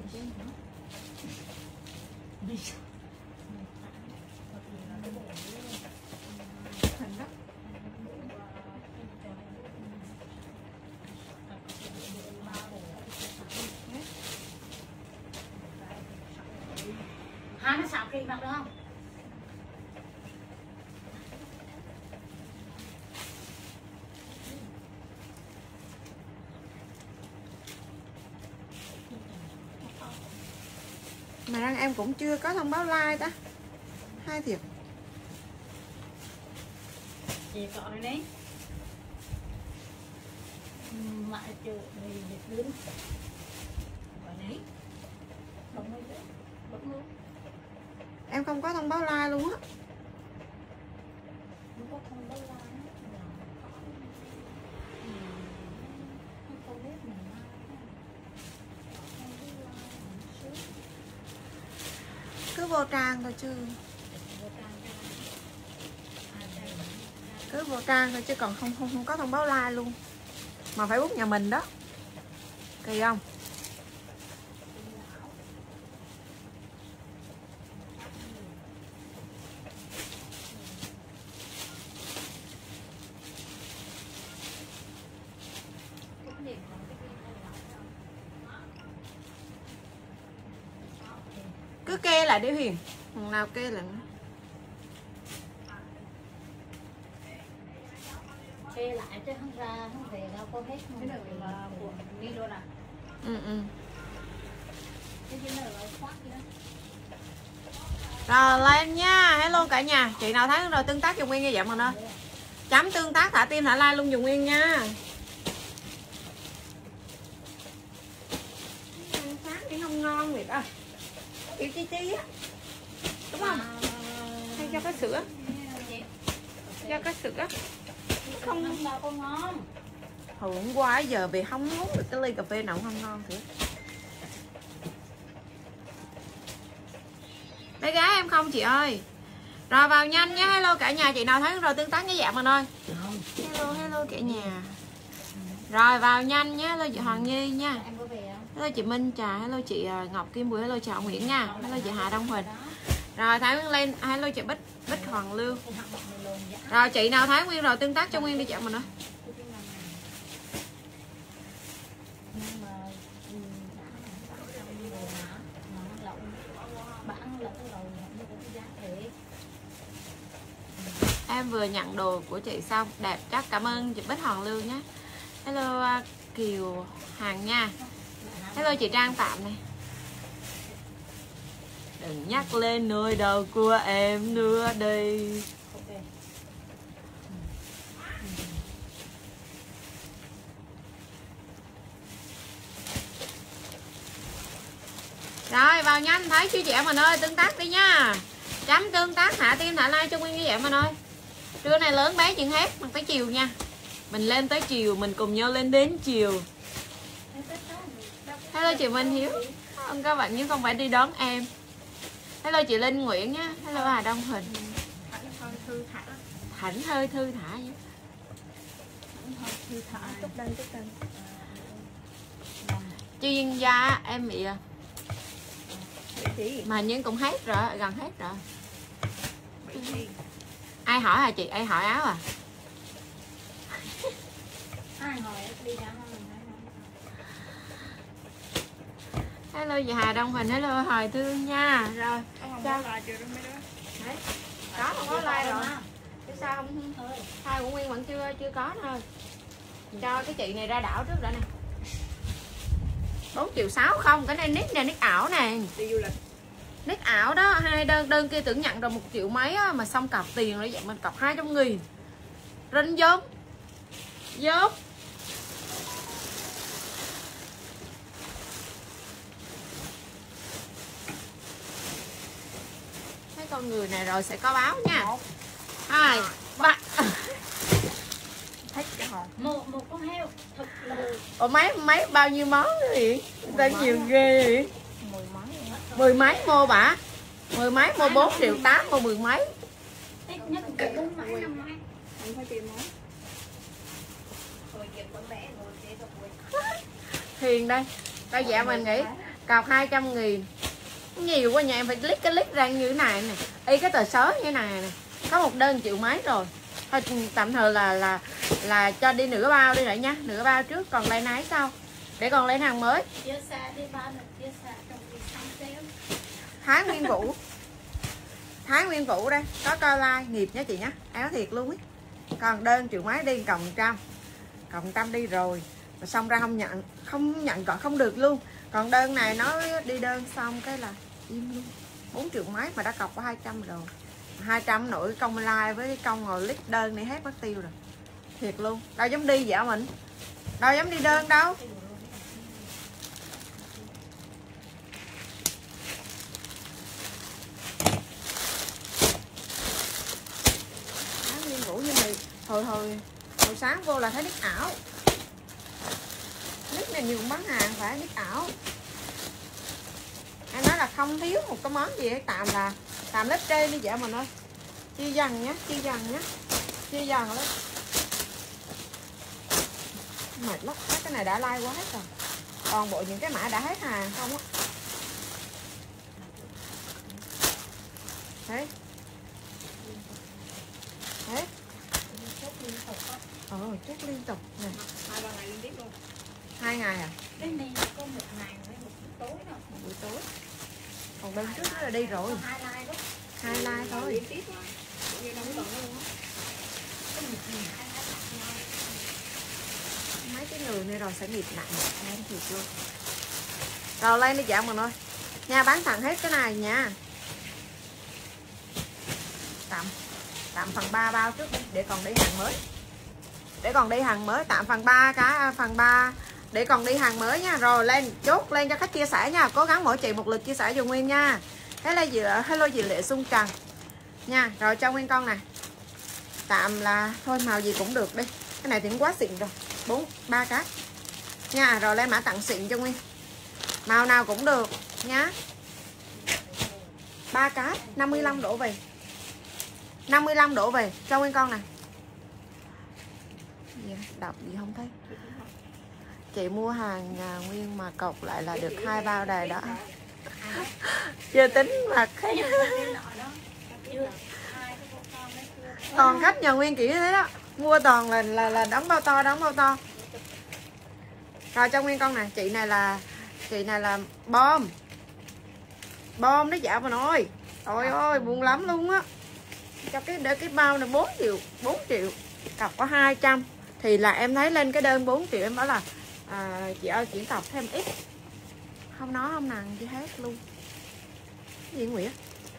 Hai nó xạo kỳ mặc được không? Mà rằng em cũng chưa có thông báo like ta. Hai thiệt. Chị gọi này đấy. Mẹ chưa đi đứng. Gọi đấy. Bấm luôn đấy. Bấm luôn. Em không có thông báo like luôn á. Không có thông báo like. Không biết mình cứ vô trang thôi chứ, cứ vô trang thôi chứ còn không có thông báo like luôn, mà phải Facebook nhà mình đó, kỳ không? Cứ kê lại đi Huyền, thằng nào kê lại kê lại chứ không ra không về đâu có hết. Cái này là của đi luôn à? Rồi lên nha, hello cả nhà. Chị nào thấy rồi tương tác dùng nguyên như vậy mà ơi. Chấm tương tác thả tim thả like luôn dùng nguyên nha. Ăn sáng thì không ngon vậy à. Kiểu chi chi á. Đúng không? Hay cho cái sữa. Cho cái sữa. Không đâu có ngon. Hồi hôm qua giờ về không uống được cái ly cà phê nào cũng không ngon thiệt. Bé gái em không chị ơi. Rồi vào nhanh nhé. Hello cả nhà, chị nào thấy rồi tương tác cái dạng mình ơi. Hello cả nhà. Rồi vào nhanh nhé. Hello chị Hoàng Nhi nha. Hello chị Minh Trà, hello chị Ngọc Kim Bùi, hello chị Hậu Nguyễn nha. Hello chị Hà Đông Huỳnh. Rồi Thái Nguyên lên, hello chị Bích Hoàng Lưu. Rồi chị nào thấy Nguyên rồi tương tác cho Nguyên đi chợ mình ơi. Em vừa nhận đồ của chị xong, đẹp chắc, cảm ơn chị Bích Hoàng Lưu nhé. Hello Kiều Hàng nha. Hello chị Trang Phạm này. Đừng nhắc lên nỗi đau của em nữa đi. Rồi vào nhanh, thấy chưa chị em mình ơi, tương tác đi nha. Chấm tương tác thả tim thả like cho Nguyên như vậy mình ơi. Trưa này lớn bé chuyện hết, mà tới chiều nha. Mình lên tới chiều, mình cùng nhau lên đến chiều. Hello chị Minh Hiếu. Không các bạn nhưng không phải đi đón em. Hello chị Linh Nguyễn nhá. Hello Hà Đông Huỳnh. Thảnh hơi thư thả vậy. Chuyên gia em bị mà nhưng cũng hết rồi, gần hết rồi. Ai hỏi hả chị? Ai hỏi áo à? Hello chị Hà Đông Huỳnh, hello Hoài Thương nha. Rồi sao? Đấy. Có không có like rồi. Chứ sao không? Hai của Nguyên vẫn chưa có thôi. Cho cái chị này ra đảo trước đã nè. 4,6 triệu không, cái này nick nè, nick ảo nè. Đi du lịch. Nick ảo đó, hai đơn kia tưởng nhận rồi 1 triệu mấy á, mà xong cọc tiền rồi vậy mình cọc 200.000. Rinh vốn. Vốn. Mấy con người này rồi sẽ có báo nha. 2 3 Thích cái hồn. Một con heo thật là. Ủa mấy bao nhiêu món vậy? Ta nhiều ghê vậy? 10 mấy mua bả. 10 mấy mua 4,8 triệu, mua 10 mấy. Ít nhất là 4 mấy 5 mấy. Không phải tiền món. Hiền đây. Coi dạ mình nghĩ Cọc 200.000. Nhiều quá nhà, em phải list cái list ra như thế này nè. Y cái tờ sớ như thế này nè. Có một đơn triệu mấy rồi. Thôi tạm thời là cho đi nửa bao đi lại nha. Nửa bao trước còn lấy nái sau. Để còn lấy hàng mới. Thái Nguyên Vũ. Thái Nguyên Vũ đây. Có co like nghiệp nha chị nhé. Áo thiệt luôn ấy. Còn đơn triệu mấy đi cộng 100. Cộng 100 đi rồi. Rồi xong ra không nhận. Không nhận còn không được luôn. Còn đơn này nó đi đơn xong cái là im luôn. 4 triệu mấy mà đã cọc có 200 rồi. 200 nổi công like với cái công ngồi list đơn này hết mất tiêu rồi. Thiệt luôn. Đâu dám đi vậy mình. Đâu dám đi đơn đâu. Nguyên Vũ như này hồi sáng vô là thấy nick ảo. Nick này nhiều bán hàng phải nick ảo. Em nói là không thiếu một cái món gì ấy, tạm lớp trên đi dạ mình ơi. Chia dần nhé, chia dần nhé. Chia dần lên. Mệt lắm, cái này đã like quá hết rồi. Còn bộ những cái mã đã hết hàng không á. Đấy. Đấy. Chốt liên tục nè. 2-3 ngày liên tiếp luôn. 2 ngày à? Cái này có 1 ngày với 1 buổi tối đâu. 1 buổi tối. Còn đơn trước là đi rồi. 2 like đó. 2 like thôi. Liên tiếp á. Như đâu có luôn á. Mấy cái người này rồi sẽ nghiệp nặng em thiệt luôn. Rồi lên đi dạo mình ơi. Nha bán thẳng hết cái này nha. Tạm phần 3 bao trước đi để còn đi hàng mới. Để còn đi hàng mới tạm phần 3 phần 3 để còn đi hàng mới nha. Rồi lên chốt lên cho khách chia sẻ nha. Cố gắng mỗi chị một lượt chia sẻ dùm Nguyên nha. Hello chị Lệ Xuân Trần nha. Rồi cho Nguyên con nè. Tạm là thôi màu gì cũng được đi. Cái này thì cũng quá xịn rồi. 3 cái nha. Rồi lên mã tặng xịn cho Nguyên. Màu nào cũng được nhá. 3 cái 55 đổ về. 55 đổ về cho Nguyên con nè. Đọc gì không thấy. Chị mua hàng Nguyên mà cọc lại là được 2 bao đài đó. Chưa tính mà khách. Toàn khách nhà Nguyên kiểu như thế đó. Mua toàn là đóng bao to. Rồi cho Nguyên con nè. Chị này là bom đó dạo mà nói. Trời ơi buồn lắm luôn á. Cho cái bao này 4 triệu cọc có 200 thì là em thấy lên cái đơn 4 triệu em bảo là chị ơi chuyển cọc thêm ít. Không nói không nằng gì hết luôn. Cái gì Nguyễn?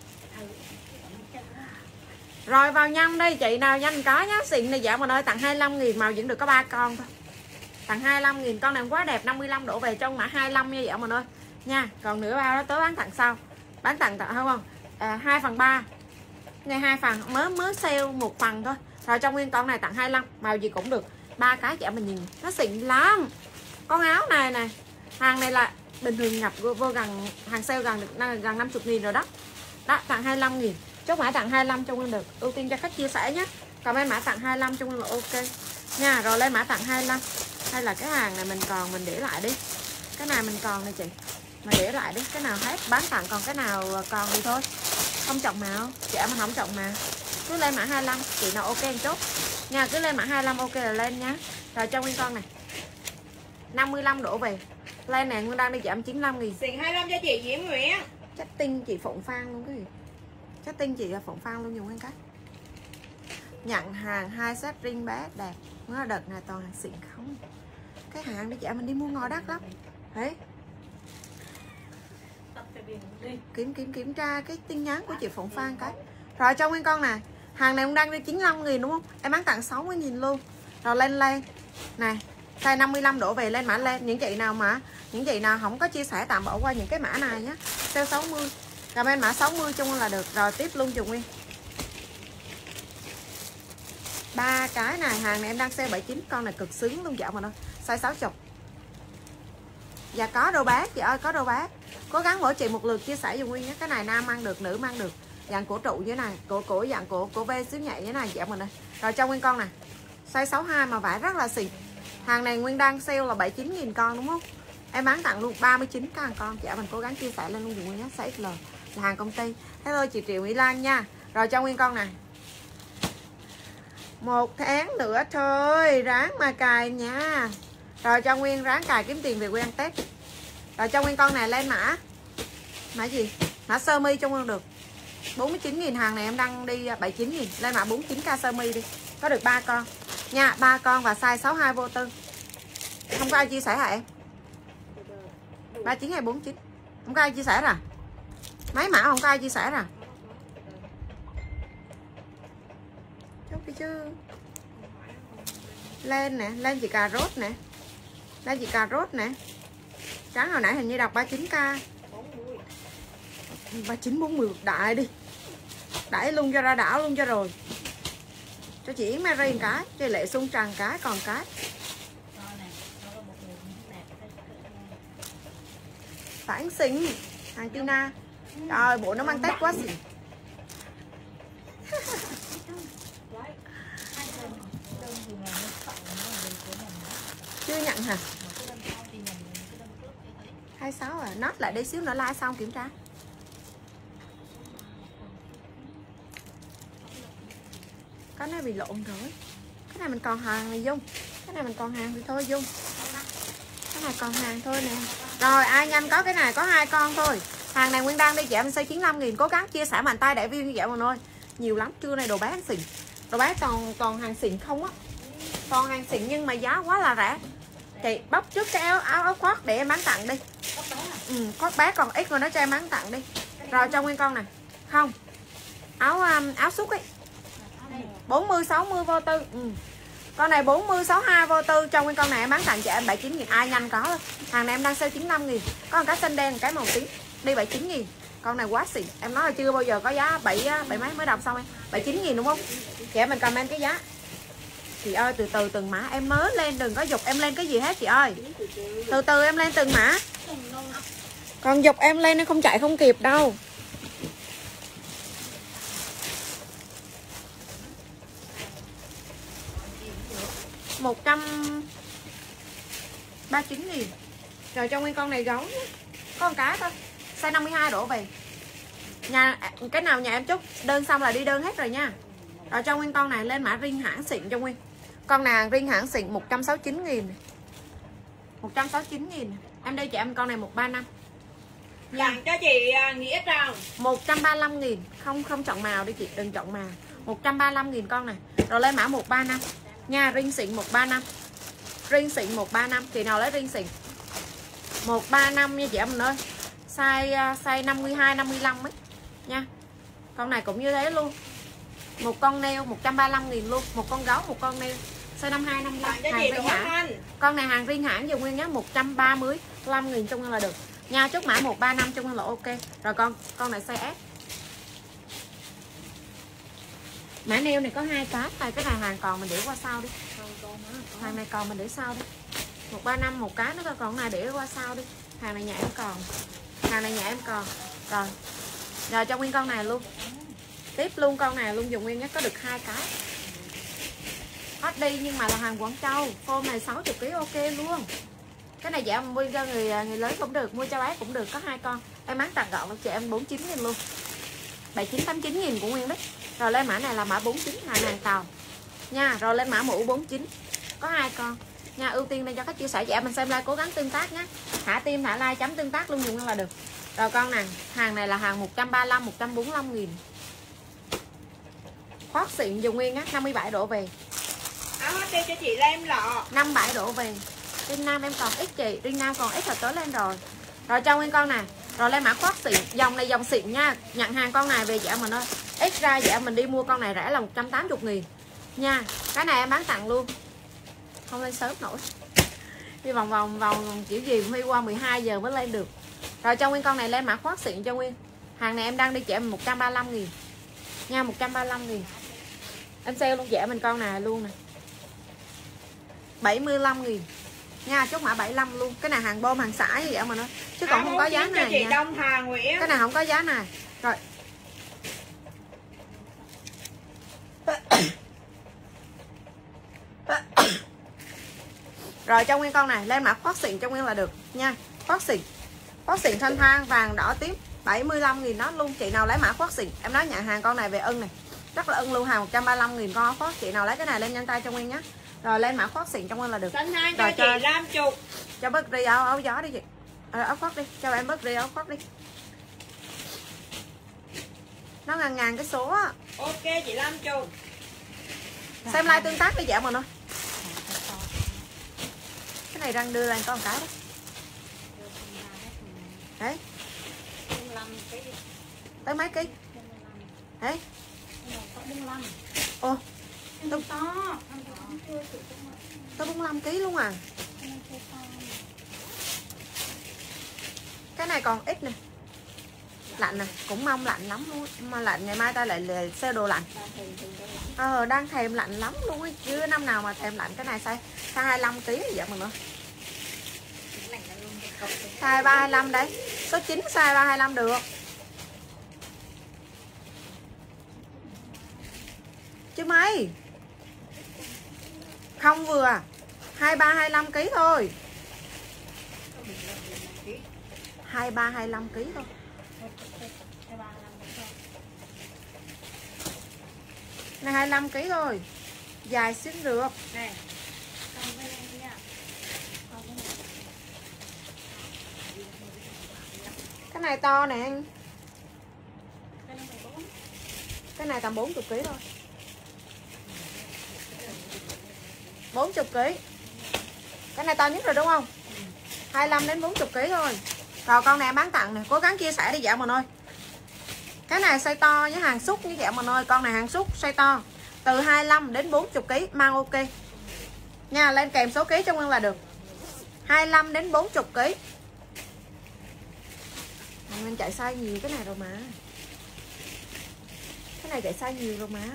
Rồi vào nhanh đây chị nào nhanh có nhá. Xịn này dạo mà ơi tặng 25.000 màu vẫn được có 3 con thôi. Tặng 25.000 con này quá đẹp. 55 đổ về trong mã 25 nha dạo mà ơi nha. Còn nửa bao đó tới bán tặng sau. Bán tặng không? 2 phần 3 này 2 phần mới sale 1 phần thôi. Rồi trong Nguyên con này tặng 25 màu gì cũng được. 3 cái chả mình nhìn nó xịn lắm. Con áo này nè. Hàng này là bình thường nhập vô gần hàng sale gần 50.000 rồi đó. Đó tặng 25.000. Chốt mã tặng 25 cho Nguyên được. Ưu tiên cho khách chia sẻ nhé. Còn em mã tặng 25 cho Nguyên là ok nha. Rồi lên mã tặng 25. Hay là cái hàng này mình còn mình để lại đi. Cái này mình còn này chị. Mà để lại đi. Cái nào hết bán tặng còn cái nào còn thì thôi. Không chọn màu. Chị em mình không chọn màu. Cứ lên mã 25. Chị nào ok em chốt nha. Cứ lên mã 25 ok là lên nhá. Rồi cho Nguyên con này 55 đổ về. Lên này Nguyên đang đi giảm 95.000. Xịn 25 cho chị Diễm Nguyễn. Chắc tinh chị Phụng Phan luôn cái gì. Chắc tinh chị là Phụng Phan luôn dùng Nguyên cái. Nhận hàng 2 set ring bé đẹp. Nó đợt này toàn hàng xịn không. Cái hàng đi chợ mình đi mua ngồi đắt lắm. Đấy. Kiểm tra cái tin nhắn của chị Phụng Phan cái. Rồi cho Nguyên con nè. Hàng này cũng đang đi 95.000 đúng không? Em bán tặng 60.000 luôn. Rồi lên này. Size 55 đổ về lên mã lên. Những chị nào không có chia sẻ tạm bỏ qua những cái mã này nhé. Sale 60. Comment mã 60 chung là được. Rồi tiếp luôn dùng Nguyên. 3 cái này. Hàng này em đang sale 79. Con này cực sướng luôn dạo mà thôi. Size 60. Dạ có đồ bát chị ơi, có đồ bát. Cố gắng mỗi chị một lượt chia sẻ dùng Nguyên nhé. Cái này nam ăn được, nữ mang được. Dạng cổ trụ như này, cổ dạng cổ V xíu nhạy như này dạo mình đây. Rồi cho Nguyên con nè. Size 62 mà vải rất là xịn. Hàng này Nguyên đang sale là 79.000 con đúng không? Em bán tặng luôn 39k hàng con. Dạ mình cố gắng chia sẻ lên luôn dùm Nguyên nhé. Size XL là hàng công ty. Hello chị Triệu Mỹ Lan nha. Rồi cho Nguyên con này. 1 tháng nữa thôi, ráng mà cài nha. Rồi cho Nguyên ráng cài kiếm tiền về quê ăn Tết. Rồi cho Nguyên con này lên mã gì? Mã sơ mi cho Nguyên được 49.000. Hàng này em đăng đi 79.000. Lên mã 49k sơ mi đi. Có được 3 con nha, 3 con và size 62 vô tư. Không có ai chia sẻ hả em? 39 hay 49? Không có ai chia sẻ rồi. Mấy mã không có ai chia sẻ rồi. Chốt đi chứ. Lên nè, lên chị cà rốt nè. Lên chị cà rốt nè. Trắng hồi nãy hình như đọc 39k. 39 40 đại đi. Đẩy luôn cho ra đảo luôn cho rồi. Cho chị Yến Mary một cái, cho Lệ Xuân Trần cái, còn cái. Phản xinh. Hàng Tina. Trời bộ nó mang Tết quá xinh. Chưa nhận hả? 26 à, nốt lại đây xíu nữa like xong kiểm tra. Cái này bị lộn rồi. Cái này mình còn hàng thì Dung. Cái này mình còn hàng thì thôi Dung. Cái này còn hàng thôi nè. Rồi ai nhanh có cái này có 2 con thôi. Hàng này Nguyên đang đi chị em xây 95.000. Cố gắng chia sẻ mạnh tay để view như vậy mọi người. Nhiều lắm, trưa này đồ bán xịn. Đồ bán toàn hàng xịn không á. Toàn hàng xịn nhưng mà giá quá là rẻ. Chị bóc trước cái áo khoác để em bán tặng đi. Khoác bé còn ít rồi nó cho em bán tặng đi. Rồi cho Nguyên con này. Không. Áo xúc ấy. 40 60 vô tư. Con này 40 62 vô tư. Cho Nguyên con này em bán tặng cho em 79.000. Ai nhanh có luôn. Hàng này em đang sale 95.000. Có một cái xanh đen, một cái màu tím. Đi 79.000. Con này quá xịn. Em nói là chưa bao giờ có giá 7 mấy mới đọc xong em. 79.000 đúng không? Chị em mình comment cái giá. Chị ơi từ từ từng mã em mới lên, đừng có dục em lên cái gì hết chị ơi. Từ từ em lên từng mã. Còn dục em lên nó không chạy không kịp đâu. $139.000. Rồi cho Nguyên con này gấu nhé. Có một cái thôi. Size 52 đổ về. Cái nào nhà em chốt đơn xong là đi đơn hết rồi nha. Rồi cho Nguyên con này lên mã ring hãng xịn cho Nguyên. Con này ring hãng xịn 169.000. 169.000. Em đây chị em con này 135. Tặng cho chị Nghĩa Trang 135.000. Không chọn màu đi chị, đừng chọn màu. 135.000 con này. Rồi lên mã 135. Nha, ring xịn 135. Ring xịn 135. Chị nào lấy ring xịn 135 nha chị em mình ơi. Size 52 55 ấy nha. Con này cũng như thế luôn. Một con neo 135.000 luôn. Một con gấu, một con neo size 52 55. Hàng ring hãng. Con này hàng ring hãng dùng Nguyên nhé, 135.000 trong Nguyên là được. Nha, chốt mã 135 trong Nguyên là ok. Rồi con này size S. Mã neo này có 2 cái. Cái này hàng còn mình để qua sau đi. Hàng này còn mình để sau đi. 135 một cái nữa, còn này để qua sau đi. Hàng này nhà em còn. Hàng này nhà em còn. Rồi cho Nguyên con này luôn. Tiếp luôn con này luôn dùng Nguyên nhé, có được 2 cái. Hot đi nhưng mà là hàng Quảng Châu. Form này 60kg ok luôn. Cái này dạ mua cho người lớn cũng được, mua cho bé cũng được, có 2 con. Em bán tặng gọn cho em 49.000 luôn. 79 89.000 của Nguyên đấy. Rồi lên mã này là mã 49, hàng Tàu nha. Rồi lên mã mũ 49, có 2 con nha. Ưu tiên đây cho các chia sẻ dạ mình xem like, cố gắng tương tác nhé. Thả tim thả like chấm tương tác luôn dùng là được. Rồi con này, hàng này là hàng 135 145.000. Khoác xịn dùng Nguyên á, 57 độ về. áo HD cho chị Lem lọ 57 độ về. Riêng nam em còn ít chị, riêng nam còn ít là tới lên rồi. Rồi cho Nguyên con này. Rồi lên mã khoác xịn, dòng này dòng xịn nha. Nhận hàng con này về dạ mình ơi. Ít ra dạ mình đi mua con này rẻ là 180.000 nha. Cái này em bán tặng luôn. Không lên sớm nổi. Đi vòng kiểu gì Huy qua 12 giờ mới lên được. Rồi cho Nguyên con này lên mã khoác xịn cho Nguyên. Hàng này em đang đi chị em 135.000 nha, 135.000. Em sale luôn dạ mình con này luôn nè. 75.000 nha, chốt mã 75 luôn. Cái này hàng bom hàng xả như vậy mà nó chứ còn không có giá này chị nha. Đông Hà Nguyễn. Cái này không có giá này. Rồi rồi cho Nguyên con này lên mã khoác xịn cho Nguyên là được. nha. Khoác xịn thanh thang vàng đỏ tím 75.000 đó luôn. Chị nào lấy mã khoác xịn, em nói nhận hàng con này về ưng này, rất là ưng luôn, hàng 135.000 con áo khoác. Chị nào lấy cái này lên nhanh tay cho Nguyên nhé. Rồi lên mã khoác xịn trong Nguyên là được. Xanh hai Rồi cho chị 50. cho bớt đi áo gió đi chị. Áo khoác đi, cho em bớt đi áo khoác đi. Nó ngàn cái số á. Ok chị 50. Xem like tương tác đi dạo mà nó. Cái này răng đưa lên có một cái đó. Đấy. Tới mấy ký? Đấy. Ồ. Tới 45 kg luôn à. Cái này còn ít nè. Lạnh nè, cũng mong lạnh lắm luôn. Mà lạnh ngày mai ta lại sale đồ lạnh. Đang thèm lạnh lắm luôn ấy. Chứ năm nào mà thèm lạnh. Cái này size 25 kg vậy mà nữa. Size 325 đấy. Số 9 size 325 được. Chứ mấy. Không vừa. 23-25 kg thôi. 23-25 kg thôi. Này 25 kg thôi. Dài xuyên được. Này. Cái này to nè anh. Cái này tầm 40 kg thôi. 40 kg. Cái này to nhất rồi đúng không? 25 đến 40 kg thôi. Rồi con này em bán tặng nè, cố gắng chia sẻ đi dạo mình ơi. Cái này size to với hàng xúc như dạo mình ơi, con này hàng xúc size to. Từ 25 đến 40 kg mang ok. Nha, lên kèm số ký cho Ngân là được. 25 đến 40 kg. Mình chạy size nhiều cái này rồi mà. Cái này chạy size nhiều rồi mà.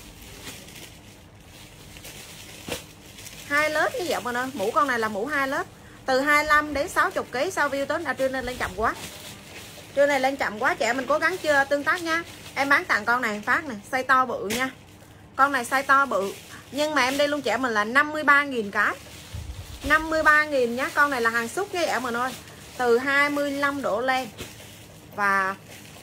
2 lớp như vậy mà ơi, mũ con này là mũ 2 lớp. Từ 25 đến 60 kg. Sau view tới trưa nên lên chậm quá. Trưa này lên chậm quá, trẻ mình cố gắng chưa tương tác nha. Em bán tặng con này phát này, size to bự nha. Con này size to bự. Nhưng mà em đi luôn trẻ mình là 53.000 cái. 53.000 nhá. Con này là hàng xúc với trẻ mình ơi. Từ 25 độ lên và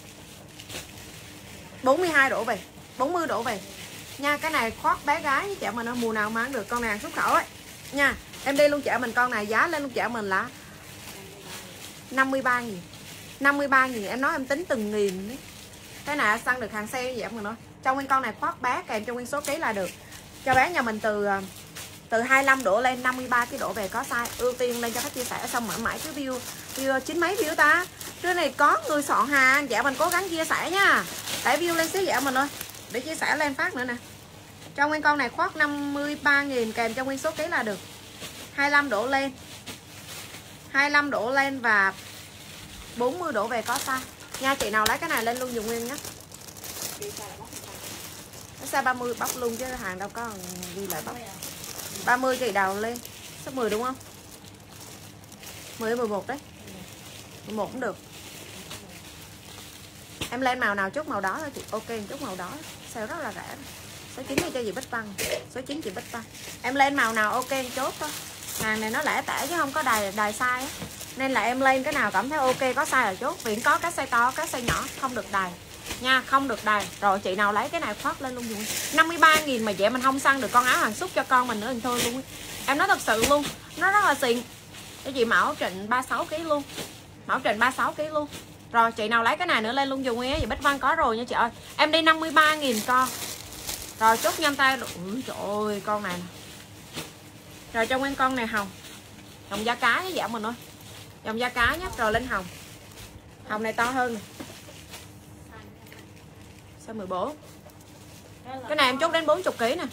42 độ về, 40 độ về nha. Cái này khoác bé gái với trẻ mình ơi, mùa nào mang được. Con này hàng xuất khẩu ấy nha. Em đi luôn trẻ mình, con này giá lên luôn trẻ mình là 53.000. 53.000 em nói em tính từng nghìn ấy. Cái này săn được hàng xe vậy mọi người. Trong nguyên con này khoác bé kèm cho nguyên số ký là được. Cho bé nhà mình từ 25 độ lên 53 cái độ về có size. Ưu tiên lên cho khách chia sẻ xong mãi mãi cứ view 9 mấy view ta. Cái này có người soạn hàng, dạ mình cố gắng chia sẻ nha. Để view lên xíu dạ mình ơi. Để chia sẻ lên phát nữa nè. Trong nguyên con này khoác 53.000 kèm cho nguyên số ký là được. 25 độ lên. 25 độ lên và 40 độ về có size. Nha, chị nào lấy cái này lên luôn dùng nguyên nhé. Cái size 30 bóc luôn chứ hàng đâu có ghi lại bóc. 30 chị đào lên. Số 10 đúng không? 10 11 đấy. 11 cũng được. Em lên màu nào chút màu đó thôi chị. Ok chút màu đó. Sale rất là rẻ. Số 9 cho chị Bích Văn. Số 9 chị Bích Văn. Em lên màu nào ok chốt thôi. Hàng này nó lẻ tẻ chứ không có đài size á. Nên là em lên cái nào cảm thấy ok có size là chốt. Vì có cái size to, cái size nhỏ không được đài nha, không được đài. Rồi chị nào lấy cái này khoác lên luôn dùng. 53.000 mà vậy mình không săn được con áo hàng xúc cho con mình nữa thì thôi luôn. Em nói thật sự luôn, nó rất là xịn. Cho chị Mão Trịnh 36 kg luôn. Mão Trịnh 36 kg luôn. Rồi chị nào lấy cái này nữa lên luôn dùng á. Vậy Bích Văn có rồi nha chị ơi. Em đi 53.000 con. Rồi chốt nhanh tay. Ui trời ơi con này nè. Rồi cho nguyên con này hồng. Hồng da cá với dạo mình ơi. Dòng da cá nhé, rồi lên hồng. Hồng này to hơn nè. Sao 14. Cái này em chốt đến 40 kg nè.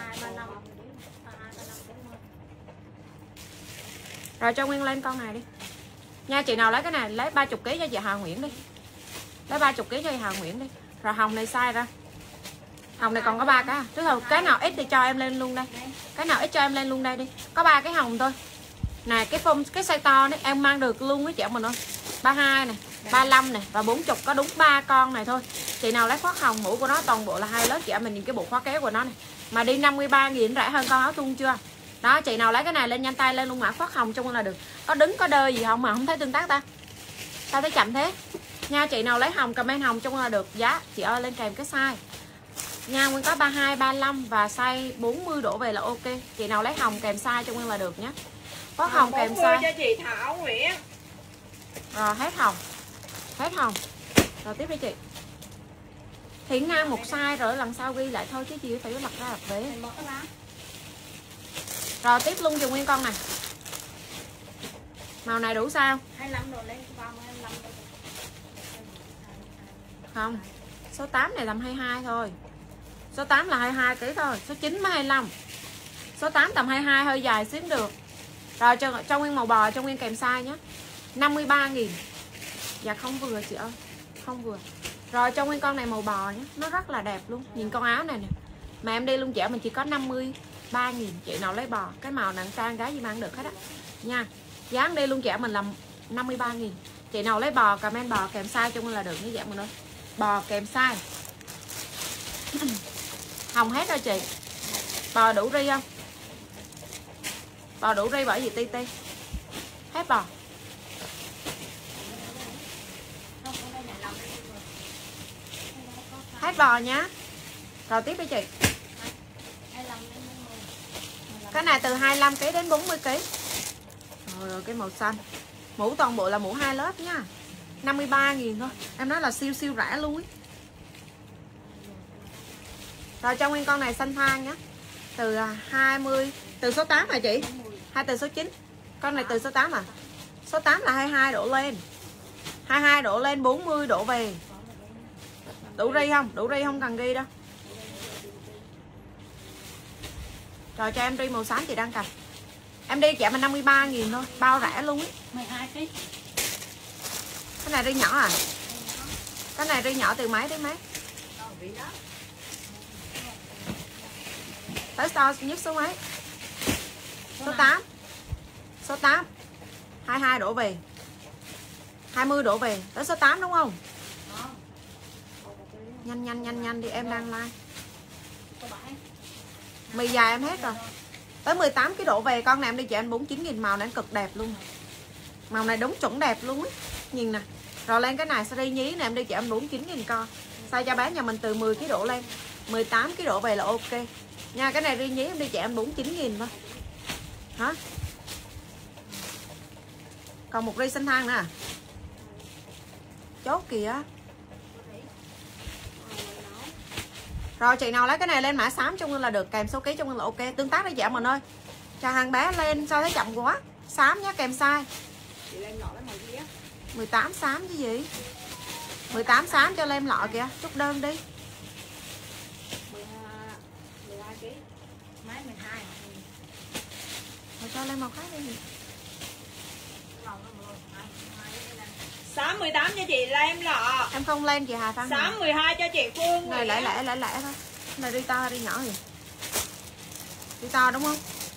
Rồi cho Nguyên lên con này đi. Nha, chị nào lấy cái này lấy 30 kg cho chị Hà Nguyễn đi. Lấy 30 kg cho chị Hà Nguyễn đi. Rồi hồng này sai ra. Hồng này còn có 3 cái. Chứ thôi, cái nào ít thì cho em lên luôn đây. Cái nào ít cho em lên luôn đây đi. Có 3 cái hồng thôi. Nè cái phông cái size to đấy em mang được luôn với chị mình ơi. 32 này, 35 này và 40 có đúng 3 con này thôi. Chị nào lấy khoác hồng mũ của nó toàn bộ là 2 lớp chị em mình nhìn cái bộ khóa kéo của nó này. Mà đi 53.000 rẻ hơn con áo thun chưa? Đó, chị nào lấy cái này lên nhanh tay lên luôn mã khoác hồng chung là được. Có đứng có đơ gì không mà không thấy tương tác ta? Sao thấy chậm thế? Nha, chị nào lấy hồng comment hồng chung là được. Giá chị ơi lên kèm cái size. Nha, Nguyên có 32, 35 và size 40 đổ về là ok. Chị nào lấy hồng kèm size cho Nguyên là được nhé. Khoác hồng kèm size cho chị Thảo Nguyễn. Rồi hết hồng. Hết hồng. Rồi tiếp đi chị. Thiển ngang một size rồi lần sau ghi lại thôi chứ chị phải lật ra lật về. Rồi tiếp luôn dùng nguyên con này. Màu này đủ sao? 25 độ lên con 25 độ. Không. Số 8 này tầm 22 thôi. Số 8 là 22 kg thôi, số 9 mới 25. Số 8 tầm 22 hơi dài xíu được. Rồi cho nguyên màu bò cho nguyên kèm size nhé. 53.000. Dạ không vừa chị ơi. Không vừa. Rồi cho nguyên con này màu bò nhé, nó rất là đẹp luôn. Nhìn con áo này nè. Mà em đi luôn chợ mình chỉ có 53.000. Chị nào lấy bò, cái màu nặng trang gái gì mà ăn được hết á. Nha. Giá em đi luôn chợ mình là 53.000. Chị nào lấy bò comment bò kèm size cho mình là được như vậy mình ơi. Bò kèm size. Hồng hết rồi chị. Bò đủ ri không? Bò đủ ri bởi vì ti ti. Hết bò. Hết bò nhá. Rồi tiếp đi chị. Cái này từ 25 kg đến 40 kg. Rồi cái màu xanh. Mũ toàn bộ là mũ 2 lớp nha. 53.000 thôi. Em nói là siêu siêu rẻ luôn ấy. Rồi cho nguyên con này xanh thang nhá. Từ 20, từ số 8 hả chị? Hay từ số 9? Con này từ số 8 à? Số 8 là 22 đổ lên. 22 đổ lên 40 đổ về. Đủ ri không? Đủ ri không cần ghi đâu. Rồi cho em ri màu xám chị đang cầm. Em đi chạm mình 53.000 thôi, bao rẻ luôn ấy. 12 kg. Cái này ri nhỏ à? Cái này ri nhỏ từ mấy đến mấy? Tới sau nhất số mấy? Số 8. Số 8. 22 đổ về. 20 đổ về. Tới số 8 đúng không? Nhanh đi em đang like. Mì dài em hết rồi. Tới 18 cái độ về. Con này em đi cho anh 49.000. Màu này cực đẹp luôn. Màu này đúng chuẩn đẹp luôn á. Nhìn nè. Rồi lên cái này series nhí này em đi cho anh 49.000 con. Size cho bán nhà mình từ 10 cái độ lên. 18 cái độ về là ok. Nha, cái này riêng nhí em đi cho em 49.000 thôi. Hả? Còn một ri xanh thang nữa à? Chốt kìa. Rồi chị nào lấy cái này lên mã xám cho Ngân là được, kèm số ký cho Ngân là ok. Tương tác đi chị em mình ơi. Cho hàng bé lên sao thấy chậm quá. Xám nhá, kèm size. Chị lên nhỏ lấy màu gì á? 18 xám chứ gì. 18 xám cho lên lọ kìa, chốt đơn đi. 12 kg. Máy 12. Rồi cho lên màu khác đi. Xám 18 cho chị Lam lọ. Em không lên chị Hà Phan. Xám 12 cho chị Phương. Này lẻ thôi. Này đi to đi nhỏ gì? Đi to đúng không?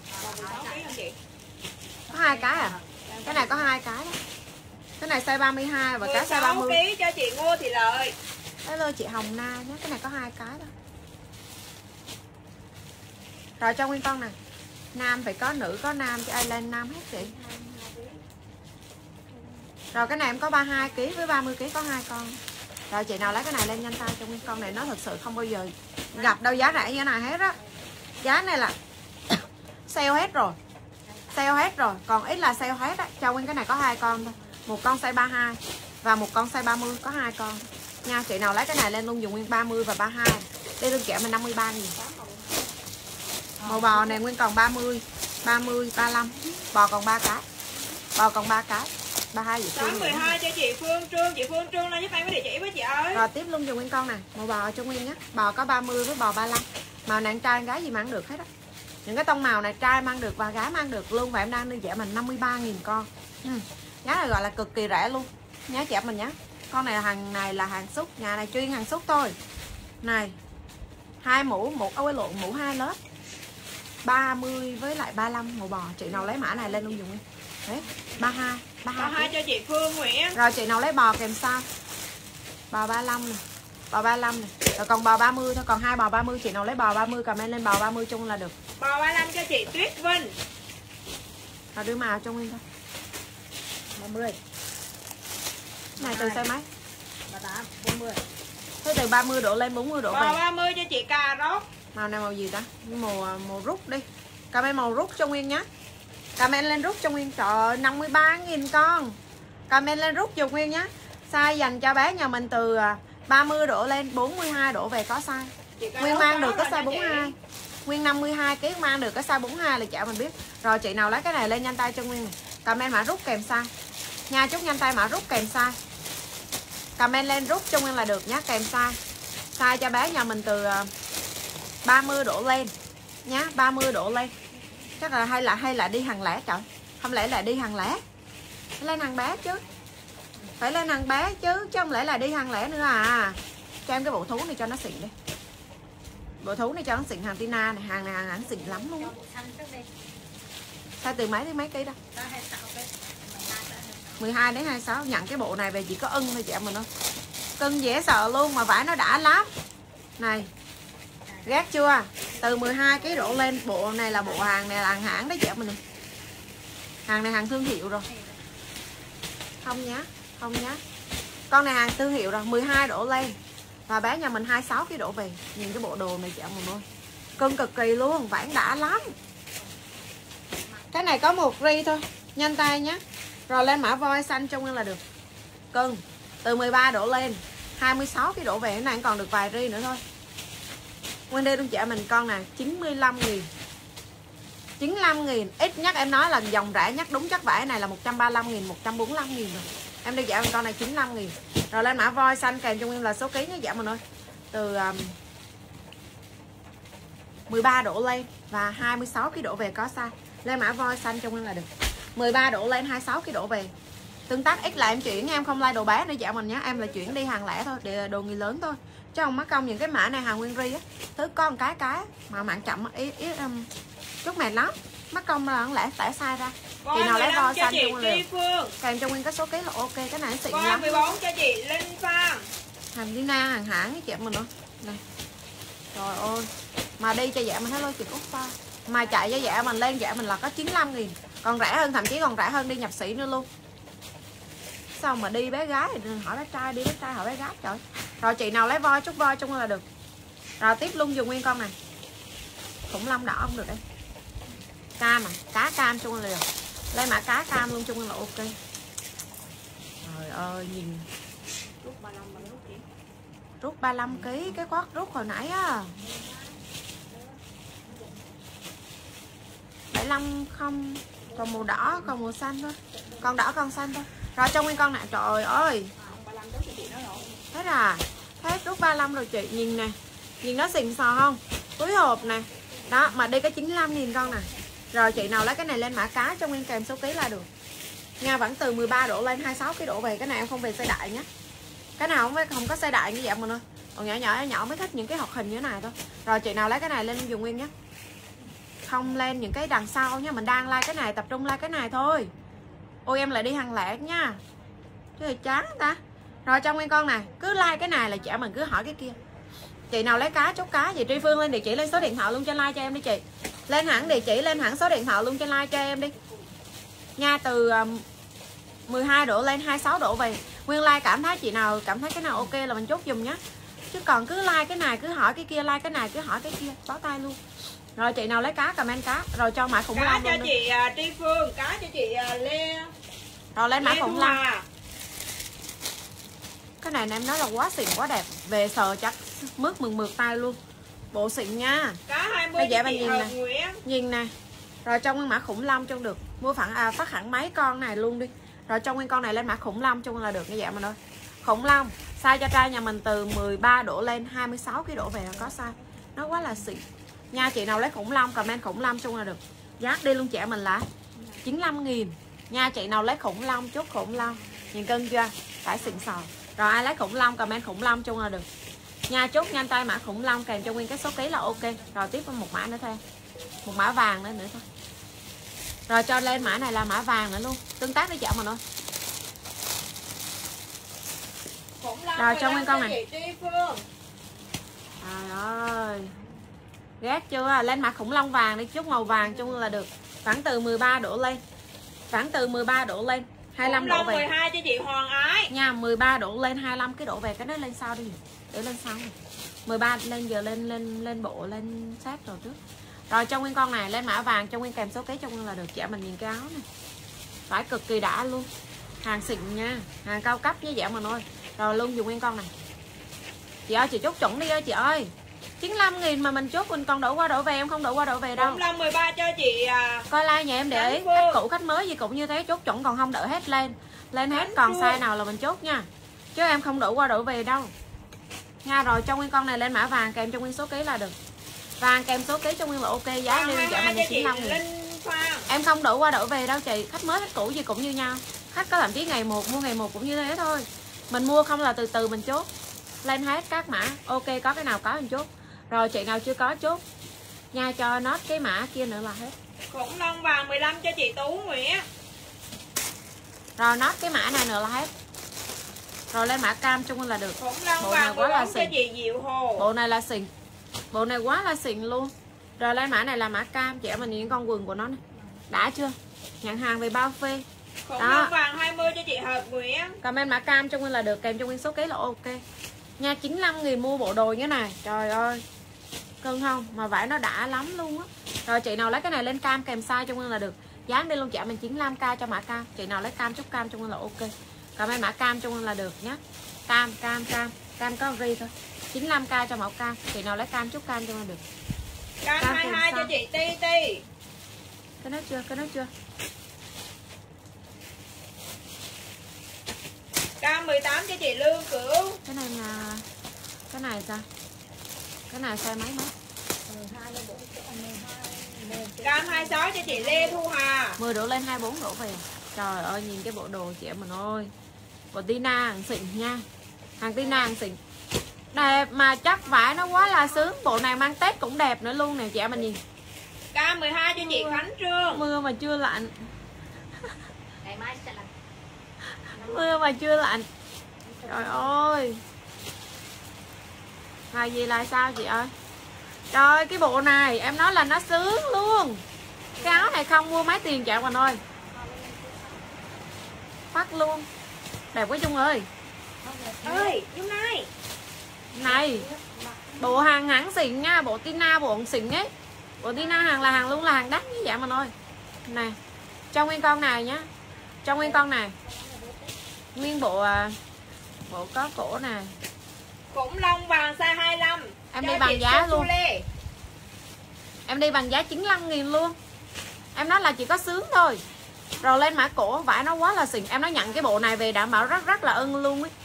Có 2 cái à? Cái này có 2 cái đó. Cái này size 32 và cái size 30. 16 kg cho chị Ngô thì lợi. Hello chị Hồng Na nhé, cái này có 2 cái đó. Rồi cho nguyên con này. Nam phải có nữ có nam cho ai lên nam hết chị. Rồi cái này em có 32 kg với 30 kg có 2 con. Rồi chị nào lấy cái này lên nhanh tay cho nguyên con này, nó thật sự không bao giờ gặp đâu giá rẻ như thế này hết á. Giá này là sale hết rồi. Sale hết rồi, còn ít là sale hết á. Cho nguyên cái này có 2 con thôi. Một con size 32 và một con size 30 có 2 con. Nha, chị nào lấy cái này lên luôn dùng nguyên 30 và 32. Đây đơn kẹo mình 53.000. Màu bò này nguyên còn 30, 35. Bò còn 3 cái. Bò còn 3 cái. 32 gì Xám 12 cho chị Phương Trương. Chị Phương Trương lên giúp em cái địa chỉ với chị ơi. Rồi tiếp luôn dùng nguyên con này. Màu bò cho nguyên nhé. Bò có 30 với bò 35. Màu này trai gái gì mà ăn được hết á. Những cái tông màu này trai mang được và gái mang được luôn. Và em đang đi dạy mình 53.000 con. Giá này gọi là cực kỳ rẻ luôn. Nhớ chị mình nhé. Con này là hàng xúc. Nhà này chuyên hàng xúc thôi. Này 2 mũ, một áo lộn mũ 2 lớp 30 với lại 35 màu bò. Chị nào lấy mã này lên luôn dùng. Đấy 32. 32 cho chị Phương Nguyễn. Rồi chị nào lấy bò kèm sao? Bò 35 này. Bò 35 này. Rồi còn bò 30 thôi, còn 2 bò 30, chị nào lấy bò 30 comment lên bò 30 chung là được. Bò 35 cho chị Tuyết Vinh. Rồi đưa màu cho Nguyên thôi. 30. Này từ size mấy? 38, 40. Thế từ 30 độ lên 40 độ Bò về. 30 cho chị Cà Rốt. Màu này màu gì ta? Màu rút đi. Comment màu rút cho Nguyên nhé. Comment lên rút cho Nguyên. Trời ơi 53.000 con. Comment lên rút cho Nguyên nhé. Size dành cho bé nhà mình từ 30 độ lên 42 độ về có size. Nguyên mang được cái size 42. Nguyên 52 kg mang được cái size 42 là chả mình biết. Rồi chị nào lấy cái này lên nhanh tay cho Nguyên này. Comment mã rút kèm size. Nha chúc nhanh tay mã rút kèm size. Comment lên rút cho Nguyên là được nhé, kèm size. Size cho bé nhà mình từ 30 độ lên nhá, 30 độ lên. Chắc là hay là đi hàng lẻ trời. Không lẽ là đi hàng lẻ. Phải lên hàng bé chứ. Phải lên hàng bé chứ không lẽ là đi hàng lẻ nữa à. Cho em cái bộ thú này cho nó xịn đi. Bộ thú này cho nó xịn, hàng Tina này, hàng này hàng xịn lắm luôn. Size từ mấy đến mấy ký đâu? 12 đến 26. Nhận cái bộ này về chỉ có ưng thôi chị em mình thôi. Cưng dễ sợ luôn mà vải nó đã lắm. Này. Ghét chưa? Từ 12 kg độ lên, bộ này là bộ hàng này là hàng hãng đấy chị em mình này. Hàng này hàng thương hiệu rồi. Không nhá, không nhá. Con này hàng thương hiệu rồi, 12 độ lên. Và bé nhà mình 26 kg độ về. Nhìn cái bộ đồ này chị em mình ơi. Cưng cực kỳ luôn, vải đã lắm. Cái này có một ri thôi, nhanh tay nhé. Rồi lên mã voi xanh cho Nguyên là được. Cưng, từ 13 độ lên 26 kg độ về, cái này còn được vài ri nữa thôi. Nguyên đi luôn chị mình con này 95.000. 95.000, ít nhất em nói là dòng rẻ nhất đúng chắc vải này là 135.000, 145.000 rồi. Em đi dạo con này 95.000. Rồi lên mã voi xanh kèm cho Nguyên là số ký nhé dạ mình ơi. Từ 13 độ lên và 26 kg độ về có size. Lên mã voi xanh cho Nguyên là được. 13 độ lên 26 kg độ về. Tương tác ít là em chuyển, em không like đồ bé nữa dạ mình nhé. Em là chuyển đi hàng lẻ thôi, để đồ người lớn thôi. Chứ không mắc công những cái mã này hàng Nguyên ri á. Thứ con cái mà mạng chậm chút mệt lắm. Mắc công là lẻ tẻ sai ra. Chị nào lấy voi xanh cho Nguyên được. Kèm cho Nguyên cái số ký là ok. Cái này xịn lắm. 14 cho chị Linh Phan. Hàng Tina hàng hãng với chị mình nữa. Này. Trời ơi. Mà đi cho dạ mình hello chị Út Pha. Mà chạy cho dạ mình lên dạ mình là có 95.000. Còn rẻ hơn, thậm chí còn rẻ hơn đi nhập sĩ nữa luôn. Sao mà đi bé gái thì hỏi bé trai, đi bé trai hỏi bé gái trời. Rồi chị nào lấy voi chút voi chung là được. Rồi tiếp luôn dùng nguyên con này. Khủng long đỏ không được đây. Cam à, cá cam chung là được. Lấy mã cá cam luôn chung là ok. Trời ơi nhìn. Rút 35 kg cái quát rút hồi nãy á. 75 không. Còn màu đỏ, còn màu xanh thôi. Con đỏ con xanh thôi. Rồi cho nguyên con này trời ơi. Thế à. Thế rút 35 rồi chị. Nhìn nè. Nhìn nó xịn sò không. Túi hộp nè. Đó mà đi cái 95.000 con nè. Rồi chị nào lấy cái này lên mã cá cho nguyên kèm số ký là được. Nha vẫn từ 13 độ lên 26 cái độ về. Cái này em không về size đại nhé. Cái nào không có size đại như vậy mà thôi. Còn nhỏ mới thích những cái hoạt hình như thế này thôi. Rồi chị nào lấy cái này lên dùng nguyên nhé. Không lên những cái đằng sau nha. Mình đang like cái này, tập trung like cái này thôi. Ôi em lại đi hàng lẻ nha. Chứ thì chán ta. Rồi trong nguyên con này cứ like cái này là chả mình cứ hỏi cái kia. Chị nào lấy cá chốt cá chị Tri Phương lên địa chỉ lên số điện thoại luôn cho like cho em đi chị. Lên hẳn địa chỉ lên hẳn số điện thoại luôn cho like cho em đi. Nha từ 12 độ lên 26 độ về. Nguyên like cảm thấy chị nào cảm thấy cái nào ok là mình chốt dùm nhá. Chứ còn cứ like cái này cứ hỏi cái kia, like cái này cứ hỏi cái kia, bó tay luôn. Rồi chị nào lấy cá comment cá. Rồi cho mã khủng long luôn. Cá cho chị Tri Phương, cá cho chị Lê. Rồi lên mã khủng long. Cái này em nói là quá xịn quá đẹp. Về sờ chắc mướt mượt tay luôn. Bộ xịn nha. Cá 20 cho chị Nguyễn. Nhìn nè. Rồi trong nguyên mã khủng long trong được. Mua phát hẳn mấy con này luôn đi. Rồi trong nguyên con này lên mã khủng long chung là được như vậy mà thôi. Khủng long size cho trai nhà mình từ 13 độ lên 26 cái độ về là có size. Nó quá là xịn. Nha chị nào lấy khủng long comment khủng long chung là được. Giá đi luôn trẻ mình là 95.000. Nha chị nào lấy khủng long chốt khủng long. Nhìn cân chưa? Phải xịn sò. Rồi ai lấy khủng long comment khủng long chung là được. Nha chốt nhanh tay mã khủng long kèm cho nguyên cái số ký là ok. Rồi tiếp một mã nữa thôi. Một mã vàng nữa thôi. Rồi cho lên mã này là mã vàng nữa luôn. Tương tác với chợ mình thôi. Rồi cho nguyên con này. Tri Phương. Trời ơi. Ghét chưa? Lên mặt khủng long vàng đi, chút màu vàng chung là được. Khoảng từ 13 độ lên. Khoảng từ 13 độ lên, 25 độ về. 12 cho chị Hoàng Ái. Nha, 13 độ lên 25 cái độ về, cái đó lên sau đi. Để lên sau. 13 lên giờ lên bộ lên sát rồi trước. Rồi cho nguyên con này lên mã vàng cho nguyên kèm số ký cho nguyên là được. Dạ mình nhìn cái áo này. Phải cực kỳ đã luôn. Hàng xịn nha, hàng cao cấp với dạ mình ơi. Rồi luôn dùng nguyên con này. Chị ơi chị chốt chuẩn đi ơi chị ơi. 95.000 mà mình chốt mình còn đổ qua đổ về, em không đổ qua đổ về đâu. 45 13 cho chị coi like nhà em để ý, khách cũ khách mới gì cũng như thế, chốt chuẩn còn không đỡ hết lên. Lên hết còn size nào là mình chốt nha. Chứ em không đổ qua đổ về đâu. Nha, rồi cho nguyên con này lên mã vàng kèm cho nguyên số ký là được. Vàng kèm số ký cho nguyên là ok, giá đi dạ mình 95.000. Em không đổ qua đổ về đâu chị, khách mới khách cũ gì cũng như nhau. Khách có thậm chí ngày 1 mua ngày 1 cũng như thế thôi. Mình mua không là từ từ mình chốt. Lên hết các mã, ok có cái nào có mình chốt. Rồi chị nào chưa có chốt nha, cho nốt cái mã kia nữa là hết. Khủng long vàng 15 cho chị Tú Nguyễn. Rồi nốt cái mã này nữa là hết. Rồi lên mã cam cho nguyên là được. Khủng long bộ vàng này quá là xịn. cho chị Diệu Hồ. Bộ này là xịn. Bộ này quá là xịn luôn. Rồi lên mã này là mã cam, chị mình nhìn con quần của nó này. Đã chưa? Nhận hàng về bao phê. Khủng long vàng 20 cho chị Hợp Nguyễn. Comment mã cam cho nguyên là được, kèm cho nguyên số ký là ok. Nha, 95.000 mua bộ đồ như này. Trời ơi. Cưng không? Mà vải nó đã lắm luôn á. Rồi chị nào lấy cái này lên cam kèm size cho nguyên là được. Dán đi luôn chị mình 95k cho mã cam. Chị nào lấy cam chúc cam cho nguyên là ok. Comment mã cam cho nguyên là được nhé. Cam có ri thôi. 95k cho mẫu cam. Chị nào lấy cam chúc cam cho nguyên là được. Cam 22 cho chị Ti Ti. Cái đó chưa? Cam 18 cho chị Lương Cửu. Cái này sao? Cái này size mấy mấy? Cam 26 cho chị Lê Thu Hà. 10 độ lên 24 độ về. Trời ơi nhìn cái bộ đồ chị em mình ơi. Bộ Tina hàng xịn nha. Hàng Tina hàng xịn. Đẹp mà chắc vải nó quá là sướng. Bộ này mang Tết cũng đẹp nữa luôn nè chị em mình nhìn. Cam 12 cho chị Khánh Trương. Mưa mà chưa lạnh. Mưa mà chưa lạnh. Trời ơi. Là gì là sao chị ơi? Trời cái bộ này em nói là nó sướng luôn. Cái áo này không mua mấy tiền chị mình ơi. Phát luôn. Đẹp quá Dung ơi. Ơi Dung này. Này. Bộ hàng hãng xịn nha. Bộ Tina bộ xịn ấy. Bộ Tina hàng là hàng luôn là hàng đắt như vậy mình ơi. Này. Cho nguyên con này nhá. Cho nguyên con này. Nguyên bộ có cổ này. Khủng long vàng size 25. Em đi bằng giá luôn. Em đi bằng giá 95.000 luôn. Em nói là chỉ có sướng thôi. Rồi lên mã cổ vải nó quá là xịn. Em nói nhận cái bộ này về đảm bảo rất là ưng luôn ấy.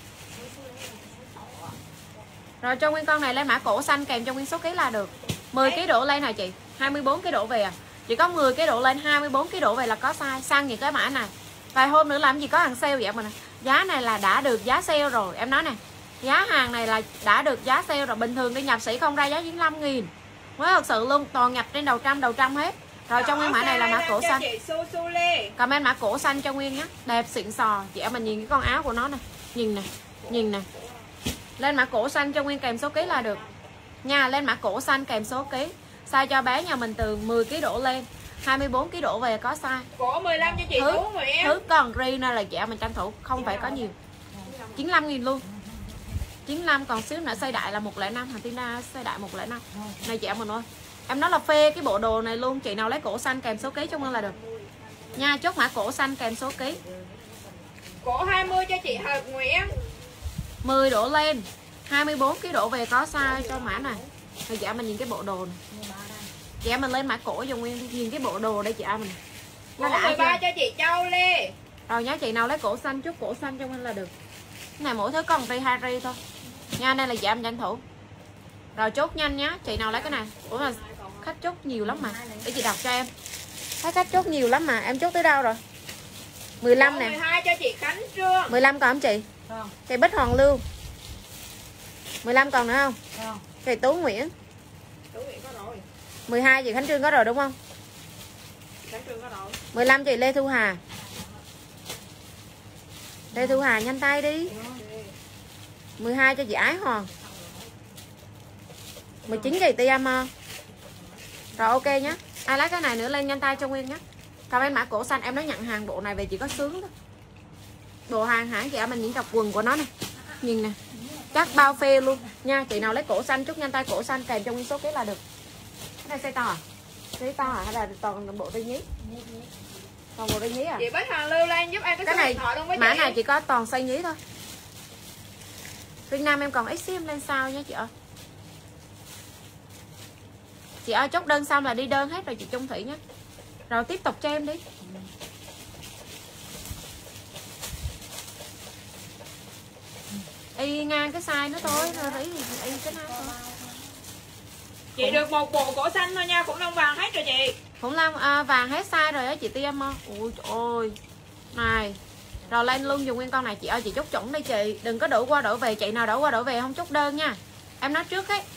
Rồi cho nguyên con này lên mã cổ xanh kèm cho nguyên số ký là được. 10 kg đổ lên hả chị? 24 kg đổ về à? Chỉ có 10 kg đổ lên, 24 kg đổ về là có size. Sang những cái mã này. Vài hôm nữa làm gì có hàng sale vậy mình. Giá này là đã được giá sale rồi. Em nói nè. Giá hàng này là đã được giá sale rồi. Bình thường đi nhập sĩ không ra giá 95.000. Mới thật sự luôn. Toàn nhập trên đầu trăm hết. Rồi trong nguyên mã này là mã cổ xanh. Comment mã cổ xanh cho Nguyên nhé. Đẹp xịn sò. Chị em mình nhìn cái con áo của nó nè. Nhìn nè. Nhìn nè. Lên mã cổ xanh cho Nguyên kèm số ký là được. Nha, lên mã cổ xanh kèm số ký. Size cho bé nhà mình từ 10 kg đổ lên, 24 kg đổ về có size. Cổ 15 cho chị Tú Nguyễn. Thứ còn ri nên là chị em mình tranh thủ không phải có nhiều. 95.000 luôn. 95 còn xíu nữa size đại là 105, hàng Tina size đại 105. Này chị em mình ơi. Em nói là phê cái bộ đồ này luôn. Chị nào lấy cổ xanh kèm số ký cho Nguyên là được. Nha, chốt mã cổ xanh kèm số ký. Cổ 20 cho chị Hợp Nguyễn. 10 đổ lên, 24 kg đổ về có size cho mã này. Rồi chị em mình nhìn cái bộ đồ này. Chị em mình lên mã cổ cho Nguyên nhìn cái bộ đồ đây chị em mình. Cổ 13 cho chị Châu Lê. Rồi nhá, chị nào lấy cổ xanh chốt cổ xanh cho Nguyên là được. Cái này mỗi thứ còn ri 2 ri thôi. Nha, đây là chị em tranh thủ. Rồi chốt nhanh nhá, chị nào lấy cái này. Ủa mà khách chốt nhiều lắm mà. Để chị đọc cho em. Thấy khách chốt nhiều lắm mà, em chốt tới đâu rồi? 15 nè. 12 cho chị Khánh Trương. 15 còn không chị? Cây Bích Hoàng Lưu. 15 còn nữa không? Cây Tú Nguyễn. Tú Nguyễn có rồi. 12 chị Khánh Trương có rồi đúng không? Khánh Trương có rồi. 15 chị Lê Thu Hà. Lê Thu Hà nhanh tay đi. 12 cho chị Ái Hoàng. 19 kỳ ti em. Rồi ok nhé. Ai lấy cái này nữa lên nhanh tay cho Nguyên nhé. Comment mã cổ xanh, em nói nhận hàng bộ này về chỉ có sướng thôi. Bộ hàng hãng chị mình những cặp quần của nó này. Nhìn nè. Chắc bao phê luôn nha. Chị nào lấy cổ xanh chút nhanh tay cổ xanh kèm cho Nguyên số ký là được. Cái này size to à? Size to à hay là toàn bộ đôi nhí? Toàn bộ đôi nhí à? Chị bách hàng lưu lên giúp em cái này mã này chỉ có toàn size nhí thôi. Việt Nam em còn XC em lên sao nhé chị ơi. Chị ơi chốt đơn xong là đi đơn hết rồi chị Trung Thủy nhé. Rồi tiếp tục cho em đi. Y ngang cái size nó thôi, rồi ý thì y cái nào thôi. Chị được một bộ cổ xanh thôi nha, khủng long vàng hết rồi chị. Khủng long vàng hết size rồi á chị Tiêm ơi. Ui trời ơi. Này. Rồi lên luôn dùng nguyên con này chị ơi, chị chốt chuẩn đi chị, đừng có đổ qua đổ về, chị nào đổ qua đổ về không chốt đơn nha. Em nói trước ấy.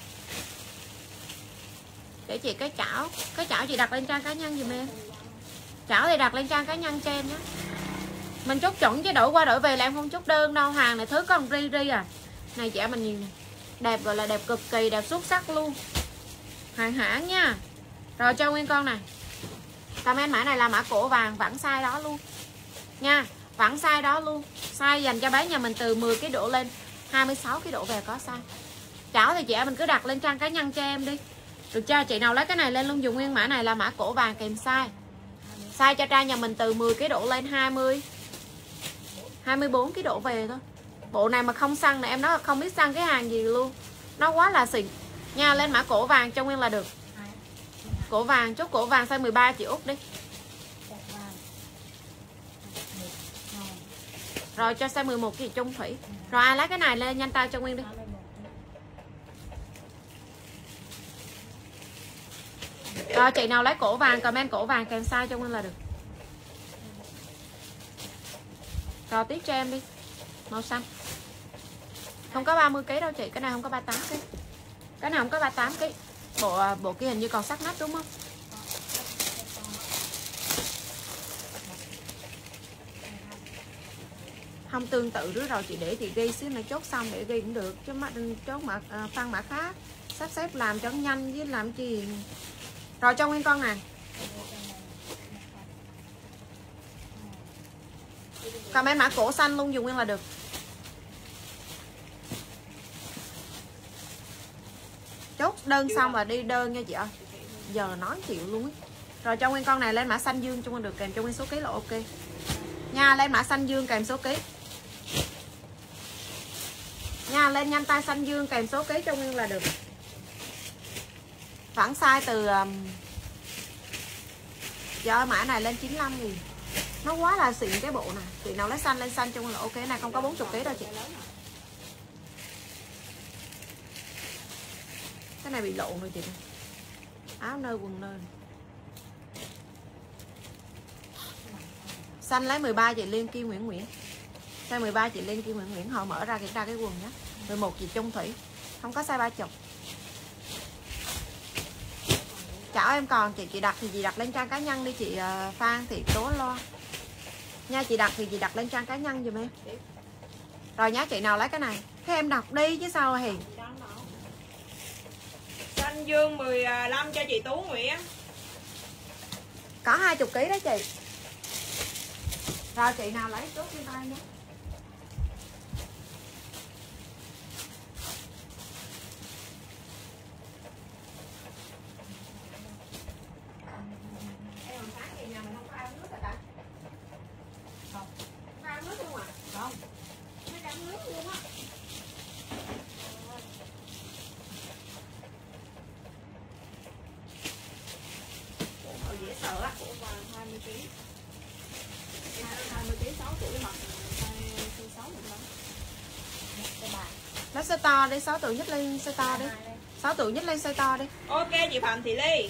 Để chị cái chảo chị đặt lên trang cá nhân giùm em. Chảo thì đặt lên trang cá nhân cho em nhé. Mình chốt chuẩn chứ đổi qua đổi về là em không chốt đơn đâu. Hàng này thứ còn ri à. Này chị em mình nhìn đẹp, gọi là đẹp cực kỳ, đẹp xuất sắc luôn. Hàng hãng nha. Rồi cho nguyên con này. Comment mã này là mã cổ vàng, vẫn size đó luôn nha, vẫn size đó luôn. Size dành cho bé nhà mình từ 10 kg độ lên 26 kg độ về có size. Chảo thì chị em mình cứ đặt lên trang cá nhân cho em đi. Được chưa? Chị nào lấy cái này lên luôn dùng nguyên mã này là mã cổ vàng kèm size. Size cho trai nhà mình từ 10 kg độ lên 24 kg độ về thôi. Bộ này mà không săn này em nói là không biết săn cái hàng gì luôn. Nó quá là xịn. Nha, lên mã cổ vàng cho Nguyên là được. Cổ vàng, chốt cổ vàng size 13 chị Út đi. Rồi cho size 11 chị Trung Thủy. Rồi ai lấy cái này lên nhanh tay cho Nguyên đi. Rồi chị nào lấy cổ vàng comment cổ vàng kèm size cho Nguyên là được. Rồi tiếp cho em đi. Màu xanh. Không có 30 kg đâu chị, cái này không có 38 kg. Cái này không có 38 kg. Bộ kia hình như còn sắc nách đúng không? Không tương tự nữa rồi chị, để chị ghi xíu này chốt xong để ghi cũng được chứ mà chốt mà phân mã khác, sắp xếp làm cho nhanh với làm gì. Rồi cho Nguyên con này. Comment mã cổ xanh luôn dùng Nguyên là được. Chốt đơn xong là đi đơn nha chị ơi. Giờ nói chịu luôn ấy. Rồi cho Nguyên con này lên mã xanh dương cho Nguyên được, kèm cho Nguyên số ký là ok nha. Lên mã xanh dương kèm số ký nha. Lên nhanh tay xanh dương kèm số ký cho Nguyên là được. Vẫn size từ giờ mã này lên 95.000. Nó quá là xịn cái bộ này. Chị nào lấy xanh lên xanh cho Nguyên là ok. Này không có 40 kg đâu chị. Cái này bị lộn rồi chị này. Áo nơ quần nơ. Xanh lấy 13 chị Liên Kim Nguyễn. Size 13 chị Liên Kim Nguyễn. Họ mở ra kiểm tra cái quần nhé. 11 chị Trung Thủy. Không có size 30. Chảo em còn chị đặt thì chị đặt lên trang cá nhân đi chị Phan Thị Tố Loan. Nha chị đặt thì chị đặt lên trang cá nhân giùm em. Rồi nhá, chị nào lấy cái này. Thế em đọc đi chứ sao Hiền. Xanh dương 15 cho chị Tú Nguyễn. Có 20 kg đó chị. Rồi chị nào lấy chốt trên tay nhé. Dễ sợ á. Cổ vàng 20 kg. 20 kg 6 tuổi mặc size 6 được lắm. Nó size to đi, 6 tuổi nhất lên size to đi. 6 tuổi nhất lên size to đi. Ok chị Phạm Thị Ly.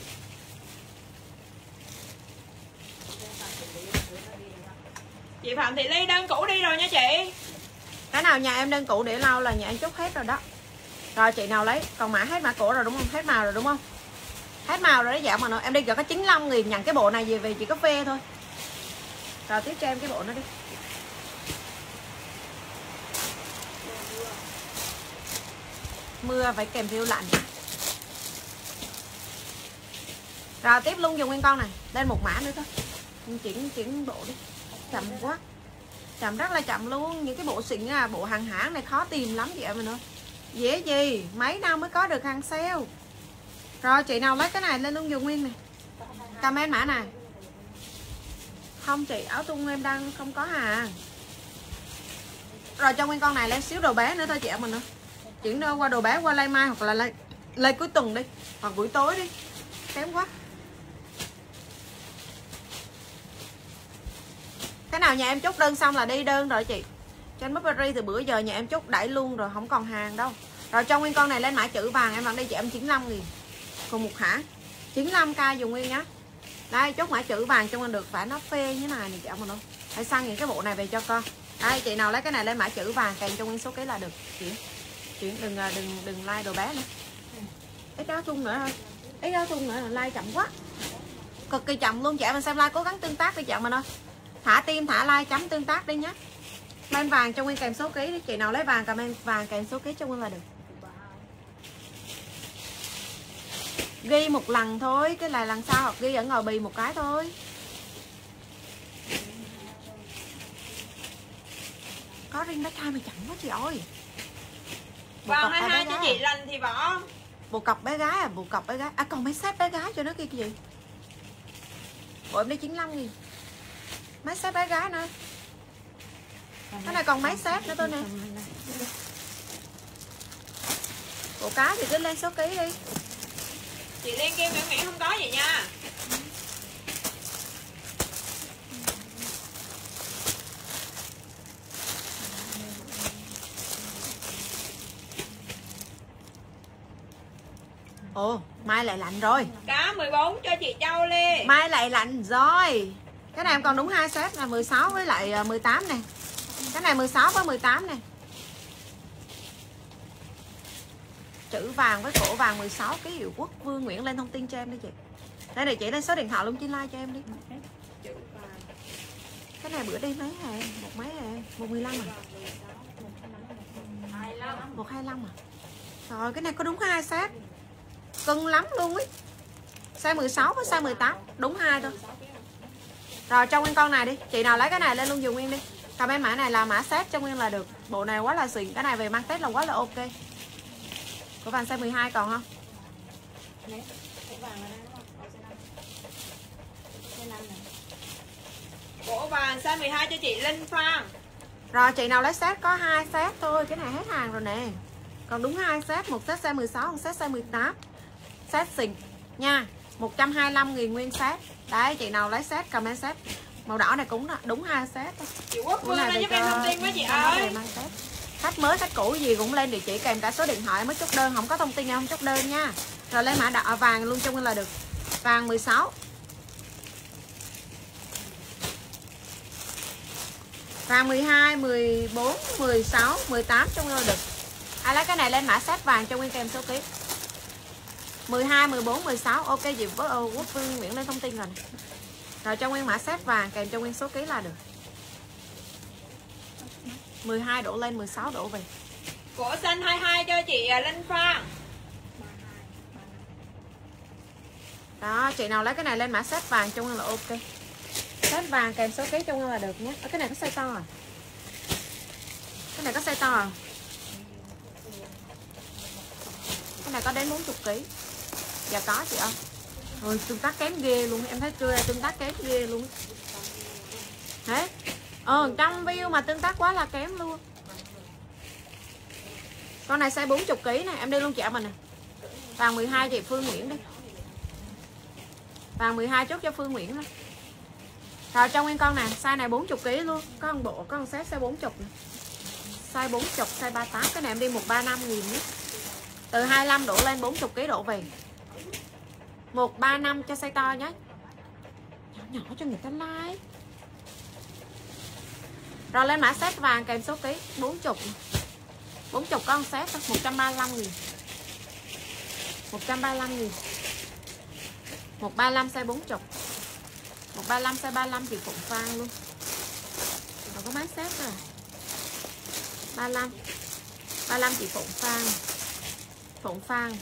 Chị Phạm Thị Ly đơn cũ đi rồi nha chị. Cái nào nhà em đơn cũ để lâu là nhà em chốt hết rồi đó. Rồi chị nào lấy, còn mã hết mã cổ rồi đúng không? Hết màu rồi đúng không? Hết màu rồi đó dạ mà nó em đi cho có 95.000 nhận cái bộ này về chỉ có phê thôi. Rồi tiếp cho em cái bộ nó đi. mưa phải kèm theo lạnh. Rồi tiếp luôn dùng nguyên con này. Lên một mã nữa thôi. Chuyển bộ đi. Chậm quá. Chậm rất là chậm luôn. Những cái bộ xịn bộ hàng hãng này khó tìm lắm chị em mình ơi. Dễ gì, mấy năm mới có được hàng sale. Rồi chị nào lấy cái này lên luôn dùng nguyên này. Comment mã này. Không chị, áo thun em đang không có hàng. Rồi cho nguyên con này lên xíu đồ bé nữa thôi chị em mình ơi. Chuyển đâu qua đồ bé, qua lay mai hoặc là lay cuối tuần đi, hoặc buổi tối đi. Kém quá. Cái nào nhà em chốt đơn xong là đi đơn rồi chị. Trên Burberry thì bữa giờ nhà em chốt đẩy luôn rồi, không còn hàng đâu. Rồi cho nguyên con này lên mã chữ vàng em vẫn đi chị em 95.000. Còn một hãng 95k dùng nguyên nhá. Đây chốt mã chữ vàng cho mình được, phải nó phê như này nè chị em mình không? Hãy săn những cái bộ này về cho con. Đây chị nào lấy cái này lên mã chữ vàng kèm cho nguyên số ký là được. Chuyển đừng like đồ bé nữa. Ít áo thun nữa thôi. Ít áo thun nữa là like chậm quá. Cực kỳ chậm luôn chị em mình xem like cố gắng tương tác đi chị em mình ơi. Thả tim thả like chấm tương tác đi nhé. Lên vàng cho nguyên kèm số ký đi. Chị nào lấy vàng comment vàng kèm số ký cho nguyên là được. Ghi một lần thôi, cái này lần sau hoặc ghi ở ngồi bì một cái thôi. Có ring bách hai mà chậm quá chị ơi. Vâng 22 cho chị lần thì bỏ. Bộ cọc bé gái bộ cọc bé gái. À còn mấy set bé gái cho nó kia cái gì. Bộ em đi 95.000. Mấy set bé gái nữa. Cái này còn mấy set nữa tôi nè. Bộ cá thì cứ lên số ký đi. Chị lên kêu mẹ không có vậy nha. Ồ, mai lại lạnh rồi. Cá 14 cho chị Châu Lê. Mai lại lạnh rồi. Cái này em còn đúng 2 set là 16 với lại 18 nè. Cái này 16 với 18 nè. Chữ vàng với cổ vàng 16 ký hiệu quốc. Vương Nguyễn lên thông tin cho em đi chị. Đây này chị lên số điện thoại luôn trên like cho em đi. Cái này bữa đi mấy hả? Một mấy hả? 115 à? 125 à? Rồi cái này có đúng 2 set. Cưng lắm luôn ấy. Size 16 với size 18. Đúng 2 thôi. Rồi cho nguyên con này đi. Chị nào lấy cái này lên luôn dùng nguyên đi. Comment mã này là mã set cho nguyên là được. Bộ này quá là xịn. Cái này về mang test là quá là ok. Có vàng size 12 còn không? Cổ vàng size 12 cho chị Linh Phan. Rồi chị nào lấy set có 2 set thôi. Cái này hết hàng rồi nè. Còn đúng 2 set. Một set size 16, một set size 18. Set xịn nha. 125.000 nguyên set. Đấy chị nào lấy set comment set. Màu đỏ này cũng đúng 2 set. Chị Quốc Phương lên giúp em thông tin với chị ơi. Khách mới khách cũ gì cũng lên địa chỉ kèm cả số điện thoại mới chốt đơn. Không có thông tin em không chốt đơn nha. Rồi lấy mã đỏ vàng luôn cho nguyên là được. Vàng 16. Vàng 12, 14, 16, 18 cho nguyên là được. Ai lấy cái này lên mã set vàng cho nguyên kèm số ký. 12, 14, 16. Ok chị Quốc Phương Nguyễn lên thông tin rồi. Rồi cho nguyên mã set vàng kèm cho nguyên số ký là được. 12 đổ lên, 16 đổ về. Cổ xanh 22 cho chị Linh Phan. Đó, chị nào lấy cái này lên mã set vàng cho nguyên là ok. Set vàng kèm số ký cho nguyên là được nhé. Cái này có size to à? Cái này có size to à? Cái này có đến 40 kg. Dạ có chị ơi. Rồi tương tác kém ghê luôn. Em thấy chưa tương tác kém ghê luôn. Thế 100 view mà tương tác quá là kém luôn. Con này size 40 kg này. Em đi luôn chị mình nè. Vàng 12 chị Phương Nguyễn đi. Vàng 12 chốt cho Phương Nguyễn đó. Rồi cho nguyên con nè. Size này 40 kg luôn. Có một bộ, có một set size 40 nè. Size 40, size 38. Cái này em đi 135.000 nhé. Từ 25 đổ lên 40 kg đổ về. 135 cho size to nhé. Nhỏ nhỏ cho người ta like. Rồi lên mã set vàng kèm số ký 40. 40 có một set thôi, 135.000. 135.000. 135 size 40. 135 size 35 chị Phụng Phan luôn. Rồi có mấy set rồi. 35. 35 chị Phụng Phan. Phụng Phan.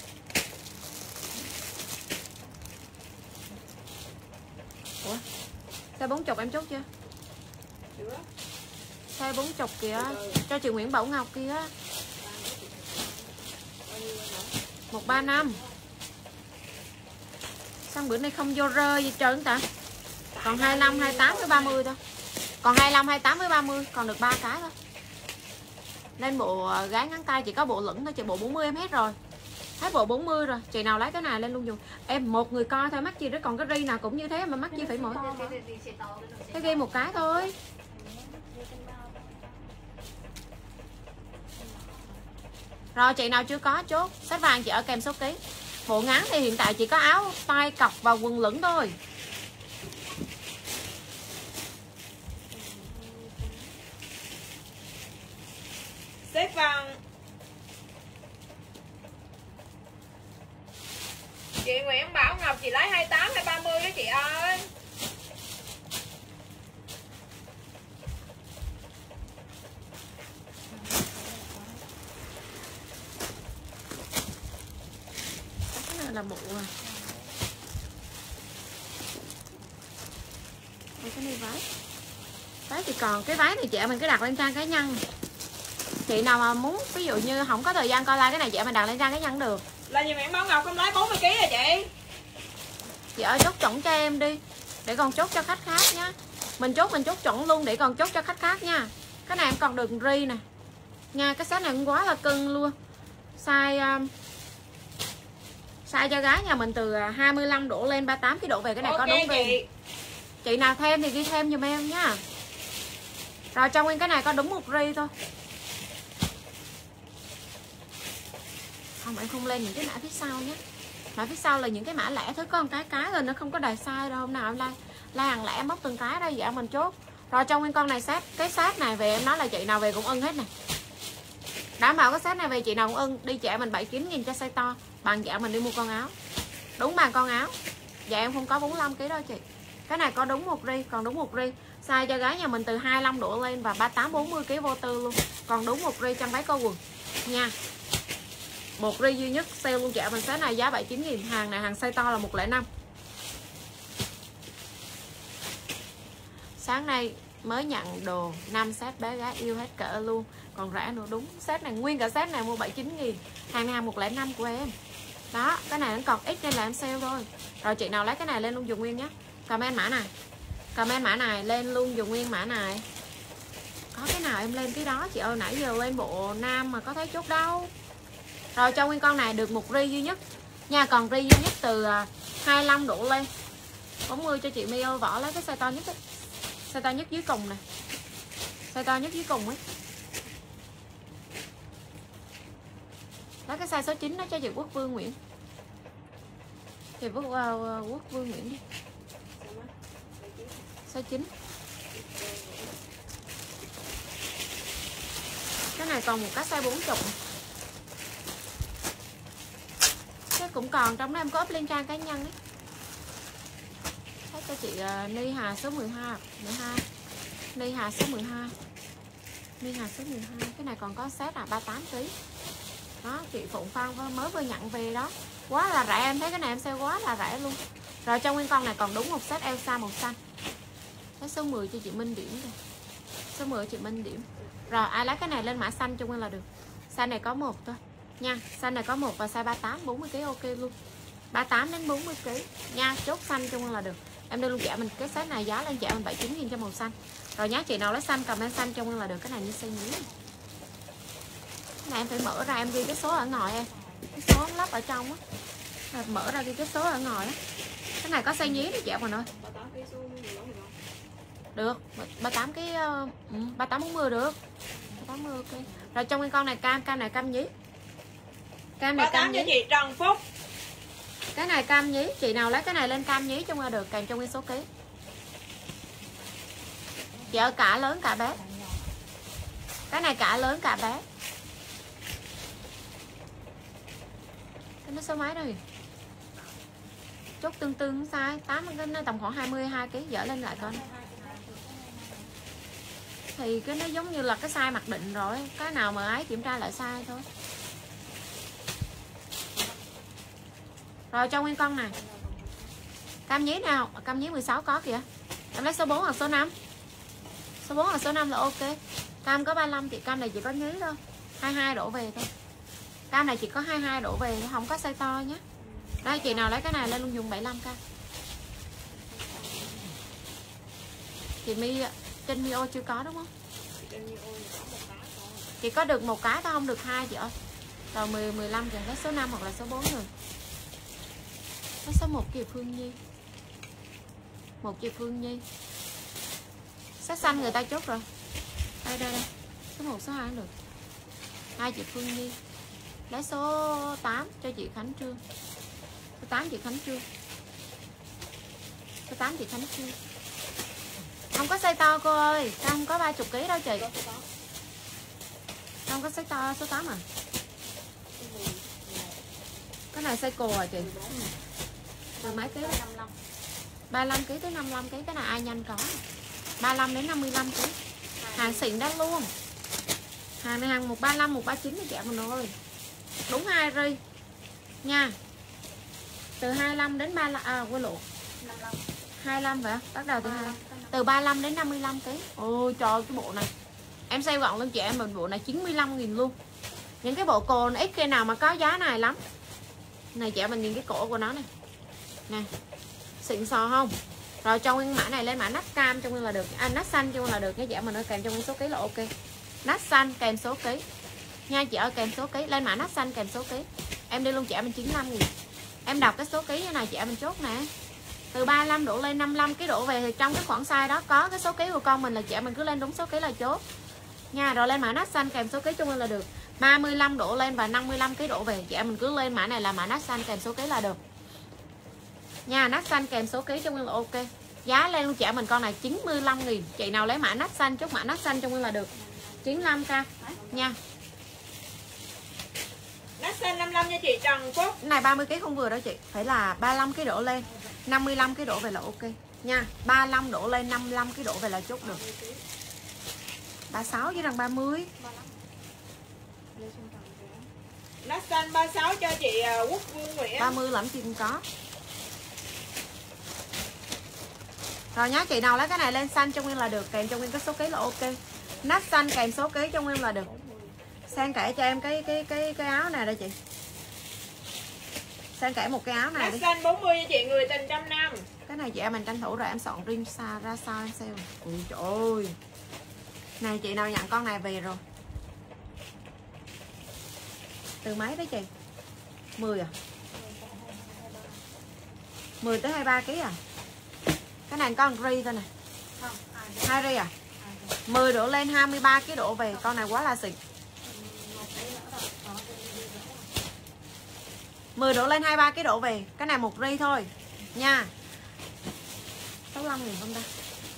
Ủa? Size 40 em chốt chưa? Chưa. Size 40 kìa. Cho chị Nguyễn Bảo Ngọc kia. 135. Sao bữa nay không vô rơi gì trơn ta? Còn 25, 28 với 30 thôi. Còn 25, 28 với 30, còn được 3 cái thôi. Lên bộ gái ngắn tay chỉ có bộ lửng thôi, chị bộ 40 em hết rồi. Hết bộ 40 rồi, chị nào lấy cái này lên luôn dùng. Em một người coi thôi, mắc chi đó, còn cái ri nào cũng như thế mà mắc chi phải mỗi. Cái ghi một cái thôi. Rồi chị nào chưa có chốt, set vàng chị ở kèm số ký. Bộ ngắn thì hiện tại chỉ có áo tay cọc và quần lửng thôi. Xếp vàng. Chị Nguyễn Bảo Ngọc chị lấy 28 hay 30 đó chị ơi. Cái này là bộ à. Đây cái này váy. Váy thì còn cái váy thì chị mình cứ đặt lên trang cá nhân. Chị nào mà muốn ví dụ như không có thời gian coi like cái này chị mình đặt lên trang cá nhân được. Là chị Nguyễn Bảo Ngọc không lấy 40 kg rồi chị. Chị ơi chốt chuẩn cho em đi, để còn chốt cho khách khác nhá. Mình chốt chuẩn luôn để còn chốt cho khách khác nha. Cái này em còn được ri nè nha. Cái set này cũng quá là cưng luôn. Size cho gái nhà mình từ 25 đổ lên 38 cái độ về. Cái này Okay, có đúng ri. Chị nào thêm thì ghi thêm giùm em nhá. Rồi trong nguyên cái này có đúng một ri thôi. Không, em không lên những cái mã phía sau nhé. Mã phía sau là những cái mã lẻ thôi, có một cái rồi nó không có đầy size đâu. Hôm nào em like hàng lẻ em bóc từng cái đây vậy mình chốt. Rồi trong nguyên con này set, cái set này về em nói là chị nào về cũng ưng hết này. Đảm bảo cái set này về chị nào cũng ưng. Đi chợ mình 79.000 cho size to. Bằng dạ mình đi mua con áo. Đúng bằng con áo. Dạ em không có 45 kg đâu chị. Cái này có đúng một ri, còn đúng một ri. Size cho gái nhà mình từ 25 đổ lên và 38 40 kg vô tư luôn. Còn đúng một ri trong váy co quần nha. Một ri duy nhất sale luôn chợ mình set này giá 79.000. Hàng này hàng size to là 105. Sáng nay mới nhận đồ 5 set bé gái yêu hết cỡ luôn. Còn rẻ nữa, đúng set này nguyên cả set này mua 79.000. Hàng này hàng 105 của em. Đó, cái này nó còn ít nên là em sale thôi. Rồi chị nào lấy cái này lên luôn dùng nguyên nhé. Comment mã này. Comment mã này lên luôn dùng nguyên mã này. Có cái nào em lên cái đó chị ơi, nãy giờ lên bộ nam mà có thấy chốt đâu. Rồi cho nguyên con này được một ri duy nhất nha, còn ri duy nhất từ 25 đổ lên 40 cho chị My ơi. Vỏ lấy cái size to nhất ấy. Size to nhất dưới cùng này. Size to nhất dưới cùng ấy. Lấy cái size số 9 đó cho chị Quốc Vương Nguyễn. Chị Quốc Vương Nguyễn đi. Size 9. Cái này còn một cái size 40. Cái cũng còn trong đó em có up lên trang cá nhân ấy. Thấy cho chị Ni Hà số 12. Ni Hà số 12. Ni Hà số 12. Cái này còn có set là 38 kg. Đó, chị Phụng Phan mới vừa nhận về đó. Quá là rẻ, em thấy cái này em sale quá là rẻ luôn. Rồi trong nguyên con này còn đúng một set Elsa màu xanh. Cái số 10 cho chị Minh điểm rồi. Số 10 chị Minh điểm. Rồi ai lấy cái này lên mã xanh cho nguyên là được. Size này có một thôi nha. Size này có một và size 38 40 kg ok luôn. 38 đến 40 kg nha, chốt xanh cho nguyên là được. Em đưa luôn dạ mình cái set này giá lên dạ mình 79.000 cho màu xanh. Rồi nhá, chị nào lấy xanh comment xanh cho nguyên là được. Cái này như xanh nhí. Cái này em phải mở ra em ghi cái số ở ngoài em. Cái số em lắp ở trong á. Rồi mở ra ghi cái số ở ngoài á. Cái này có size nhí đấy chị mình ơi. Được, 38 cái 38 40 được. 80 ok. Rồi trong cái con này cam này cam nhí. Cam này cam nhí. Cho chị Trần Phúc. Cái này cam nhí, chị nào lấy cái này lên cam nhí trong là được, kèm trong cái số ký. Chị ơi cả lớn cả bé. Cái này cả lớn cả bé. Cái nó số mấy đây? Chốt tương size 8 cái nó tầm khoảng 22 kg, dở lên lại con. Thì cái nó giống như là cái size mặc định rồi, cái nào mà ấy kiểm tra lại size thôi. Rồi cho nguyên con này. Cam nhí nào, cam nhí 16 có kìa. Em lấy số 4 hoặc số 5. Số 4 hoặc số 5 là ok. Cam có 35 chị, cam này chỉ có nhí thôi. 22 đổ về thôi. Cam này chỉ có 22 đổ về, không có size to nhé. Đây chị nào lấy cái này lên luôn dùng 75 cam. Chị My trên Mio chưa có đúng không? Chị có được một cái thôi, không được hai chị ơi. Rồi 15 kìa, lấy số 5 hoặc là số 4 rồi. Lấy số 1 kìa Phương Nhi. 1 chị Phương Nhi. Sắc xanh người ta chốt rồi. Đây đây đây. Số 1 số 2 cũng được. 2 chị Phương Nhi. Lấy số 8 cho chị Khánh Trương. Số 8 chị Khánh Trương. Số 8 chị Khánh Trương. Không có size to cô ơi, không có 30 kg đâu chị. Không có size to số 8 à. Cái này size cồ à chị. Từ mấy ký? 35 kg tới 55 kg, cái này ai nhanh có. 35 đến 55 kg. Hàng xịn đó luôn. Hàng này hàng 135, 139 này chị mình ơi. Đúng 2 ri nha. Từ 25 đến 35 quên lộn. 25 vậy? Bắt đầu từ 25. Từ 35 đến 55 kg. Ôi trời cái bộ này. Em sale gọn lên chị em mình bộ này 95.000 luôn. Những cái bộ cồn ít khi nào mà có giá này lắm. Này chị mình nhìn cái cổ của nó này. Nè. Xịn sò không? Rồi cho nguyên mã này lên mã nách cam cho nguyên là được. Nách xanh cho nguyên là được cái dạ mình ơi, kèm cho nguyên số ký là ok. Nách xanh kèm số ký. Nha chị ơi, kèm số ký, lên mã nách xanh kèm số ký. Em đi luôn chị mình 95.000. Em đọc cái số ký như này chị mình chốt nè. Từ 35 đổ lên 55 kg đổ về thì trong cái khoảng size đó có cái số ký của con mình là chị mình cứ lên đúng số ký là chốt. Nha, rồi lên mã nách xanh kèm số ký cho nguyên là được. 35 đổ lên và 55 kg đổ về, chị mình cứ lên mã này là mã nách xanh kèm số ký là được. Nha, nách xanh kèm số ký cho nguyên là ok. Giá lên luôn chị mình con này 95.000. Chị nào lấy mã nách xanh chốt mã nách xanh cho nguyên là được. 95k nha. Nách xanh 55 nha chị Trần Phúc. Cái này 30 kg không vừa đâu chị, phải là 35 kg đổ lên, 55 kg đổ về là ok nha. 35 đổ lên 55 kg đổ về là chốt được. 36 với rằng 30. Nách xanh 36 cho chị Quốc Vương Nguyễn. 30 lắm chị cũng có. Rồi nhá, chị nào lấy cái này lên xanh cho nguyên là được, kèm cho nguyên cái số ký là ok. Nách xanh kèm số ký cho nguyên là được. Sang kể cho em cái áo này đây chị. Sang kể một cái áo này Nách đi. xanh 40 cho chị Người Tình Trăm Năm. Cái này chị em mình tranh thủ rồi em soạn riêng xa ra sao em sale. Ui trời ơi. Này chị nào nhận con này về rồi. Từ mấy đấy chị? 10 à? 10 tới 23 kg à? Cái này con ri thôi nè. 2 ri à? 10 đổ lên 23 kg đổ về, con này quá là xịn. 10 đổ lên 23 kg đổ về, cái này một ri thôi nha. 65.000 không ta?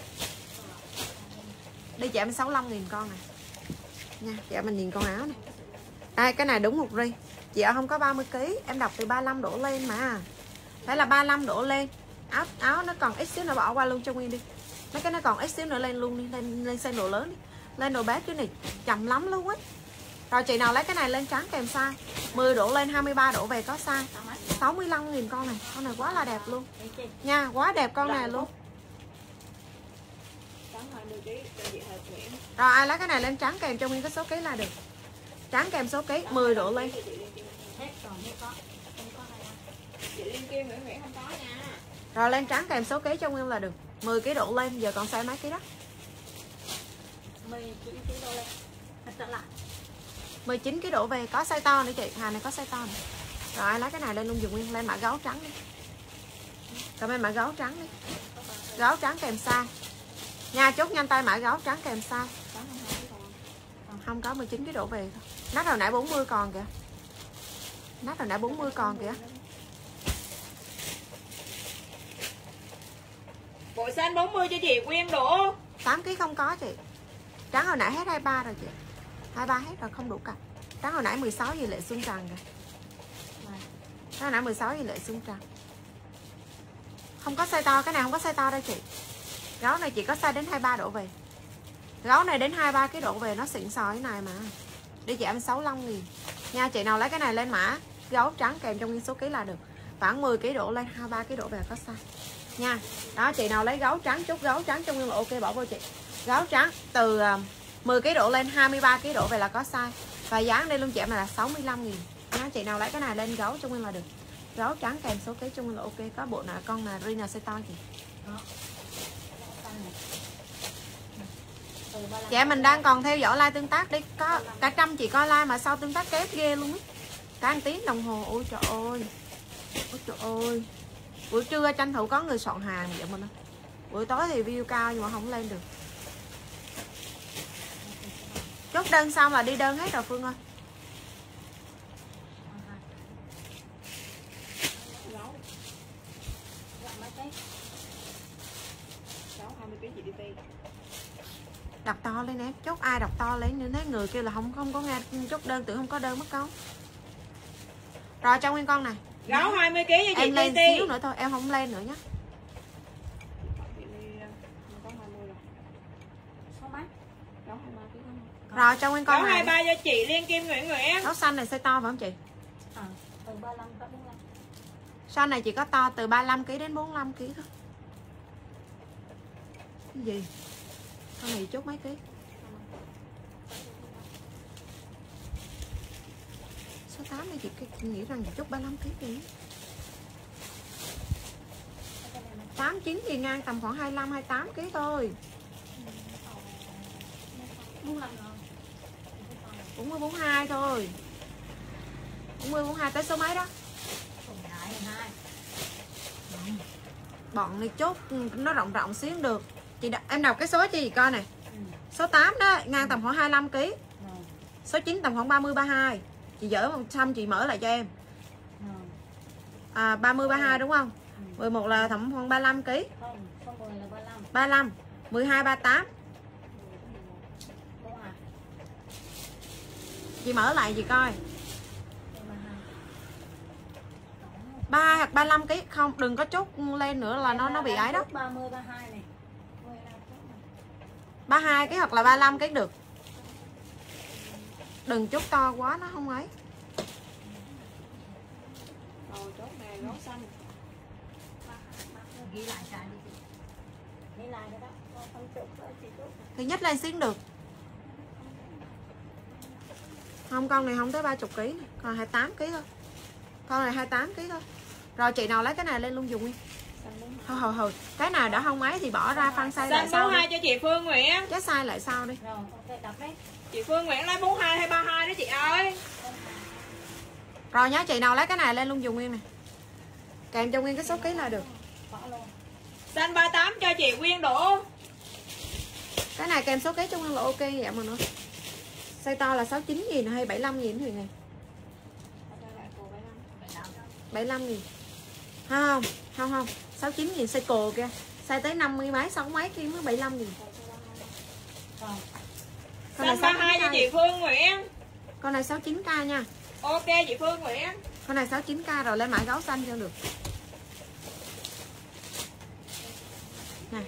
Đi chị em 65.000 con này. Nha, chị em mình nhìn con áo này. Đây, cái này đúng một ri. Chị ơi không có 30 kg, em đọc từ 35 đổ lên mà. Phải là 35 đổ lên. Áo nó còn ít xíu nữa bỏ qua luôn cho Nguyên đi. Mấy cái nó còn ít xíu nữa lên luôn đi, lên size độ lớn đi. Lên đồ bé chứ này chậm lắm luôn á. Rồi chị nào lấy cái này lên trắng kèm size. 10 đổ lên 23 đổ về có size. 65.000 con này. Con này quá là đẹp luôn. Nha, quá đẹp con này luôn. Rồi ai lấy cái này lên trắng kèm cho Nguyên cái số ký là được. Trắng kèm số ký 10 đổ lên. Rồi lên trắng kèm số ký cho Nguyên là được. 10 kg đổ lên, giờ còn size mấy ký đó? 19 kg đổ về, có size to nữa chị, hàng này có size to nữa. Rồi ai lấy cái này lên luôn dùng Nguyên, lên mã gấu trắng đi. Cầm em mã gấu trắng đi. Gấu trắng kèm size. Nha, chốt nhanh tay mã gấu trắng kèm size. Không có 19 kg đổ về thôi. Nát hồi nãy 40 còn kìa. Nát hồi nãy 40 còn kìa. Bộ xanh 40 cho chị Quyên Đỗ. 8 kg không có chị. Trắng hồi nãy hết 23 rồi chị. 23 hết rồi không đủ cặp. Trắng hồi nãy 16 gì Lệ Xuân Trần rồi. Trắng hồi nãy 16 gì Lệ Xuân Trần. Không có size to, cái này không có size to đâu chị. Gấu này chỉ có size đến 23 đổ về. Gấu này đến 23 cái độ về nó xịn sò cái này mà. Đi chị em 65.000. Nha, chị nào lấy cái này lên mã gấu trắng kèm trong nguyên số ký là được. khoảng 10 kg độ lên, 23 kg độ về có size nha. Đó, chị nào lấy gấu trắng, chút gấu trắng trong nguyên là ok bỏ vô chị. Gấu trắng từ 10 kg độ lên, 23 kg độ về là có size. Và giá đây luôn chị em là 65.000. Đó, chị nào lấy cái này lên gấu trong nguyên là được. Gấu trắng kèm số ký trong nguyên là ok. Có bộ nào con là Rina size to chị. Đó. Chị em mình đang còn theo dõi like tương tác đi. Có cả trăm chị coi like mà sao tương tác kém ghê luôn á. Cả 1 tiếng đồng hồ. Ôi trời ơi. Ôi trời ơi. Buổi trưa tranh thủ có người soạn hàng vậy mình. Buổi tối thì view cao nhưng mà không lên được. Chốt đơn xong là đi đơn hết rồi Phương ơi. Đọc to lên em, chốt ai đọc to lên nữa, thấy người kêu là không có nghe chốt đơn, tưởng không có đơn mất công. Rồi cho nguyên con này. Gấu 20 kg cho chị em lên Titi. xíu nữa thôi, em không lên nữa nhé. Rồi cho nguyên con Gấu này. 23 cho chị Liên Kim Nguyễn Nguyễn. Gấu xanh này size to phải không chị? Từ 35 tới 45. Size này chỉ có to từ 35 kg đến 45 kg thôi. Cái gì? Con này chốt mấy ký? Số 8 này chị nghĩ rằng chị chốt 35 kg kìa. 89 thì ngang tầm khoảng 25 28 kg thôi. 45 rồi. 40 42 thôi. 40 42 tới số mấy đó? Bọn này chốt nó rộng rộng xíu được. Em đọc cái số cho chị coi này. Số 8 đó ngang tầm khoảng 25 kg. Số 9 tầm khoảng 30 32. Chị dỡ xong chị mở lại cho em. 30 32 đúng không? 11 là tầm khoảng 35 kg. Không, số 10 là 35. 35, 12 38. Chị mở lại chị coi. 32 hoặc 35 kg không, đừng có chốt lên nữa là nó bị ấy đó. 30 32 này. 32 kg hoặc là 35 kg được. Đừng chốt to quá nó không ấy. Rồi chốt nè, gấu xanh. Ghi lại cái đi chị. Ghi lại cái đó. Không chốt nữa chị chốt. Thì nhích lên xíu được. Không, con này không tới 30 kg, còn 28 kg thôi. Con này 28 kg thôi. Rồi chị nào lấy cái này lên luôn dùng đi. Thôi, cái nào đã không ấy thì bỏ ra phân size lại Xanh sau 42 đi. cho chị Phương Nguyễn. Chết size lại sau đi. Rồi, ok, đọc đấy. Chị Phương Nguyễn lấy 42 hay 32 đó chị ơi. Rồi nhá, chị nào lấy cái này lên luôn dùng nguyên này. Kèm cho nguyên cái số ký là được. Xanh 38 cho chị Quyên Đỗ. Cái này kèm số ký cho nguyên là ok vậy mà nữa. Size to là 69 nghìn hay 75 nghìn thì này. 75 nghìn. Không. 69 nghìn size cồ kìa. Size tới 50 mấy, 6 mấy kia mới 75 nghìn. Xanh 32 cho chị Phương Nguyễn. Con này 69k nha. Ok chị Phương Nguyễn. Con này 69k rồi lên mã gấu xanh cho được. Nè.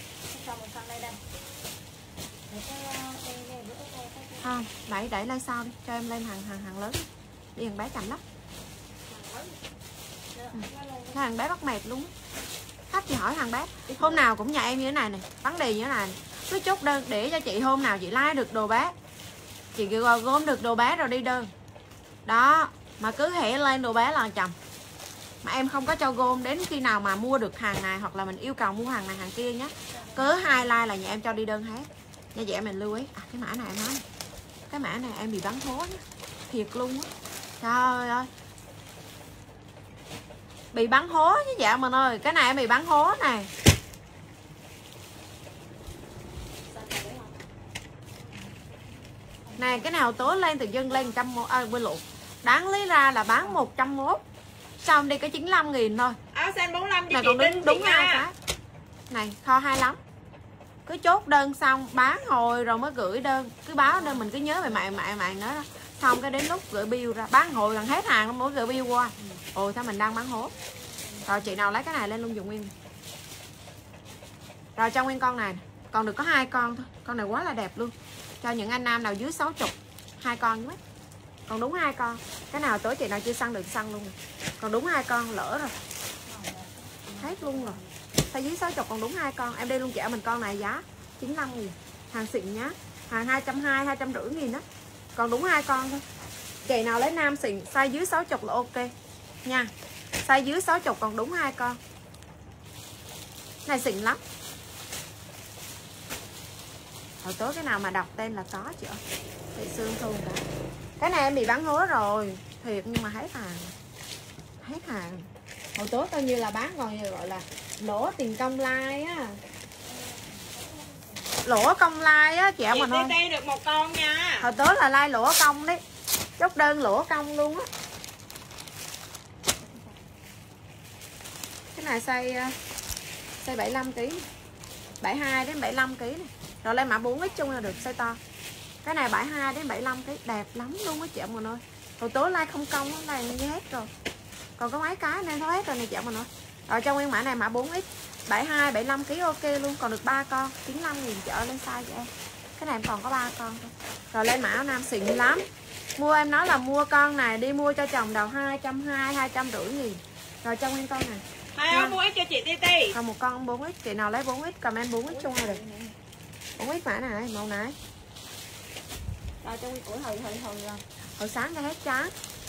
Không, đẩy lên sau đi, cho em lên hàng lớn. Đi thằng bé chậm lắm. Thằng bé bắt mệt luôn. Khách chị hỏi thằng bé, hôm nào cũng nhà em như thế này này, vấn đề như thế này. Cứ chốt đơn để cho chị hôm nào chị like được đồ bé. Chị gom được đồ bé rồi đi đơn. Đó, mà cứ hễ lên đồ bé là chồng. Mà em không có cho gom đến khi nào mà mua được hàng này hoặc là mình yêu cầu mua hàng này hàng kia nhé. Cứ 2 like là nhà em cho đi đơn hết. Nha chị em mình lưu ý. Cái mã này em nói. Cái mã này em bị bắn hố nhé. Thiệt luôn á. Trời ơi. Bị bắn hố chứ dạ mình ơi. Cái này em bị bắn hố này. Này cái nào tối lên từ dân lên 100 quên lộn. Đáng lý ra là bán 101. Sao em đi có 95 nghìn thôi. Áo xanh 45 cho này chị còn Đinh đúng Thị hai Nga. cái. Này kho hay lắm. Cứ chốt đơn xong bán hồi rồi mới gửi đơn. Cứ báo đơn mình cứ nhớ về mày nữa đó. Xong cái đến lúc gửi bill ra bán hồi gần hết hàng mới gửi bill qua. Ôi sao mình đang bán hố. Rồi chị nào lấy cái này lên luôn dùng nguyên. Rồi cho nguyên con này. Còn được có 2 con thôi. Con này quá là đẹp luôn. Cho những anh nam nào dưới 60. 2 con nhé. Còn đúng 2 con. Cái nào tối chị nào chưa săn được săn luôn. Còn đúng 2 con, lỡ rồi. Hết luôn rồi. Size dưới 60 còn đúng 2 con. Em đi luôn chị mình con này giá 95.000. Hàng xịn nhá. Hàng 220, 250.000 đó. Còn đúng 2 con thôi. Chị nào lấy nam xịn size dưới 60 là ok nha. Size dưới 60 còn đúng 2 con. Này xịn lắm. Hồi tối cái nào mà đọc tên là có chị ơi. Thị Sương Thu cả. Cái này em bị bán hứa rồi. Thiệt nhưng mà hết hàng. Hết hàng. Hồi tối coi như là bán còn gọi là lỗ tiền công like á. Lỗ công like á chị mà thôi. Chị được một con nha. Hồi tối là like lỗ công đấy. Chốt đơn lỗ công luôn á. Cái này size 75 kg. 72 đến 75 kg này. Rồi lên mã 4X chung là được size to. Cái này 72 đến 75 kg đẹp lắm luôn á chị mọi người. Hồi tối like không công nó này như hết rồi. Còn có mấy cái nên thôi hết rồi này chị mọi người. Rồi trong nguyên mã này mã 4X 72 75 kg ok luôn, còn được 3 con 95.000 chợ lên size cho em. Cái này em còn có 3 con thôi. Rồi lên mã áo nam xịn lắm. Mua em nói là mua con này đi mua cho chồng đầu 220 250.000. Rồi trong nguyên con này. Hai áo 4X cho chị Titi. Còn một con 4X, chị nào lấy 4X comment 4X chung là được. 4X mã này, màu này. Rồi trong nguyên của hồi sáng cho hết trắng.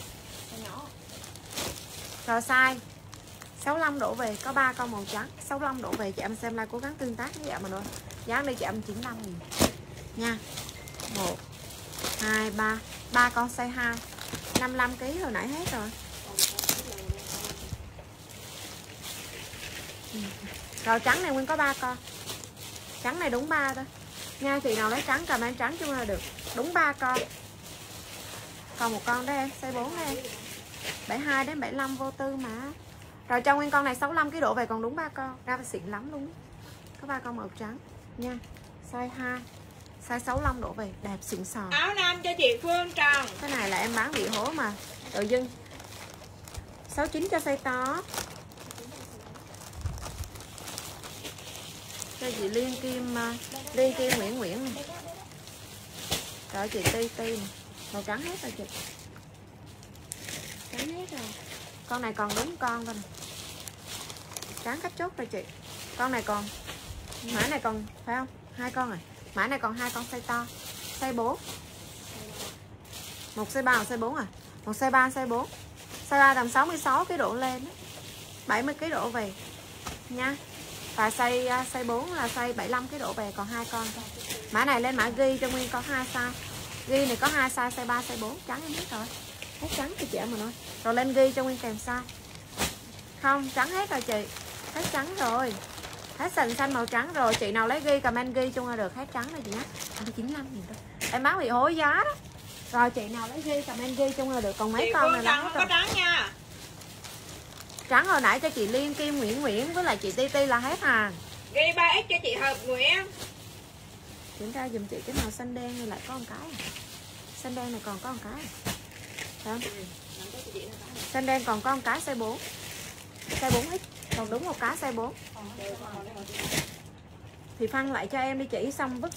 Rồi size 65 đổ về có 3 con màu trắng. 65 đổ về chị em xem like cố gắng tương tác với em mà thôi. Giá đây chị em 95.000 nha. 1 2 3 3 con size 2. 55 kg hồi nãy hết rồi. Rồi trắng này nguyên có 3 con. Trắng này đúng 3 thôi. Nha chị nào lấy trắng comment trắng chung là được. Đúng 3 con. Còn một con đây em, size 4 đây em. 72 đến 75 vô tư mà. Rồi trong nguyên con này 65 kg độ về còn đúng 3 con. Ra xịn lắm luôn. Có 3 con màu trắng nha. Size 2. Size 65 độ về đẹp xịn sò. Áo nam cho chị Phương Trần. Cái này là em bán bị hố mà. Tự dưng 69 cho size to. Cho chị Liên Kim Nguyễn. Rồi chị Ti màu trắng hết rồi chị. Trắng hết rồi. Con này còn đúng con thôi nè. Trắng cách chốt rồi chị. Con này còn mã này còn phải không? 2 con rồi. Mã này còn 2 con size to. Size 4. Một size 3 một size 4 à? Một size 3 size 4. Size 3 tầm 66 cái độ lên đó. 70 cái độ về nha. Và size 4 là size 75 cái độ về còn 2 con thôi. Mã này lên mã ghi cho nguyên có 2 size. Ghi này có 2 size, size 3 size 4 trắng em hết rồi. Hết trắng thì chị em mà nói. Rồi lên ghi cho nguyên kèm size. Không, trắng hết rồi chị. Hết trắng rồi. Hết sần xanh màu trắng rồi. Chị nào lấy ghi comment ghi chung là được. Hết trắng rồi chị nhé. 95.000 thôi. Em bán bị hối giá đó. Rồi chị nào lấy ghi comment ghi chung là được. Còn mấy chị con này là có trắng nha. Trắng hồi nãy cho chị Liên Kim Nguyễn với lại chị Ti là hết hàng. Ghi 3X cho chị Hợp Nguyễn. Kiểm tra dùm chị cái màu xanh đen này lại có một cái. Xanh đen này còn có một cái. Phải không? Xanh đen còn có một cái size 4. Size 4X. Còn đúng một cái size 4. Thì phân lại cho em đi chỉ xong vứt.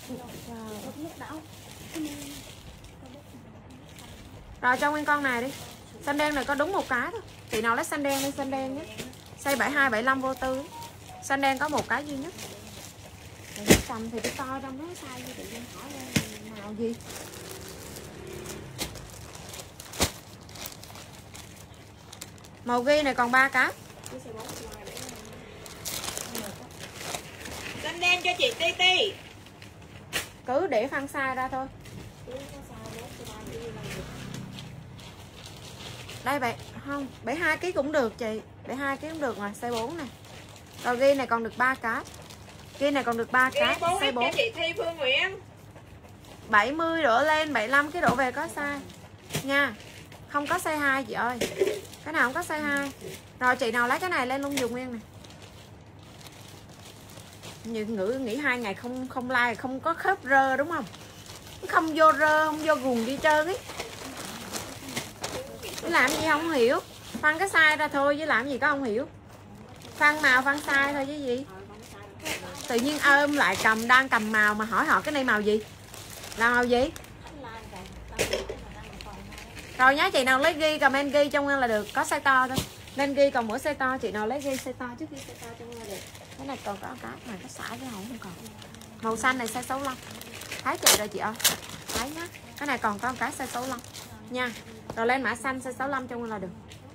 Rồi cho nguyên con này đi. Xanh đen này có đúng một cái thôi. Chị nào lấy xanh đen lên xanh đen nhé. Size 72 75 vô tư. Xanh đen có một cái duy nhất. Cầm thì cái to trong nó size như tự nhiên hỏi lên màu gì. Màu ghi này còn 3 cái. Xanh đen cho chị Titi. Cứ để phân size ra thôi. Đây vậy, không, 72 kg cũng được chị. 72 kg cũng được rồi, size 4 này. Rồi ghi này còn được 3 cái. Ghi này còn được 3 cái, size 4. Cho chị Thi Phương Nguyễn. 70 đổ lên, 75 cái đổ về có size nha. Không có size 2 chị ơi. Cái nào không có size 2. Rồi chị nào lấy cái này lên luôn dùng nguyên này. Như nghĩ 2 ngày không like không có khớp rơ đúng không? Không vô rơ, không vô gùn đi trơn ấy. Chứ làm gì không hiểu. Phân cái size ra thôi chứ làm gì có không hiểu. Phân màu phân size thôi chứ gì. Tự nhiên ôm lại đang cầm màu mà hỏi họ cái này màu gì? Là màu gì? Rồi nhá chị nào lấy ghi comment ghi trong là được, có size to thôi. Nên ghi còn mỗi size to, chị nào lấy ghi size to trước khi size to cho người đẹp. Cái này còn có cái mà có xả cái không còn. Màu xanh này size 65. Thấy chị rồi chị ơi. Thấy nhá. Cái này còn có một cái size 65 nha. Rồi lên mã xanh size 65 cho nguyên là được.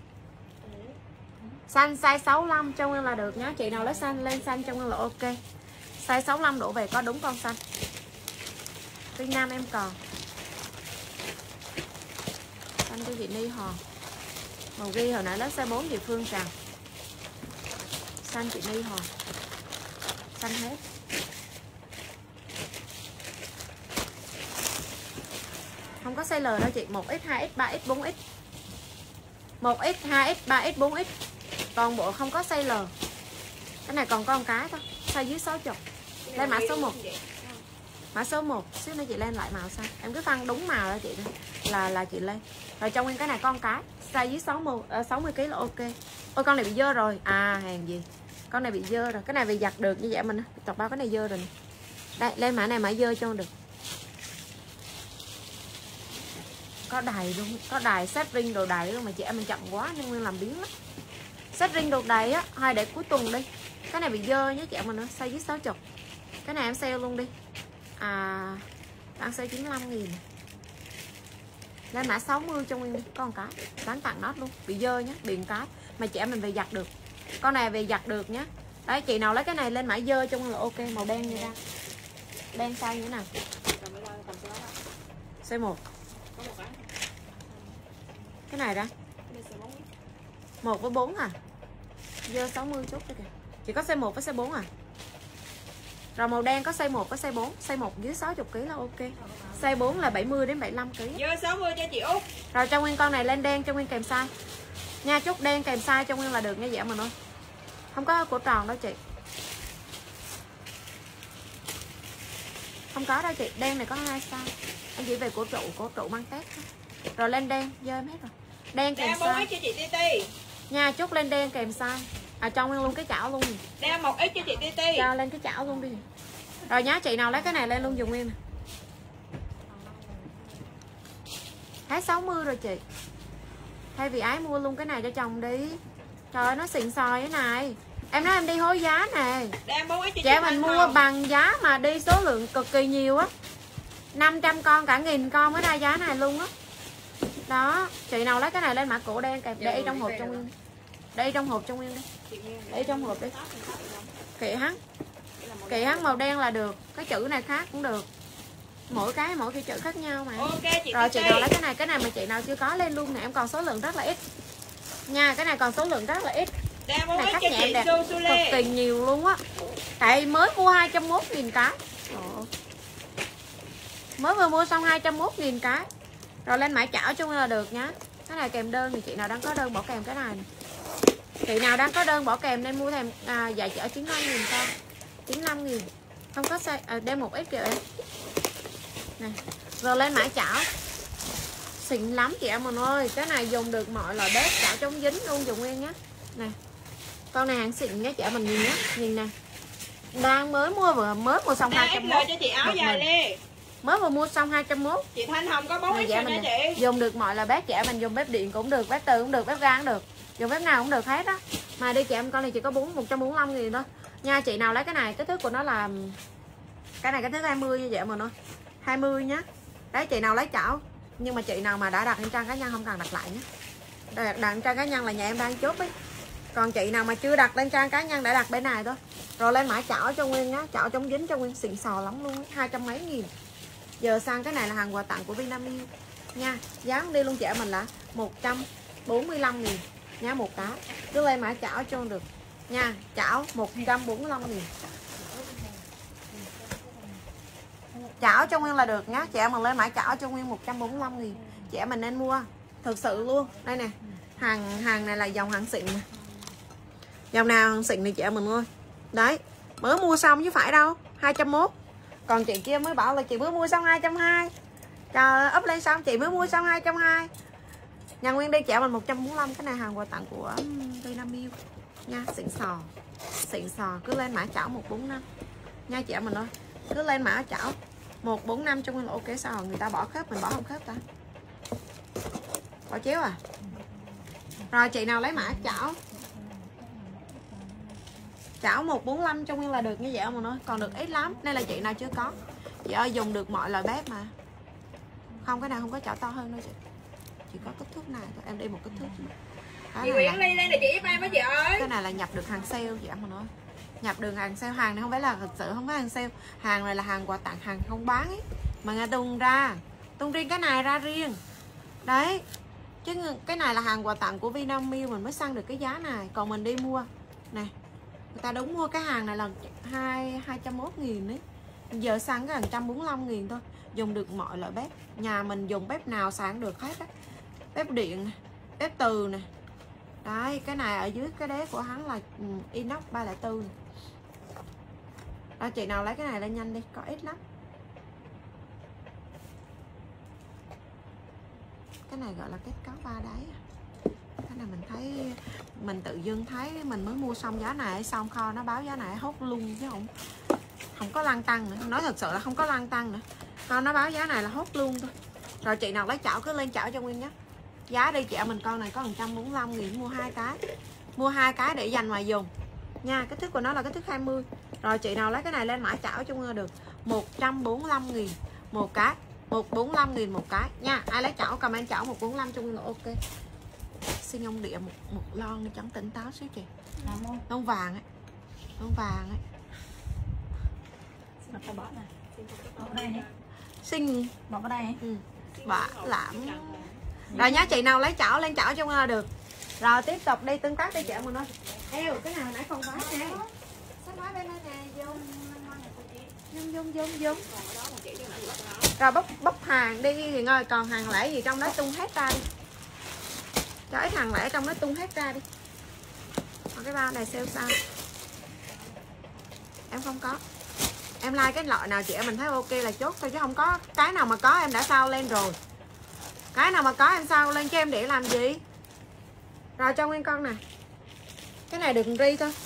Xanh size 65 cho nguyên là được nhá. Chị nào lấy xanh lên xanh cho nguyên là ok. Size 65 đổ về có đúng con xanh. Tuyên Nam em còn. Xanh của chị Ni Hòn. Màu ghi hồi nãy lấy size 4 chị Phương Trà. Xanh chị Ni Hòn. Xanh hết. Không có size L đâu chị. 1X, 2X, 3X, 4X. 1X, 2X, 3X, 4X. Toàn bộ không có size L. Cái này còn có một cái thôi. Size dưới 60. Lên mã số 1. Mã số 1. Xíu nữa chị lên lại màu xanh. Em cứ phân đúng màu đó chị. Là chị lên. Rồi trong nguyên cái này con cái. Size dưới 60kg là ok. Ôi con này bị dơ rồi. À hàng gì. Con này bị dơ rồi. Cái này bị giặt được như vậy mình. Chọc bao cái này dơ rồi nè. Đây lên mã này mã dơ cho được. Có đài luôn. Có đài set ring đồ đài luôn mà chị em mình chậm quá nên nguyên làm biến lắm. Set ring đồ đài á. Hay để cuối tuần đi. Cái này bị dơ nhé chị em mình nữa. Size dưới 60. Cái này em sale luôn đi. À đang sale 95.000. Lên mã 60 cho nguyên đi. Có một cái bán tặng nốt luôn. Bị dơ nhé. Biển cái. Mà chị em mình về giặt được. Con này về giặt được nhé. Đấy chị nào lấy cái này lên mã dơ cho nguyên là ok. Màu đen như ra. Đen size như thế nào? Size 1. Cái này ra 1 với 4 à? Dơ 60 chút cho kìa. Chỉ có size 1 với size 4 à? Rồi màu đen có size 1 với size 4. Size 1 dưới 60kg là ok. Size 4 là 70 đến 75kg. Dơ 60 cho chị Út. Rồi cho nguyên con này lên đen cho nguyên kèm size. Nha chút đen kèm size cho nguyên là được nha dạ mình ơi. Không có cổ tròn đâu chị. Không có đâu chị. Đen này có 2 size. Em chỉ về cổ trụ mang tét thôi. Rồi lên đen, dơ em hết rồi. Đen kèm size cho chị Titi. nha chút lên đen kèm size. À cho nguyên luôn cái chảo luôn. Đem 1X cho chị Titi. Cho lên cái chảo luôn đi. Rồi nhá chị nào lấy cái này lên luôn dùng nguyên nè. Thấy 60 rồi chị. Thay vì ái mua luôn cái này cho chồng đi. Trời ơi nó xịn sò thế này. Em nói em đi hối giá nè. Đem 4X cho chị. Chị mình mua bằng giá mà đi số lượng cực kỳ nhiều á. 500 con cả 1000 con mới ra giá này luôn á. Đó, chị nào lấy cái này lên mã cổ đen kẹp để trong hộp cho nguyên. Đây trong hộp cho nguyên đi. Để trong hộp đi. Kệ hắn màu đen là được. Cái chữ này khác cũng được. Mỗi cái chữ khác nhau mà. Ok chị. Rồi chị nào lấy cái này mà chị nào chưa có lên luôn nè, em còn số lượng rất là ít. Nha, cái này còn số lượng rất là ít. Đem Cái này 4X khách cho nhà chị em đẹp Su cực kỳ nhiều luôn á. Tại mới mua 201.000 cái. Mới vừa mua xong 201.000 cái. Rồi lên mã chảo chung là được nhá. Cái này kèm đơn thì chị nào đang có đơn bỏ kèm cái này. Chị nào đang có đơn bỏ kèm nên mua thêm dạ chở 95.000 con. 95.000. Không có size đem 1X kìa em. Này. Rồi lên mã chảo. Xịn lắm chị em mình ơi. Cái này dùng được mọi loại bếp, chảo chống dính luôn dùng nguyên nhá. Này. Con này hàng xịn nhá chị em mình nhìn nhá, nhìn nè. Đang mới mua xong 201 cho chị áo dài đi. Mới vừa mua xong 201. Chị Thanh Hồng có 4X cho nha chị. Dùng được mọi là bếp chị em mình dùng bếp điện cũng được, bếp từ cũng được, bếp ga cũng được. Dùng bếp nào cũng được hết á. Mà đi chị em con này chỉ có 145.000 thôi. Nha chị nào lấy cái này, cái thước của nó là cái này cái thước 20 như vậy mà thôi. 20 nhá. Đấy chị nào lấy chảo. Nhưng mà chị nào mà đã đặt lên trang cá nhân không cần đặt lại nhé. Đặt lên trang cá nhân là nhà em đang chốt ấy. Còn chị nào mà chưa đặt lên trang cá nhân đã đặt bên này thôi. Rồi lên mã chảo cho nguyên nhá, chảo chống dính cho nguyên xịn sò lắm luôn, 200 mấy nghìn. Giờ sang cái này là hàng quà tặng của Vinamilk nha. Giá đi luôn chị em mình là 145.000 nha một cái. Cứ lên mã chảo cho được nha, chảo 145.000. Chảo cho nguyên là được nhá. Chị em mình lên mã chảo cho nguyên 145.000. Chị em mình nên mua thực sự luôn. Đây nè. Hàng này là dòng hàng xịn nè. Dòng nào hàng xịn thì chị em mình ơi. Đấy, mới mua xong chứ phải đâu, 201. Còn chị kia mới bảo là chị mới mua xong 220. Trời ơi, up lên xong chị mới mua xong 220. Nhà nguyên đi chị em mình 145. Cái này hàng quà tặng của Vinamilk nha, xịn sò. Xịn sò, cứ lên mã chảo 145 nha chị em mình ơi. Cứ lên mã chảo 145 cho nguyên là ok. Sao người ta bỏ khớp, mình bỏ không khớp ta? Bỏ chéo à? Rồi chị nào lấy mã chảo 145 cho Nguyên là được như vậy mà nói. Còn được ít lắm. Nên là chị nào chưa có. Chị ơi dùng được mọi loại bếp mà. Không, cái này không có chảo to hơn đâu chị. Chỉ có kích thước này thôi. Em đi một kích thước. Chị Nguyễn Ly lên để chị giúp em á chị ơi. Cái này là nhập được hàng sale chị mà nói. Nhập được hàng sale. Hàng này không phải là thực sự không phải hàng sale. Hàng này là hàng quà tặng, hàng không bán ấy. Mà người tung ra. Tung riêng cái này ra riêng. Đấy. Chứ cái này là hàng quà tặng của Vinamilk mình mới săn được cái giá này. Còn mình đi mua nè, người ta đúng mua cái hàng này là 201.000 đấy. Giờ săn cái 145.000 thôi. Dùng được mọi loại bếp. Nhà mình dùng bếp nào sẵn được hết á. Bếp điện, bếp từ nè. Đấy, cái này ở dưới cái đế của hắn là inox 304 này. Đó, chị nào lấy cái này lên nhanh đi, có ít lắm. Cái này gọi là kết cấu 3 đáy. Cái này mình thấy, mình tự dưng thấy mình mới mua xong giá này, xong kho nó báo giá này hốt luôn chứ không có lăn tăng nữa. Nói thật sự là không có lăn tăng nữa. Con nó báo giá này là hốt luôn thôi. Rồi chị nào lấy chảo cứ lên chảo cho Nguyên nhé. Giá đi chị em mình con này có 145.000 mua 2 cái. Mua 2 cái để dành ngoài dùng nha. Kích thước của nó là kích thước 20. Rồi chị nào lấy cái này lên mã chảo cho Nguyên được 145.000 một cái. 145.000 một cái nha. Ai lấy chảo comment chảo 145 cho Nguyên là ok. Xin ông địa một lon để chẳng tỉnh táo xíu chị. Lon vàng ấy. Lon vàng ấy. Xin bỏ vào đây. Bả làm. Rồi nhá, chị nào lấy chảo lên chảo cho Nguyên là được. Rồi tiếp tục đi tương tác đi chị em mình ơi. Eo, cái này hồi nãy không bán nè. Sách nói bên đây nè, dung. Rồi bốc hàng đi Hiền ơi, còn hàng lẻ gì trong đó tung hết ra đi. Cho ít hàng lẻ trong đó tung hết ra đi. Còn cái bao này sale sao? Em không có. Em like cái loại nào chị em mình thấy ok là chốt thôi, chứ không có cái nào mà có em đã sao lên rồi. Cái nào mà có em sao lên cho em để làm gì. Rồi cho Nguyên con nè. Cái này đừng ri thôi.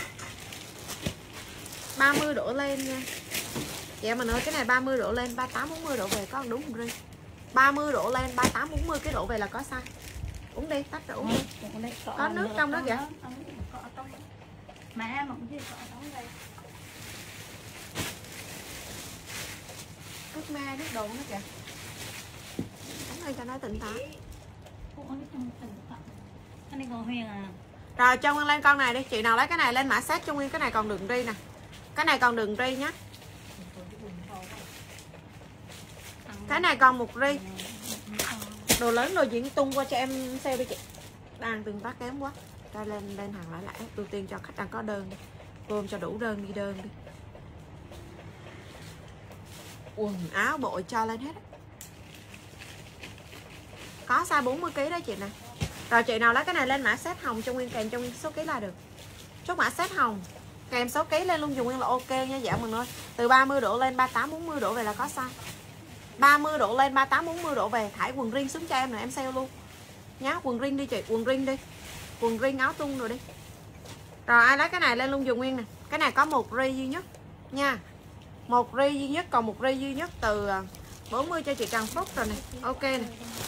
30 độ lên nha. Chị em mình ơi, cái này 30 độ lên, 38 40 độ về có đúng không ri. 30 độ lên, 38 40 cái độ về là có sai. Uống đi, tắt rồi uống đi. Có nước trong đó kìa. Mẹ mà cũng chưa có trong đây. Nước me, nước đồ nữa kìa. Uống đây cho nó tỉnh táo. Cái này còn Huyền à. Rồi cho Nguyên lên con này đi. Chị nào lấy cái này lên mã set cho Nguyên. Cái này còn đường ri nè. Cái này còn đường ri nhá. Cái này còn một ri. Đồ lớn đồ gì tung qua cho em sale đi chị. Đang tương tác kém quá. Cho lên hàng lẻ. Ưu tiên cho khách đang có đơn đi. Gom cho đủ đơn đi đơn đi. Quần áo bộ cho lên hết. Có size 40kg đó chị nè. Rồi chị nào lấy cái này lên mã set hồng cho Nguyên, kèm cho Nguyên số ký là được. Chốt mã set hồng kèm số ký lên luôn dùng Nguyên là ok nha dạ mọi người. Từ 30 độ lên 38 40 độ về là có size. 30 độ lên 38 40 độ về thải quần riêng xuống cho em rồi em sale luôn. Nhá, quần riêng đi chị, quần riêng đi. Quần riêng áo tung rồi đi. Rồi ai lấy cái này lên luôn dùng Nguyên nè. Cái này có một ri duy nhất nha. Một ri duy nhất, còn một ri duy nhất từ 40 cho chị Trần Phúc rồi nè. Ok nè.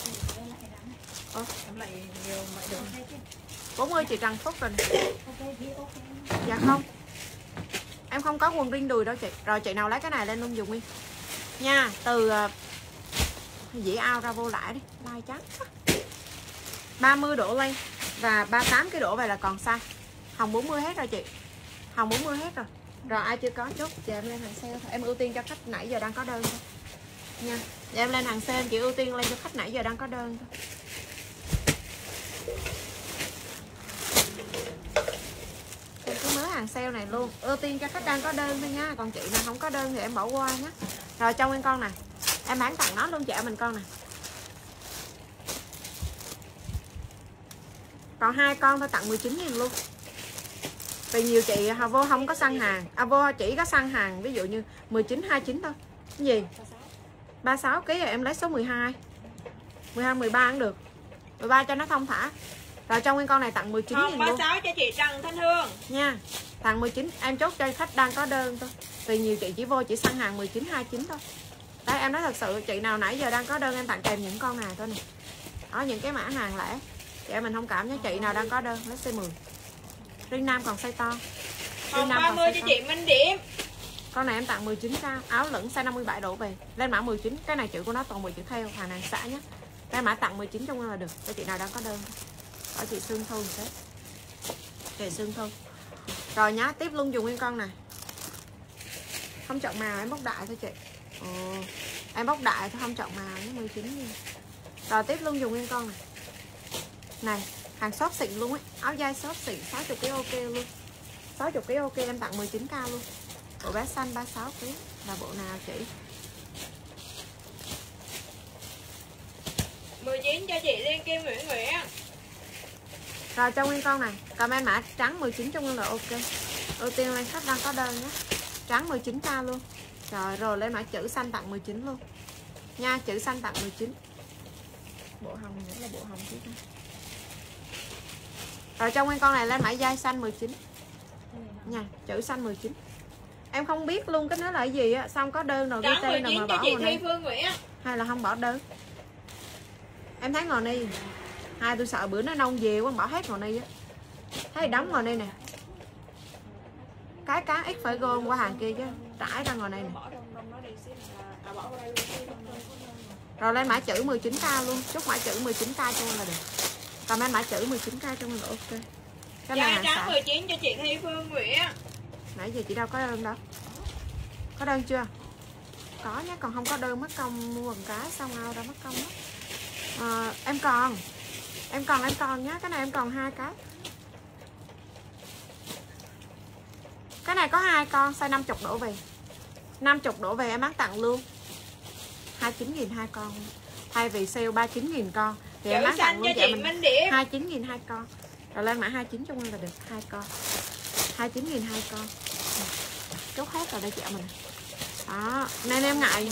40 chị Trần Phúc rồi nè. Dạ không. Em không có quần riêng đùi đâu chị. Rồi chị nào lấy cái này lên luôn dùng Nguyên nha. Từ dĩ ao ra vô lại đi. Lai trắng 30 độ lên và 38 cái độ về là còn sai. Hồng 40 hết rồi chị. Hồng 40 hết rồi. Rồi ai chưa có chốt chị em lên hàng sale thôi. Em ưu tiên cho khách nãy giờ đang có đơn thôi nha. Chị em lên hàng sale chị ưu tiên lên cho khách nãy giờ đang có đơn thôi. Em cứ mới hàng sale này luôn. Ưu tiên cho khách đang có đơn thôi nha. Còn chị nào không có đơn thì em bỏ qua nhé. Rồi cho Nguyên con này. Em bán tặng nó luôn chị em mình con này. Còn 2 con thôi tặng 19.000 luôn. Vì nhiều chị vô không có săn hàng. Vô chỉ có săn hàng ví dụ như 19 29 thôi. Cái gì? 36 kg rồi em lấy số 12. 12 13 cũng được. 13 cho nó thông thả. Rồi trong Nguyên con này tặng 19.000 luôn. 36 cho chị Trần Thanh Hương nha. Tặng 19, em chốt cho khách đang có đơn thôi. Vì nhiều chị chỉ vô chỉ săn hàng 19 29 thôi. Đấy em nói thật sự chị nào nãy giờ đang có đơn em tặng kèm những con này thôi nè. Đó những cái mã hàng lẻ. Chị em mình thông cảm nhé. Chị nào đang có đơn lấy size 10. Riêng nam còn size to. Hồng 30 cho chị Minh Điểm. Con này em tặng 19k, áo lửng size 57 đổ về. Lên mã 19, cái này chữ của nó toàn 10 chữ theo, hàng này xả nhé. Cái mã tặng 19 trong là được. Cho chị nào đang có đơn. Ở chị Sương Thu thế. Chị Sương Thu. Rồi nhá, tiếp luôn dùng nguyên con này. Không chọn màu em bóc đại thôi chị. Em bóc đại thôi không chọn màu nhé, 19 nha. Rồi tiếp luôn dùng nguyên con này. Này, hàng shop xịn luôn ấy, áo dai shop xịn 60kg ok luôn. 60kg ok em tặng 19k luôn. Bộ bé xanh 36kg là bộ nào chị? 19 cho chị Liên Kim Nguyễn Nguyễn. Rồi cho nguyên con này, comment mã trắng 19 trong nguyên là ok. Ưu tiên lên khách đang có đơn nhé. Trắng 19k luôn. Rồi lên mã chữ xanh tặng 19 luôn. Nha, chữ xanh tặng 19. Bộ hồng nữa là bộ hồng chứ. Rồi trong nguyên con này lên mã dai xanh 19. Nha, chữ xanh 19. Em không biết luôn cái nó là cái gì á, xong có đơn rồi ghi tên rồi mà bỏ chị vào Thi đây. Phương Nguyễn. Hay là không bỏ đơn. Em thấy ngò ni. Hai tôi sợ bữa nó nông về quá bỏ hết ngò ni á. Thấy đóng ngò ni nè. Cái cá ít phải gom qua hàng kia chứ. Trải ra ngò ni nè. Rồi lên mã chữ 19k luôn. Chúc mã chữ 19k cho là được. Comment mã chữ 19k cho là ok. Cái này Giá trắng 19 cho chị Thi Phương Nguyễn. Nãy giờ chị đâu có đơn đâu. Có đơn chưa? Có nhé, còn không có đơn mất công mua một cái xong ao ra mất công đó. Em còn nhé, cái này em còn 2 cái. Cái này có 2 con size 50 đổ về. 50 đổ về em bán tặng luôn. 29.000 2 con. Thay vì sale 39.000 con thì em bán tặng luôn chị mình 29.000 2 con. Rồi lên mã 29 trong là được 2 con. 29.000 2 con. Chốt hết rồi đây chị mình. Đó, nên em ngại.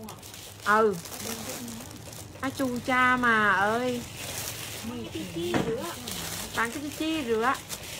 Chu cha mà ơi. Bán cái chi rửa.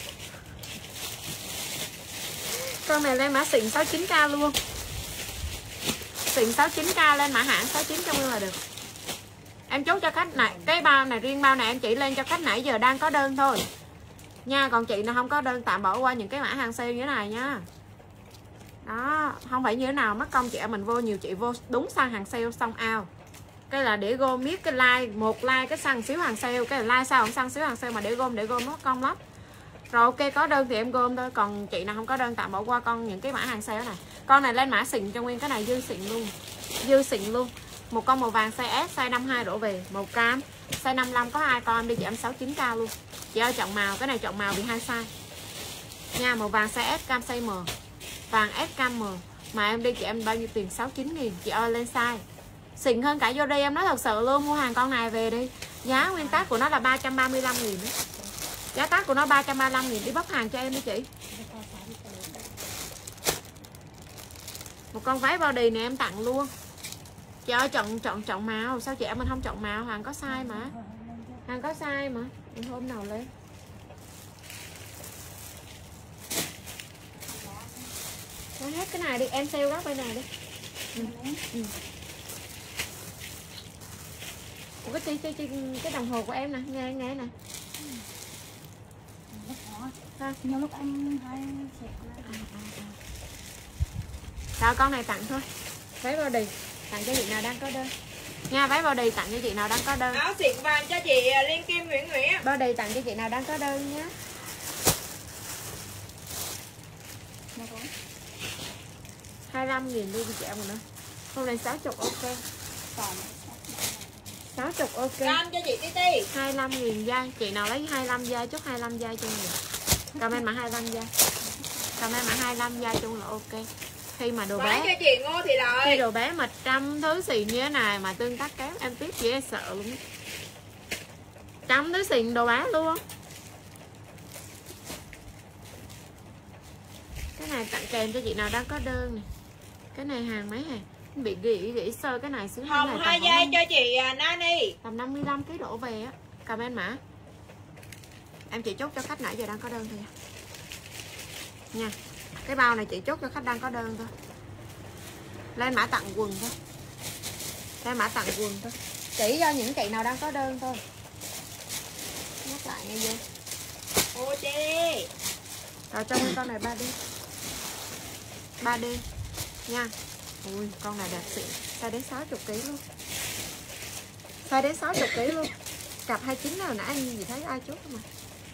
Con này lên mã xịn 69k luôn. Xịn 69k lên mã hãng 69 trong là được. Em chốt cho khách này, cái bao này riêng bao này em chỉ lên cho khách nãy giờ đang có đơn thôi. Nha, còn chị nào không có đơn tạm bỏ qua những cái mã hàng sale như thế này nha. Đó, không phải như thế nào mất công chị em mình vô nhiều chị vô đúng sang hàng sale xong ao. Cái là để gom biết cái like, một like cái săn xíu hàng sale, cái là like sao không săn xíu hàng sale mà để gom nó mất công lắm. Rồi ok có đơn thì em gom thôi, còn chị nào không có đơn tạm bỏ qua con những cái mã hàng sale này. Con này lên mã xịn cho nguyên cái này dư xịn luôn. Dư xịn luôn. Một con màu vàng size S, size 52 đổ về, màu cam, size 55 có 2 con đi chị em 69k luôn. Chị ơi chọn màu, cái này chọn màu vì 2 size. Nha, màu vàng size S, cam size M. Vàng S cam M. Mà em đi chị em bao nhiêu tiền? 69.000. Chị ơi lên size. Xịn hơn cả vô đây em nói thật sự luôn, mua hàng con này về đi. Giá nguyên tắc của nó là 335.000 đó. Giá tắc của nó 335.000 đi bóc hàng cho em đi chị. Một con váy body này em tặng luôn. Chị ơi chọn màu, sao chị em mình không chọn màu, hàng có size mà. Hàng có size mà. Hôm nào lên. Nói hết cái này đi, em sale góc bên này đi. Ủa cái đồng hồ của em nè, nghe nè. Nhưng lúc anh hay Rồi con này tặng thôi. Váy body tặng cho chị nào đang có đơn. Nha, váy body tặng cho chị nào đang có đơn. Áo xịn vàng cho chị Liên Kim Nguyễn Nguyễn. Body tặng cho chị nào đang có đơn nhé. 25.000 đi chị em nữa. Hôm nay 60 ok. 60 ok. Cam cho chị Titi. 25.000 dai, chị nào lấy 25 dai chốt 25 dai cho mình. Comment mã 25 dai. Comment mã 25 dai chung là ok. Khi mà đồ bé cho chị Ngô Thị Lợi. Khi đồ bé 100 thứ xịn như thế này mà tương tác kém em tiếp dễ sợ luôn. 100 thứ xịn đồ bé luôn. Cái này tặng kèm cho chị nào đang có đơn này. Cái này hàng mấy hàng bị gỉ sơ cái này xíu. Hồng 2 dây cho chị Nani. Tầm 55 kg đổ về á. Comment mã. Em chỉ chốt cho khách nãy giờ đang có đơn thôi nha. Cái bao này chị chốt cho khách đang có đơn thôi. Lên mã tặng quần thôi. Lên mã tặng quần thôi. Chỉ cho những chị nào đang có đơn thôi. lại nghe vô. Ô chị. Rồi cho con này 3D. 3D nha. Ui con này đẹp xịn. Size đến 60 kg luôn. Size đến 60 kg luôn. Cặp 29 nào nãy anh gì thấy ai chốt không mà.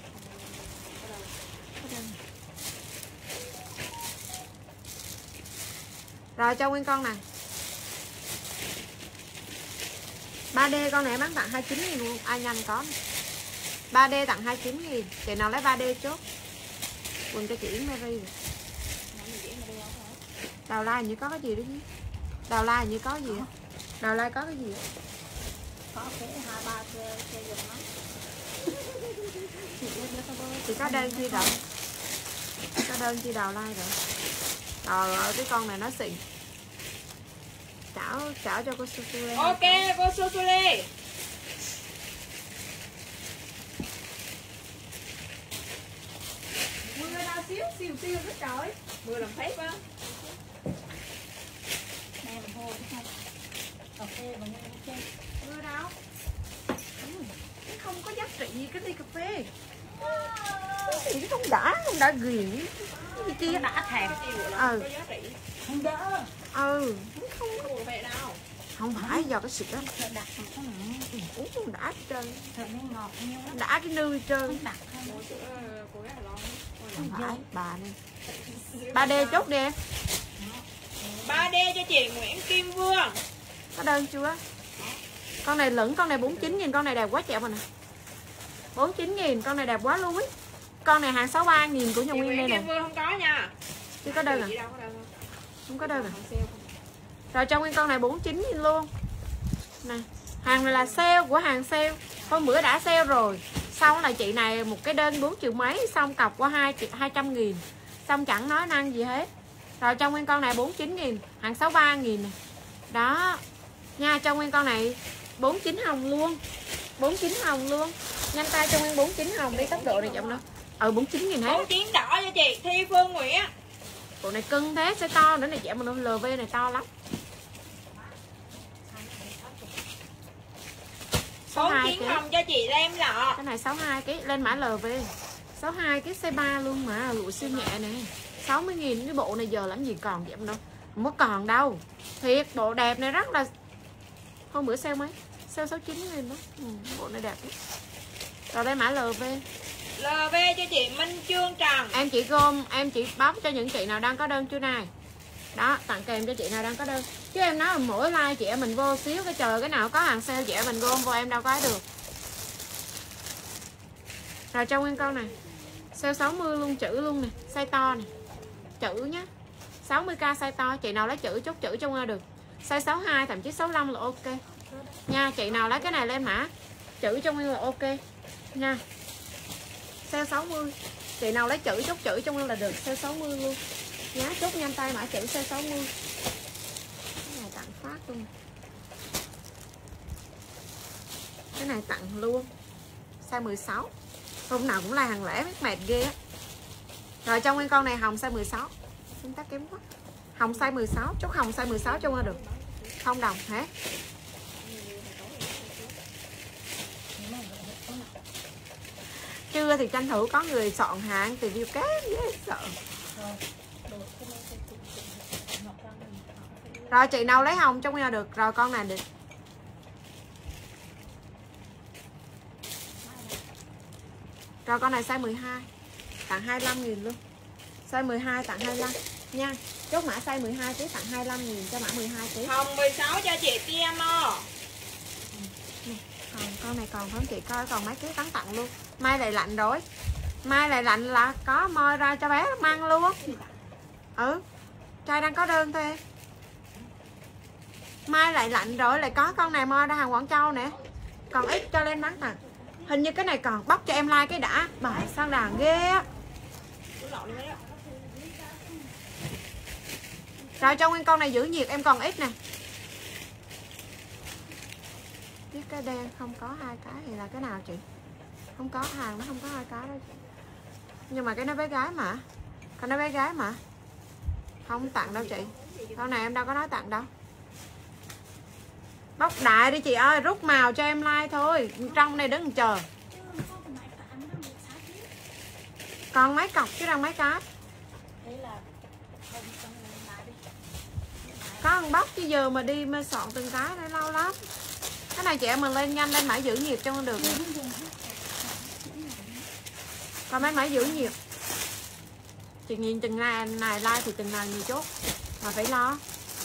Rồi cho nguyên con này 3D con này bán tặng 29.000 luôn. Ai nhanh có 3D tặng 29.000. Chị nào lấy 3D chốt. Quần cho chị Yến Mary rồi. Đào lai như có cái gì đó chứ. Đào lai như có gì á. Đào lai có cái gì á. Có cái 2-3 xe dùng lắm. Chị có đơn chi đâu. Có đơn chi đào lai rồi. Trời ơi cái con này nó xịn. Chảo cho cô Susule. Ok cô Susule. Mưa nào xíu đó trời. Mưa làm phép á. Nè mình thôi không. Cà phê mà nghe ok. Mưa đâu? Nó không có giá trị gì cái ly cà phê. Cái gì nó không đã ghiền. Cái kia Đã thèm. Ừ. Có giá trị. Không đỡ. Ừ. Không có cà phê đâu. Không phải do cái xịt đó. Thật đặt một cái này. Uống đã hết trơn. Thật nó ngọt nhiêu lắm. Đã cái nư hết trơn. Không đặt thôi. Ủa, cô gái là lo. Không phải bà này. 3D chốt đi em. 3D cho chị Nguyễn Kim Vương. Có đơn chưa? Con này lửng, con này 49.000, con này đẹp quá chẹo mà nè. 49.000, con này đẹp quá luôn ấy. Con này hàng 63.000 của nhà Chị Nguyên đây Nguyễn nè. Kim Vương không có nha. Chưa có đơn à? Chị đâu có đơn không? Không có đơn à? Hàng sale không? Rồi cho Nguyên con này 49.000 luôn. Nè, hàng này là sale của hàng sale. Hôm bữa đã sale rồi. Xong là chị này một cái đơn 4 triệu mấy, xong cọc qua 200.000. Xong chẳng nói năng gì hết. Rồi cho Nguyên con này 49.000, hàng 63.000 nè. Đó. Nha, cho Nguyên con này 49 hồng luôn. 49 hồng luôn. Nhanh tay cho Nguyên 49 hồng đi, tốc độ này chậm đó. 49.000 hết. 49 đỏ cho chị Thi Phương Nguyễn. Bộ này cưng thế, sẽ to nữa này chị, mà nó LV này to lắm. 49 hồng cho chị Lem Lọ. Cái này 62 kg, lên mã LV. 62 kg size 3 luôn mà, lụa siêu nhẹ nè. 60.000 cái bộ này giờ làm gì còn vậy đâu. Không có còn đâu. Thiệt, bộ đẹp này rất là. Hôm bữa sale mấy? Sale 69.000 đó. Bộ này đẹp lắm. Rồi đây mã LV. LV cho chị Minh Trương Trần. Em chỉ gom, em chỉ bóc cho những chị nào đang có đơn chưa này. Đó, tặng kèm cho chị nào đang có đơn. Chứ em nói là mỗi like chị em mình vô xíu cái chờ cái nào có hàng sale chị em mình gom vô em đâu có được. Rồi cho Nguyên con này. Sale 60 luôn, chữ luôn nè, size to nè. Chữ nhá. 60k size to, chị nào lấy chữ chốt chữ cho Nguyên được. Size 62 thậm chí 65 là ok. Nha, chị nào lấy cái này lên mã chữ cho Nguyên là ok nha. Sale 60. Chị nào lấy chữ chốt chữ cho Nguyên là được, sale 60 luôn. Nhá, chốt nhanh tay mã chữ sale 60. Cái này tặng phát luôn. Cái này tặng luôn. Size 16. Hôm nào cũng là hàng lẻ biết mệt ghê á. Rồi cho Nguyên con này hồng size 16. Chúng ta kém quá. Hồng size 16, chốt hồng size 16 cho Nguyên được. Không đồng hết. Trưa thì tranh thủ có người soạn hàng thì view cá dễ sợ. Rồi chị nào lấy hồng cho Nguyên được. Rồi con này được. Rồi con này size 12 tặng 25.000 luôn. Size 12 tặng 25 nha. Chốt mã size 12 kg tặng 25.000 cho mã 12 kg. Hồng 16 cho chị Piano. Còn con này còn không chị coi còn mấy ký tán tặng luôn. Mai lại lạnh rồi. Mai lại lạnh là có moi ra cho bé mang luôn. Ừ. Trai đang có đơn thôi. Mai lại lạnh rồi lại có con này moi ra hàng Quảng Châu nè. Còn ít cho lên bán tặng. Hình như cái này còn bóc cho em like cái đã. Bài sao đàn ghê á. Rồi cho Nguyên con này giữ nhiệt em còn ít nè. Biết cái đen không có 2 cái thì là cái nào chị? Không có hàng nó không có 2 cái đâu chị. Nhưng mà cái nó bé gái mà. Con nó bé gái mà. Không tặng đâu chị. Con này em đâu có nói tặng đâu. Bóc đại đi chị ơi, rút màu cho em like thôi. Trong này đứng chờ. Còn mấy cọc chứ đâu mấy cái. Thế là không lại đi. Có một bóc chứ giờ mà đi mà soạn từng cái để lâu lắm. Cái này chị em mình lên nhanh lên mãi giữ nhiệt cho được. Còn mấy mãi giữ nhiệt. Chị nhìn chừng này like thì chừng nào nhiều chốt mà phải lo.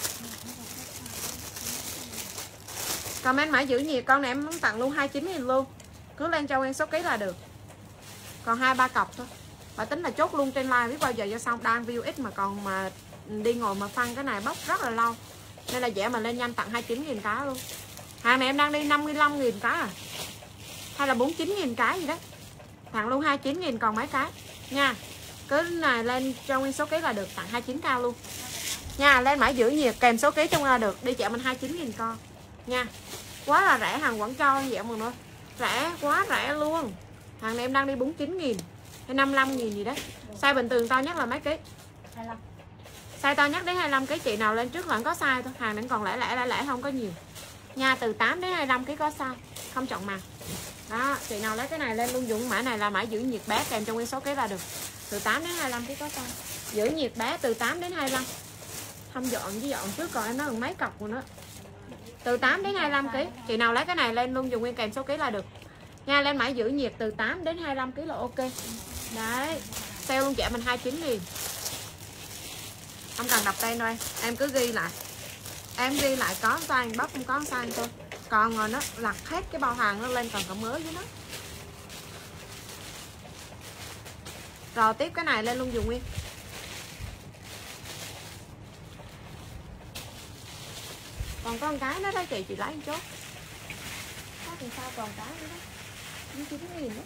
Comment mãi giữ nhiệt, con này em muốn tặng luôn 29.000 luôn. Cứ lên cho em số ký là được. Còn 2-3 cọc thôi. Và tính là chốt luôn trên live biết bao giờ cho xong, đang view ít mà còn mà đi ngồi mà phân cái này bóc rất là lâu. Nên là dễ mà lên nhanh tặng 29.000 cái luôn. Hàng này em đang đi 55.000 cái à. Hay là 49.000 cái gì đó. Tặng luôn 29.000 còn mấy cái nha. Cứ này lên cho nguyên số ký là được, tặng 29 cao luôn nha. Lên mãi giữ nhiệt kèm số ký trong là được. Đi chợ mình 29.000 con nha. Quá là rẻ, hàng vẫn cho vậy mọi người. Rẻ, quá rẻ luôn. Hàng này em đang đi 49.000 hay 55.000 gì đấy. Size bình thường to nhất là mấy ký? 25. Size to nhất đến 25 kg, chị nào lên trước là có size thôi. Hàng này còn lẻ không có nhiều nha. Từ 8 đến 25 kg có size, không chọn màu. Đó, chị nào lấy cái này lên luôn dùng mã này là mã giữ nhiệt bé kèm trong nguyên số ký là được. Từ 8 đến 25 kg có size. Giữ nhiệt bé từ 8 đến 25. Không dọn với dọn trước còn em nói còn mấy cọc rồi nữa. Từ 8 đến 25 kg. Chị nào lấy cái này lên luôn dùng nguyên kèm số ký là được. Nha, lên mã giữ nhiệt từ 8 đến 25 kg là ok. Đấy. Sale luôn chị mình 29.000. Không cần đọc tên đâu em cứ ghi lại. Em ghi lại có size bóc không có size thôi. Còn rồi nó lặt hết cái bao hàng nó lên còn cả mới với nó. Rồi tiếp cái này lên luôn dùng nguyên. Còn có một cái đó đó chị lấy một chút. Có thì sao còn cái nữa đó. 9.000 đó.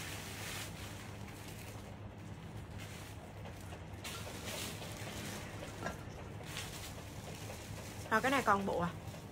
Rồi cái này còn bộ à.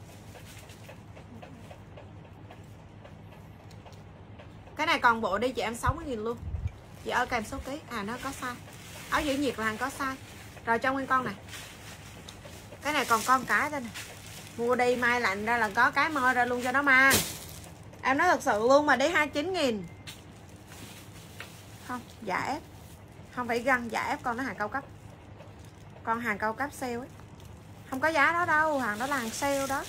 Cái này còn bộ đi chị em 60.000 luôn. Chị ơi kèm số ký. À nó có size. Áo giữ nhiệt là hàng có size. Rồi cho nguyên con này. Cái này còn con cái đây này. Mua đi mai lạnh ra là có cái moi ra luôn cho nó mang. Em nói thật sự luôn mà đi 29.000. Không, giả ép. Không phải găng, giả ép con nó hàng cao cấp. Con hàng cao cấp sale ấy. Không có giá đó đâu, hàng đó là hàng sale đó.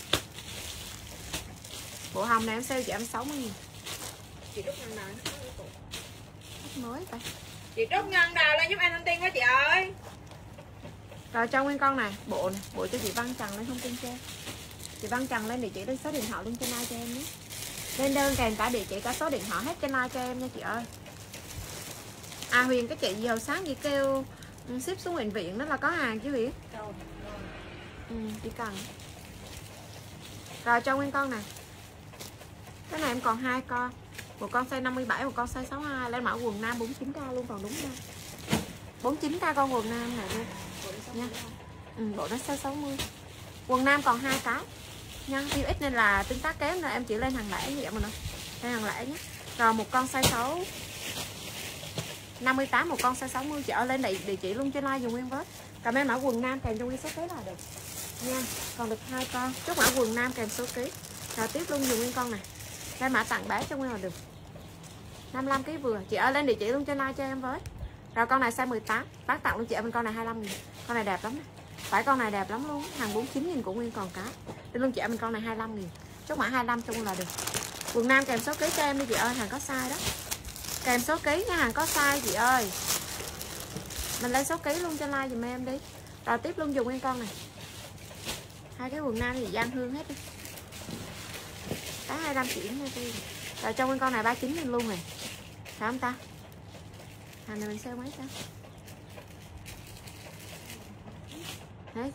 Bộ hồng này em sale chị em 60.000. Chị Trúc Ngân nào Mới vậy. Chị Trúc Ngân đào lên giúp em thông tin quá chị ơi. Rồi cho nguyên con này, bộ cho chị Văn Trần lên thông tin cho em. Chị Văn Trần lên địa chỉ đến số điện thoại luôn trên like cho em nhé. Lên đơn kèm cả địa chỉ cả số điện thoại hết trên like cho em nha chị ơi. À Huyền cái chị gì hồi sáng gì kêu ship xuống bệnh viện đó là có hàng chứ Huyền. Chỉ cần. Rồi cho nguyên con này. Cái này em còn 2 con. Một con size 57, một con size 62. Lên mã quần nam 49k luôn còn đúng ra. 49k con quần nam này luôn nha. Bộ nó size 60. Quần nam còn 2 cái nha. Yêu ít nên là tương tác kém nên em chỉ lên hàng lẻ như vậy mà nó. Lên hàng lẻ nhé. Rồi một con size 6 58, một con size 60. Chị ơi lên địa chỉ luôn trên like dùng nguyên với. Comment mã quần nam kèm trong cái số ký là được nha. Còn được 2 con. Chốt mã quần nam kèm số ký. Rồi tiếp luôn dùng nguyên con này. Lên mã tặng bé cho nguyên là được. 55 kg vừa. Chị ơi lên địa chỉ luôn trên like cho em với. Rồi con này size 18. Bán tặng luôn chị em con này 25.000. Con này đẹp lắm này. Phải con này đẹp lắm luôn. Hàng 49.000 của nguyên còn cá. Đi luôn chị em con này 25.000. Chốt mã 25 cho nguyên là được. Quần nam kèm số ký cho em đi chị ơi, hàng có size đó. Kèm số ký nha, hàng có size chị ơi. Mình lấy số ký luôn cho like dùm em đi. Rồi tiếp luôn dùng nguyên con này. Hai cái quần nam thì Giang Hương hết đi. Cái 25 chuyển nha chị. Rồi cho nguyên con này 39.000 luôn này. Phải không ta? Hàng này mình sale mấy ta? Đấy.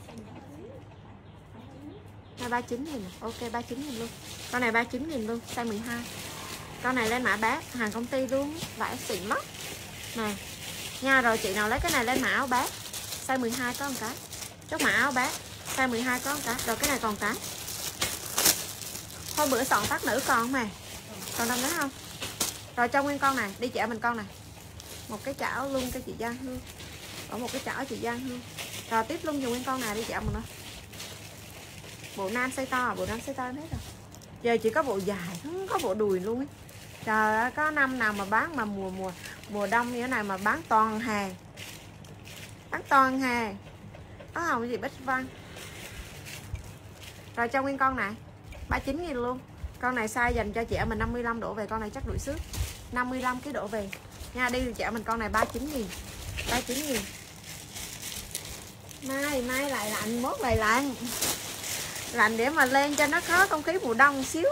Này 39.000. Ok 39.000 luôn. Con này 39.000 luôn, size 12. Con này lên mã bác, hàng công ty luôn, vải xịn lắm. Nè. Nha, rồi chị nào lấy cái này lên mã áo bác. Size 12 có một cái. Chốt mã áo bác, size 12 có một cái. Rồi cái này còn cái. Hôm bữa soạn tắt nữ còn mà. Còn đâu nữa không? Rồi cho nguyên con này, đi chợ mình con này. Một cái chảo luôn cho chị Giang Hương. Ở một cái chảo chị Giang Hương. Rồi tiếp luôn dùng nguyên con này đi chợ mình nữa. Bộ nam size to, bộ nam size to hết rồi. Giờ chỉ có bộ dài, không có bộ đùi luôn ấy. Trời ơi, có năm nào mà bán mà Mùa đông như thế này mà bán toàn hàng. Bán toàn hàng. Áo hồng gì Bích Văn. Rồi cho nguyên con này 39.000 luôn. Con này size dành cho chị em mình 55 độ về. Con này chắc đuổi xước 55 kg độ về nha. Đi chị em mình con này 39.000. 39.000. Mai lại lạnh, mốt lại lạnh. Lạnh để mà lên cho nó khó không khí mùa đông một xíu.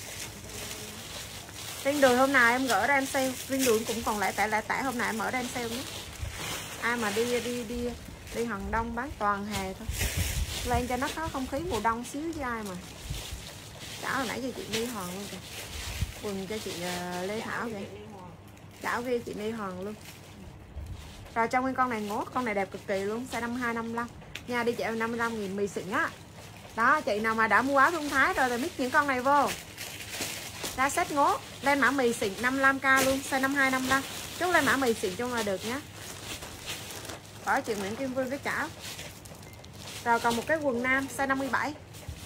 Riêng đùi hôm nào em gỡ ra em sale. Riêng đùi cũng còn lại tẻ hôm nào em mở ra em sale nhé. Ai mà đi Hòn Đông bán toàn hè thôi. Lên cho nó có không khí mùa đông xíu với ai mà. Chảo hồi nãy cho chị Ni Hòn luôn kìa. Quần cho chị Lê Thảo kìa. Chảo kia chị Ni Hòn luôn. Rồi trong nguyên con này ngố. Con này đẹp cực kỳ luôn. Size 52, 55 nha. Đi chị 55.000 mì xịn á. Đó chị nào mà đã mua áo Thông Thái rồi thì mix những con này vô. Ra set ngố. Lên mã mì xịn 55k luôn. Size 52, 55. Chốt lên mã mì xịn chung là được nhé. Khỏi chị Nguyễn Kim Vương với chảo. Rồi còn một cái quần nam size 57.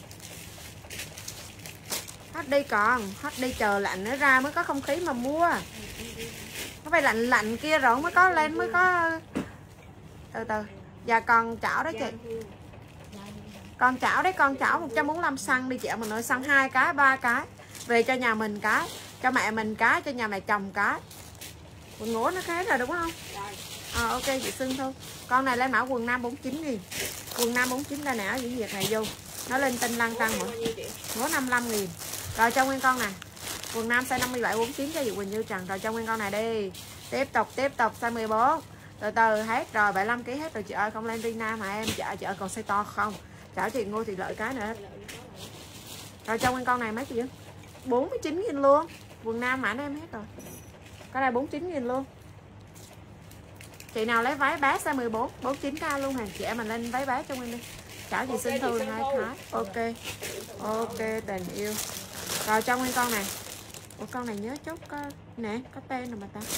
Hết đi còn. Hết đi chờ lạnh nữa ra mới có không khí mà mua. Nó phải lạnh kia rồi mới có lên mới có. Từ từ. Dạ còn chảo đó chị. Còn chảo đấy, con chảo 145 xăng đi chị mình ơi, xăng 2 cái 3 cái. Về cho nhà mình cái, cho mẹ mình cái, cho nhà mẹ chồng cái. Quần ngố nó khác rồi đúng không? Ok chị Sương thôi. Con này lên mã quần nam 49.000. Quần nam 49 đây nè, những việc này vô. Nó lên tinh lăng tăng mọi. Ngố 55.000. Rồi cho nguyên con này. Quần nam size 57 49 cho chị Quỳnh Như Trần. Rồi cho nguyên con này đi. Tiếp tục size 14. Từ từ hết rồi 75 kg hết rồi chị ơi, không lên riêng nam mà em. Chị ơi còn size to không? Chảo chị Ngô thì lợi cái nữa. Rồi cho nguyên con này mấy chị? 49.000 luôn. Quần nam mã em hết rồi. Cái này 49.000 luôn. Chị nào lấy váy bé size 14 49k luôn hàng. Chị em mình lên váy bé cho nguyên đi. Chảo chị xin thư hai thái. Ok tình yêu. Rồi cho nguyên con này. Ủa con này nhớ chốt có nè, có tên rồi mà ta.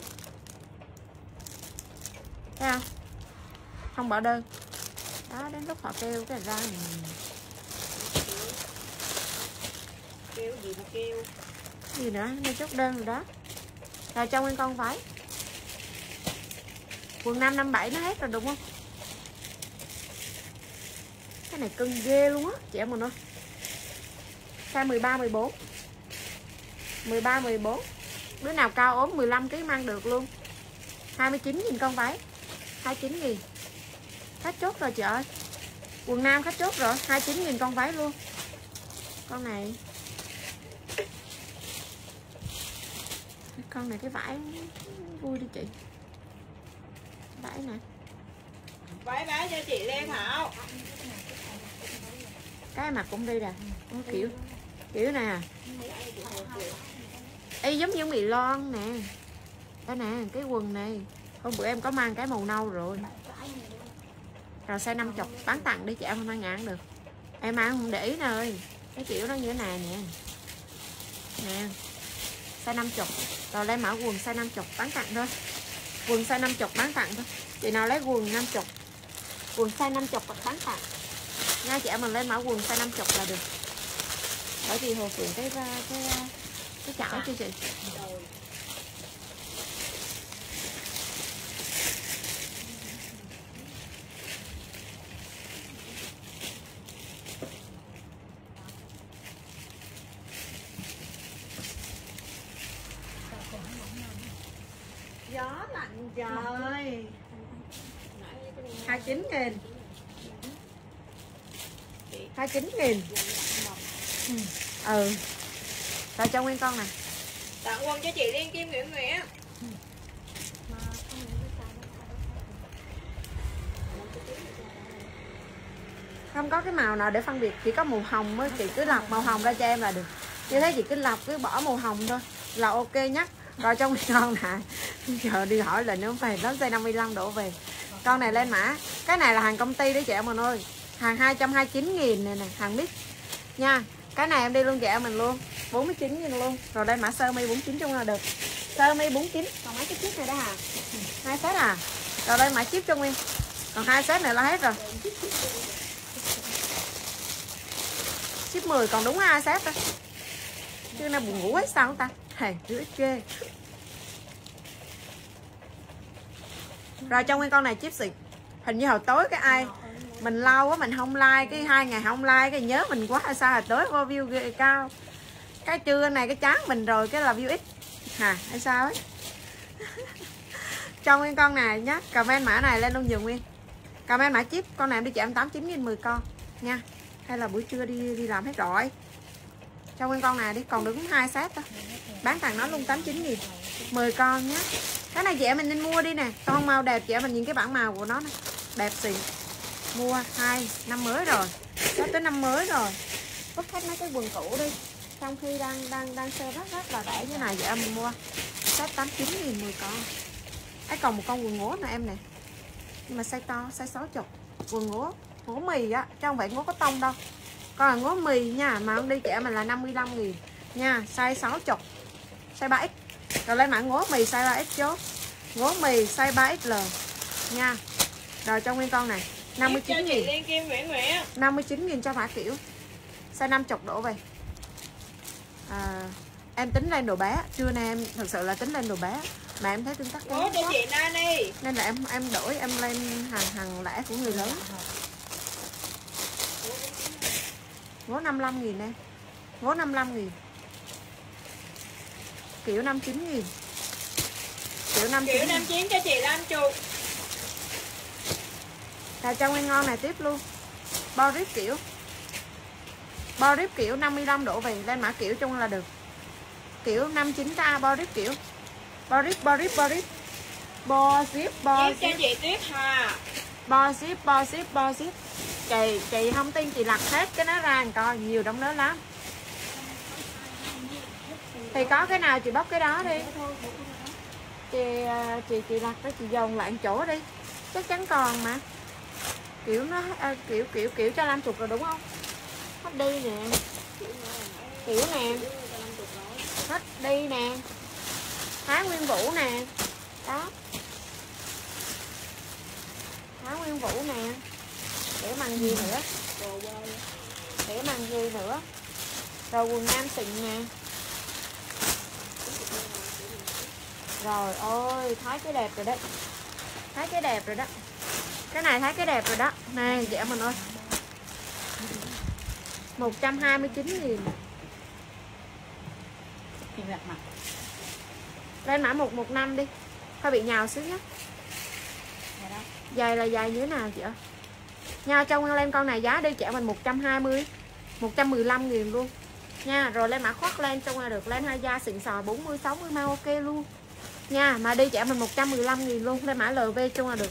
Thấy không? Không bỏ đơn. Đó đến lúc họ kêu cái ra này. Kêu gì mà kêu. Gì nữa, nên chốt đơn rồi đó. Rồi cho nguyên con váy. Quần nam 57 nó hết rồi đúng không? Cái này cưng ghê luôn á, chị em mình ơi. Size 13 14. 13 14. Đứa nào cao ốm 15 kg mang được luôn. 29.000 con váy. 29.000. Khách chốt rồi chị ơi. Quần nam khách chốt rồi, 29.000 con váy luôn. Con này. Con này cái vải vui đi chị. Vải nè. Váy bán cho chị Lê Thảo. Cái mặt cũng đi nè. Kiểu nè. Ê giống như mì lon nè. Đây nè, cái quần này. Hôm bữa em có mang cái màu nâu rồi. Rồi size 50 bán tặng đi chị em không mang ngàn được. Em mang không để ý nè ơi. Cái kiểu nó như thế này nè. Nè. Size 50. Rồi lấy mã quần size 50 bán tặng thôi. Quần size 50 bán tặng thôi. Chị nào lấy quần 50. Quần size 50 bán tặng. Nha chị em mình lên mã quần size 50 là được. Bởi vì Hồ Phượng cái chảo cho chị. Gió lạnh trời. 29.000. 29.000. Rồi cho nguyên con này. Tặng quần cho chị Liên Kim Nguyễn Nguyễn. Không có cái màu nào để phân biệt, chỉ có màu hồng mới. Chị cứ lọc màu hồng ra cho em là được. Như thế chị cứ lọc cứ bỏ màu hồng thôi là ok nhất. Rồi trong con này giờ đi hỏi là nếu phải nó size 55 đổ về. Con này lên mã. Cái này là hàng công ty đấy chị em mình ơi. Hàng 229.000 này nè, hàng mix nha. Cái này em đi luôn chị em mình luôn 49.000 luôn. Rồi đây mã sơ mi 49 chung là được. Sơ mi 49. Còn mấy cái chip này đó hả? 2 set à. Rồi đây mã chip cho Nguyên. Còn 2 set này là hết rồi. Chip 10 còn đúng 2 set thôi. Chứ nay buồn ngủ hết sao ta. Hề, dữ ghê. Rồi trong nguyên con này chip xịt. Hình như hồi tối cái ai mình lâu quá mình không like, cái 2 ngày không like cái nhớ mình quá hay sao, hồi tối có view cao, cái trưa này cái chán mình rồi cái là view ít hay sao ấy. Trong nguyên con này nhá, comment mã này lên luôn Dường Nguyên, comment mã chip con này em đi chợ em 89.000 10 con nha, hay là buổi trưa đi làm hết rồi. Trong nguyên con này đi còn đứng 2 set thôi, bán thằng nó luôn 89.000 10 con nhá. Cái này dễ mình nên mua đi nè, con màu đẹp, dễ mình nhìn cái bản màu của nó nè, đẹp xịn. Mua 2 năm mới rồi, sắp tới năm mới rồi, vứt hết mấy cái quần cũ đi, trong khi đang sale rất là rẻ như này, vậy mình mua set 89.000 10 con. Ấy còn một con quần ngố nè em nè, nhưng mà size to, size 60, quần ngố mì á, chứ không phải ngố có tông đâu, còn là ngố mì nha, mà không đi chợ mình là 55.000 nha, size 60, size 3X. Rồi lên mã ngố mì size 3X chốt, ngố mì size 3XL nha. Rồi trong nguyên con này 59.000, 59.000 cho mã kiểu size 50 đổ về. Em tính lên đồ bé, trưa nay em thực sự là tính lên đồ bé mà em thấy tương tác kém quá, nên là em đổi em lên hàng lẻ của người lớn. Ngố 55.000 em, ngố 55.000, kiểu 59.000, kiểu 59 cho chị 50. Là trong nguyên ngon này tiếp luôn, bo rip kiểu 55 đổ về, lên mã kiểu chung là được, kiểu 59k bo rip kiểu, bo rip cho chị tiếp ha, bo ship. Chị không tin chị lặt hết cái nó ra coi, nhiều đống lớn lắm. Thì có cái nào chị bóc cái đó đi, chị lặt cái chị dồn lại chỗ đi, chắc chắn còn mà. Kiểu nó kiểu cho 50 rồi đúng không? Hết đi nè, kiểu nè, hết đi nè, Thái Nguyên Vũ nè, đó, Thái Nguyên Vũ nè, để màn gì nữa, để màn gì nữa, rồi quần nam xịn nè. Rồi ôi, Thái cái đẹp rồi đấy, Thái cái đẹp rồi đó, cái này thấy cái đẹp rồi đó nè, dạ mình ơi, 129.000. Lên mã 115 đi, hơi bị nhào xíu nhé. Dài là dài như thế nào chị ơi nha. Trong lên con này giá đi chợ mình 115.000 luôn nha. Rồi lên mã khoác lên trong là được, lên hai da xịn sò 40-60 mau ok luôn nha. Mà đi chợ mình 115.000 luôn. Lên mã LV chung là được,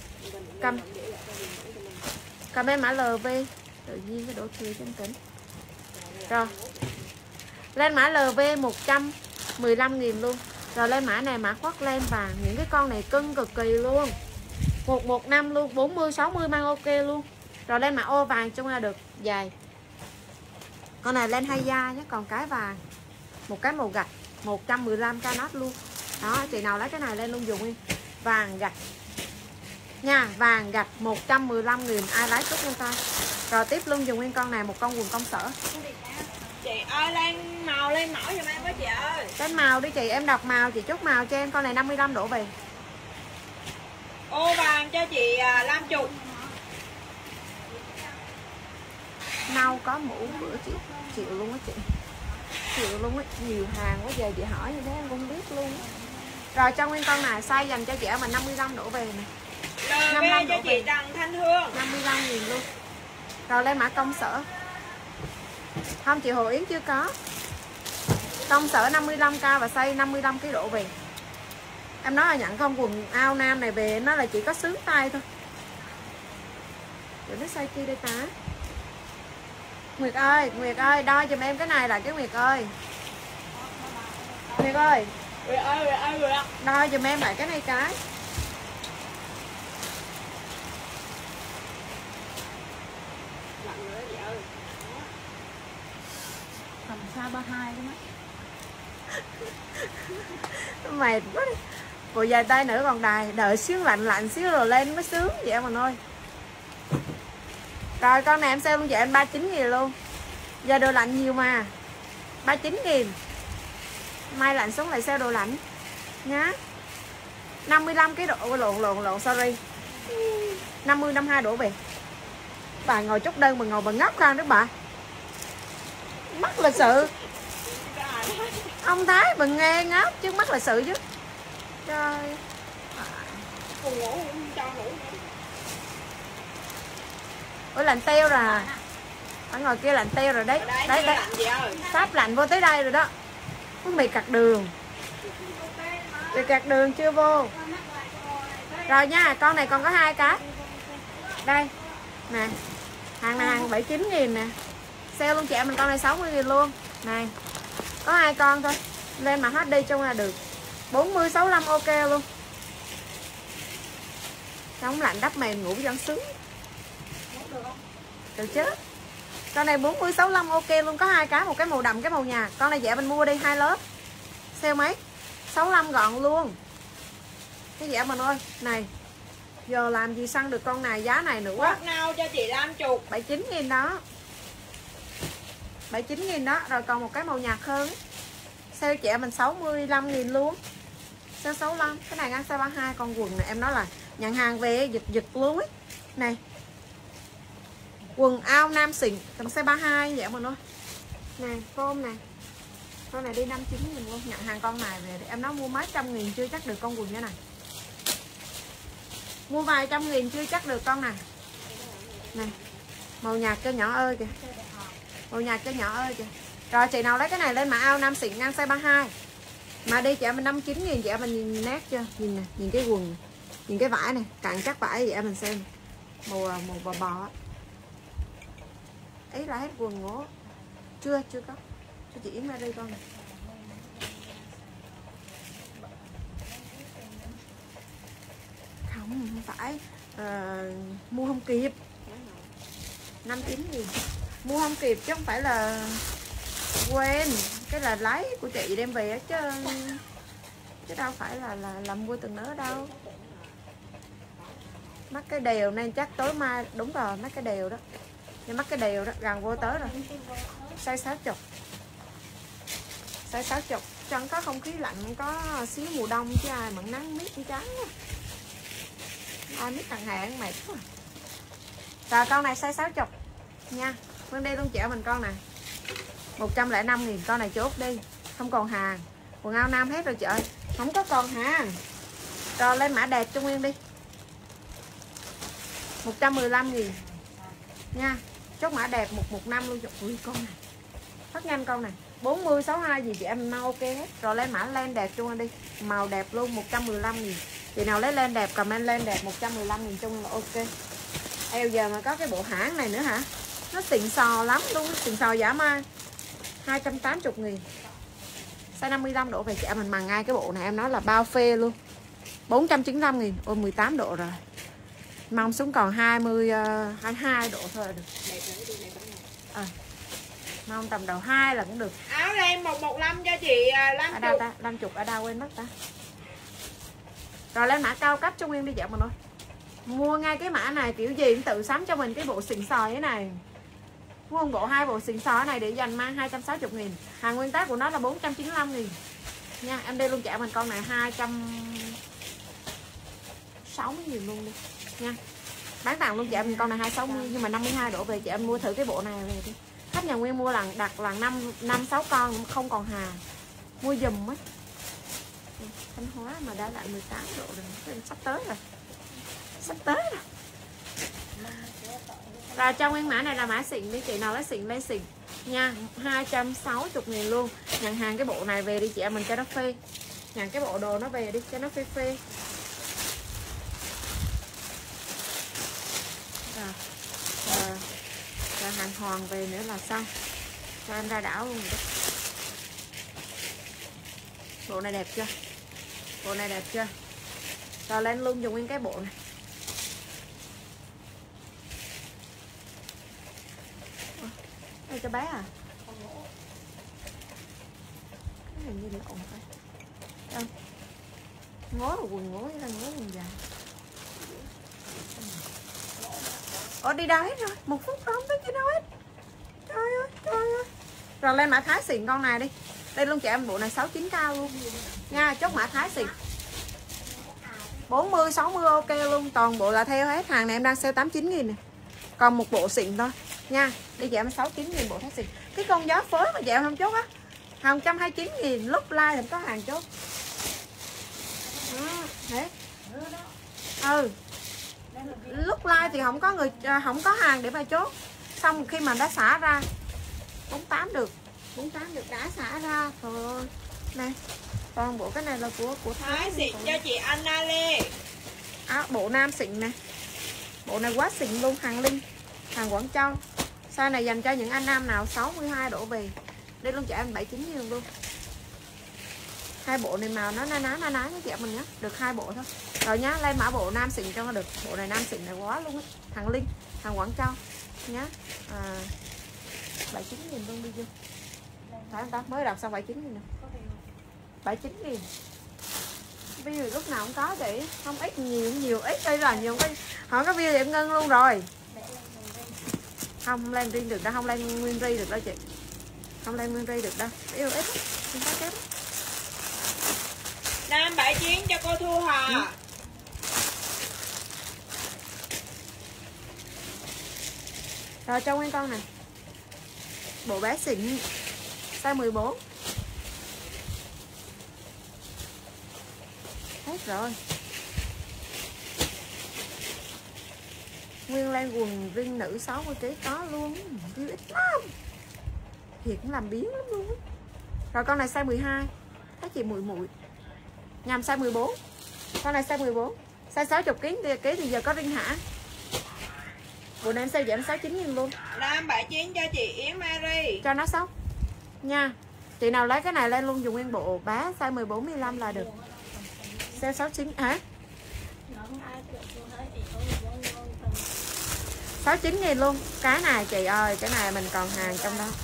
cầm bên mã LV tự nhiên cái đổ thừa trên kính. Rồi lên mã LV 115.000 luôn. Rồi lên mã này mã khoác len vàng, những cái con này cưng cực kỳ luôn, 115 luôn, 40-60 mang ok luôn. Rồi lên mã ô vàng chung là được, dài. Con này lên hai da nhé, còn cái vàng, một cái màu gạch, 115k nốt luôn. Đó, chị nào lấy cái này lên luôn dùng đi. Vàng gạch nha, vàng gạch 115.000, ai lấy chút lên tay. Rồi tiếp luôn dùng nguyên con này, một con quần công sở. Chị ơi lên màu lên mẫu giùm em với chị ơi. Lên màu đi chị, em đọc màu chị chốt màu cho em. Con này 55 đổ về. Ô vàng cho chị 50. Nâu có mũ bữa chị chịu luôn á chị, chịu luôn á, nhiều hàng quá giờ chị hỏi như thế em không biết luôn. Rồi trong nguyên con này size dành cho chị mình 55 đổ về nè. 55 cho chị Trần Thanh Hương 55.000 luôn. Rồi lên mã công sở. Không, chị Hồ Yến chưa có. Công sở 55k và size 55 kg độ về. Em nói là nhận con quần ao nam này về nó là chỉ có sướng tay thôi. Để nó size chi đây ta. Nguyệt ơi, đo giùm em cái này là cái Nguyệt ơi. Nguyệt ơi. Đo giùm em lại cái này cái. Tầm xa 32 đúng không? Mệt quá đi. Bộ dài tay nữa còn đợi xíu lạnh xíu rồi lên mới sướng vậy em ơi. Rồi con này em sale luôn vậy em 39.000 luôn. Giờ đồ lạnh nhiều mà. 39.000. Mai lạnh xuống lại sale đồ lạnh nhá. 55 cái độ, lộn sorry, 50 52 đổ về. Bà ngồi chốt đơn mà ngồi bà ngốc ra nữa bà. Mắc lịch sự. Ông Thái bà nghe ngáp chứ mắc lịch sự chứ. Trời. Còn ngủ không cho ngủ. Ôi lạnh teo rồi. Ở ngoài kia lạnh teo rồi đấy. Đấy. Sắp lạnh vô tới đây rồi đó. Cái mì cặt đường. Mì cặt đường chưa vô. Rồi nha, con này còn có 2 cái. Đây. Nè. Hàng này hàng 79.000 nè. Sale luôn chị em mình, con này 60.000 luôn. Này. Có 2 con thôi. Lên mà hết đi trong là được. 40 65 ok luôn. Chống lạnh đắp mền ngủ cho sướng. Được chứ. Con này 40 65 ok luôn, có 2 cái, một cái màu đậm, cái màu nhạt. Con này dạ mình mua đi 2 lớp. Sale mấy? 65 gọn luôn. Cái dạ mình ơi, này. Giờ làm gì săn được con này giá này nữa quá. Nào cho chị 50. 79.000 đó. 79.000 đó, rồi còn một cái màu nhạt hơn. Sale chị mình 65.000 luôn. Sale 65, cái này ngang size 32, con quần này em nói là nhận hàng về giật luôn ấy. Này. Quần ao nam xịn, tầm size 32 vậy mà thôi. Nè, form này. Con này đi 59.000 luôn, nhận hàng con này về. Em nói mua mấy trăm nghìn chưa chắc được con quần như này. Mua vài trăm nghìn chưa chắc được con này. Này. Màu nhạt cho nhỏ ơi kìa. Màu nhạt cho nhỏ ơi kìa. Rồi chị nào lấy cái này lên mà ao nam xịn ngang size 32. Mà đi chị em mình 59.000, chị em mình nhìn nét chưa? Nhìn nè, nhìn cái quần này. Nhìn cái vải này, cạn chắc vải vậy em mình xem. Màu bò. Ấy là hết quần ngố. Chưa có. Cho chị Yến ra đây con này. Không phải mua không kịp. 59.000. Mua không kịp chứ không phải là quên, cái là lấy của chị đem về chứ đâu phải là mua từng nớ đâu. Mắc cái đều nên chắc tối mai, đúng rồi, mắc cái đều đó. Nhưng mắc cái đều đó, gần vô tới rồi. Size 60. Size 60, chẳng có không khí lạnh, có xíu mùa đông chứ ai mà nắng miết chán quá. Ai miết thằng hàng mệt quá. Rồi con này size 60 nha. Vâng đi luôn chị mình con này 105.000, con này chốt đi. Không còn hàng. Quần áo nam hết rồi chị ơi. Không có còn hàng. Rồi lên mã đẹp Trung Nguyên đi. 115.000 nha. Chốt mã đẹp 115 luôn. Ui con này phát nhanh con này 40 62 gì chị em mau ok hết. Rồi lên mã len đẹp Trung Nguyên đi. Màu đẹp luôn 115.000. Chị nào lấy len đẹp comment len đẹp 115.000 Trung là ok. Eo giờ mà có cái bộ hãng này nữa hả? Nó xịn sò lắm luôn, xịn sò dã man. 280.000. Size 55 độ về chị em mình màng ngay cái bộ này em nói là bao phê luôn. 495.000. Ôi 18 độ rồi. Mong xuống còn 22 độ thôi là được. Mong tầm đầu 2 là cũng được. Áo len 115 cho chị 50. Ở đâu ta? 50 ở đâu quên mất ta. Rồi lên mã cao cấp Trung Nguyên đi dạo mình ơi. Mua ngay cái mã này kiểu gì cũng tự sắm cho mình cái bộ xịn sò thế này. Mua một bộ 2 bộ xịn sò này để dành mang 260.000. Hàng nguyên tác của nó là 495.000 nha. Em đi luôn trả mình con này 260.000 luôn đi nha. Bán tặng luôn chị em con này 260 nhưng mà 52 độ về chị em mua thử cái bộ này về đi. Khách nhà Nguyên mua lần đặt là 5 6 con không còn hàng. Mua dùm ấy. Thanh Hóa mà đã lại 18 độ rồi, sắp tới rồi. Sắp tới rồi. Rồi trong nguyên mã này là mã xịn đi, chị nào lấy xịn lấy xịn nha. 260.000 luôn. Nhận hàng cái bộ này về đi chị em mình cho nó phê. Nhận cái bộ đồ nó về đi cho nó phê phê. Rồi hàng hoàn về nữa là xong. Cho em ra đảo luôn rồi đó. Bộ này đẹp chưa? Bộ này đẹp chưa? Rồi lên luôn dùng nguyên cái bộ này. Đây cho bé à? Cái hình như lộn phải. Đâu? Ngố là quần ngố chứ là ngố quần dài. Đi đâu hết rồi? 1 phút rồi không biết gì đâu hết. Trời ơi, trời ơi. Rồi lên mã Thái xịn con này đi. Đây luôn chị em bộ này 69 cao luôn nha. Chốt mã Thái xịn. 40 60 ok luôn, toàn bộ là theo hết. Hàng này em đang sale 89.000 này. Còn một bộ xịn thôi nha. Đi chị em 69.000 bộ thắt xịn. Cái con gió phới mà chị em không chốt á, hàng 129.000 lúc like thì có hàng chốt. Thế. Lúc like thì không có hàng để mà chốt. Xong khi mà đã xả ra 48 được đã xả ra thôi. Này, toàn bộ cái này là của Thái xịn cho chị Anna Lê. Bộ nam xịn nè. Bộ này quá xịn luôn, hàng Linh, hàng Quảng Châu. Size này dành cho những anh nam nào 62 đổ về. Đây luôn chị em 79.000 luôn. Hai bộ này màu nó ná với chị em mình nhá, được 2 bộ thôi. Rồi nhá, lên mã bộ nam xịn cho nó được. Bộ này nam xịn này quá luôn á. Hàng Linh, hàng Quảng Châu nhá. 79.000 luôn đi chưa? Phải không ta? Mới đọc xong 79.000 nè. 79.000. Bây giờ lúc nào cũng có chị, không ít nhiều ít đây là nhiều cái. Hỏi có view thì em ngưng luôn rồi. Không lên riêng được đâu, không lên nguyên ri được đâu chị. Không lên nguyên ri được đâu. Yêu ít không có chết. Nam 79 cho cô Thu Hòa. Rồi cho nguyên con này. Bộ bé xịn size 14. Hết rồi. Nguyên lan quần riêng nữ 60kg có luôn. View ít lắm. Thiệt cũng làm biến lắm luôn. Rồi con này size 12. Các chị mùi nhằm size 14. Con này size 14. Size 60kg thì giờ có riêng hả? Bộ này em sale giảm 69.000 luôn. Nam 79 cho chị Yến Marie. Cho nó sốc nha. Chị nào lấy cái này lên luôn dùng nguyên bộ bá size 14 15 là được. Sale 69 hả? 69.000 luôn. Cái này chị ơi, cái này mình còn hàng trong đó.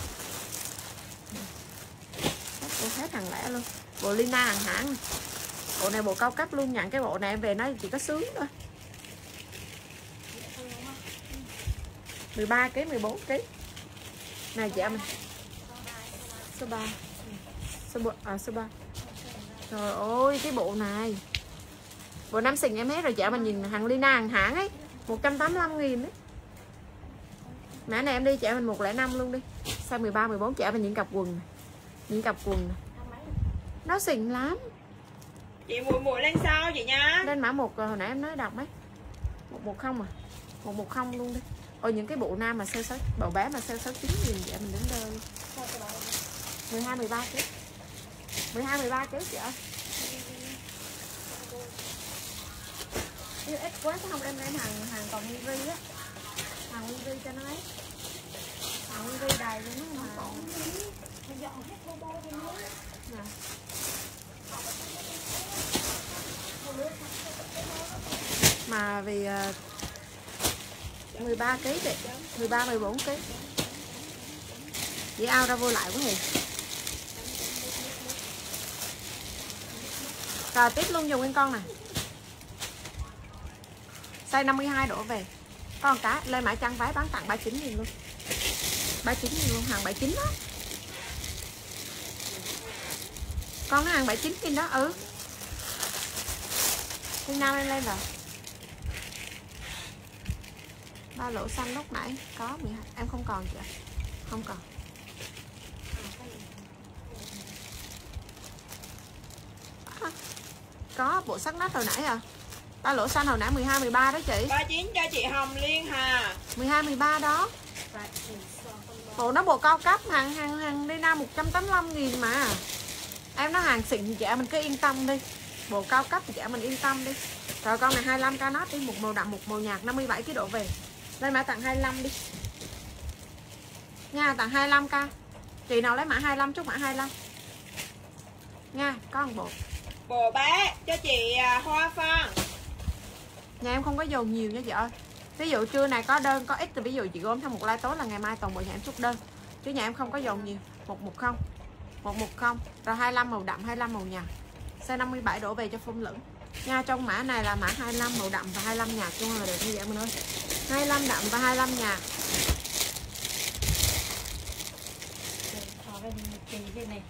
Hết hàng lẻ luôn. Bộ Lina hàng hãng. Bộ này bộ cao cấp luôn, nhận cái bộ này em về nó chỉ có sướng thôi. 13kg 14kg. Này chị em. Số 3. Số 3. Trời ơi cái bộ này. Bộ nam xịn em hết rồi chị, mình nhìn hàng Lina hàng hãng ấy, 185.000 đấy. Mã này em đi chị mình 105 luôn đi. Size 13 14 chị mình những cặp quần này. Những cặp quần này. Nó xịn lắm. Chị muội lên sao chị nha. Lên mã 1 hồi nãy em nói đọc ấy. 110 à. 110 luôn đi. Ôi những cái bộ nam mà sale 6 bộ bé mà sale 69.000 vậy mình đến đây. 12 13 kg. 12 13 kg chị ơi. Yêu ít quá sao không đem lên hàng còn nguyên ri á. Hàng nguyên ri cho nó ấy. Hàng nguyên ri đầy luôn á mà. Dọn hết bo cho nó. Nè. Mà vì 13 kg chị, 13 14 kg. Chỉ ao ra vô lại quá hề. Rồi tiếp luôn dùng nguyên con này. Size 52 đổ về. Con cá lên mã trăng váy bán tặng 39.000 luôn. 39.000 luôn, hàng 79 đó. Con nó hàng 79.000 đó. Ừ. Thiên Nam em lên rồi. 3 lỗ xanh lúc nãy có 12. Em không còn chị ạ. Không còn. Có bộ sắc nách hồi nãy à. 3 lỗ xanh hồi nãy 12 13 đó chị. 39 cho chị Hồng Liên Hà. 12 13 đó. Bộ nó bộ cao cấp hàng đi ra 185.000 mà. Em nói hàng xịn thì chị mình cứ yên tâm đi. Bộ cao cấp thì chị mình yên tâm đi. Rồi con này 25k nốt đi, một màu đậm một màu nhạt 57 kg độ về. Lên mã tặng 25 đi. Nha, tặng 25k. Chị nào lấy mã 25 chúc mã 25. Nha, có một bộ. Bộ bé cho chị Hoa Phan. Nhà em không có dồn nhiều nha chị ơi. Ví dụ trưa này có đơn có ít thì ví dụ chị gom thêm một like tối là ngày mai toàn bộ nhà em xuất đơn. Chứ nhà em không có dồn nhiều. 110. 110. Rồi 25 màu đậm 25 màu nhạt. Size 57 đổ về cho phun lửng. Nha, trong mã này là mã 25 màu đậm và 25 nhạt luôn là được như vậy mình ơi. 25 đậm và 25 nhạt. này.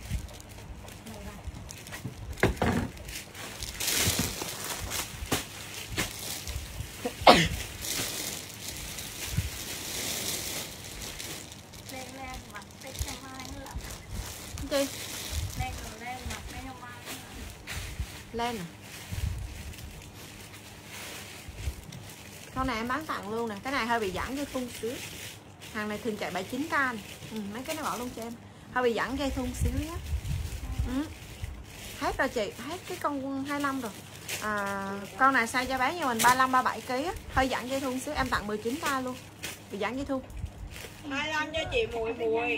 Lên lên mặt cái cho mai nữa là Chi? lên rồi lên mặt cái cho mai nữa. Lên à? Con này em bán tặng luôn nè. Cái này hơi bị giãn dây thun xíu. Hàng này thường chạy 79k. Mấy cái nó bỏ luôn cho em. Hơi bị giãn dây thun xíu nhé. Hết rồi chị. Hết cái con 25 rồi. Con này size cho bán cho mình 35-37kg á. Hơi giãn dây thun xíu. Em tặng 19k luôn. Bị giãn dây thun. 25 cho chị Mùi Mùi.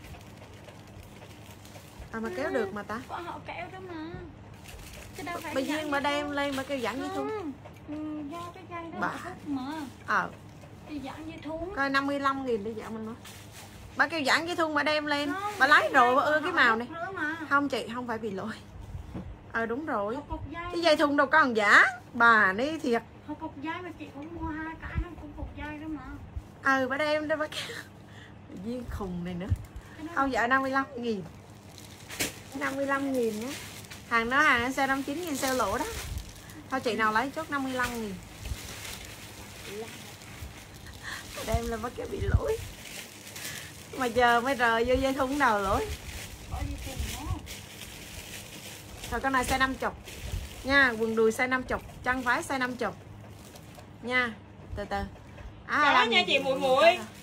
Mà kéo được mà ta. Có họ kéo đó mà. Chứ đâu phải Bây giờ mà đem lên mà kêu giãn dây thun. Do cái dây đó mà. Thì giãn dây thun. Coi 55.000 để giảm mình nói. Bà kêu giãn dây thun mà đem lên. Bà lấy rồi bà ưa cái màu này. Không chị, không phải vì lỗi. Đúng rồi. Cái dây thun đâu có còn giả. Bà đi thiệt. Họ cục dây mà chị cũng mua 2 cái nó cũng cục dây đó mà. Bà đem đó bà kêu. Viên khùng này nữa. Không dạ 55.000. 55.000 nhé. Hàng đó hàng sale 59.000 sale lỗ đó. Thôi chị nào lấy chốt 55.000. Đem là bắt cái bị lỗi. Mà giờ mới rời vô dây thun đầu lỗi. Rồi con này size 50 nha, quần đùi size 50, chân váy size 50 nha. Từ từ. Đó nha chị Mùi Mùi.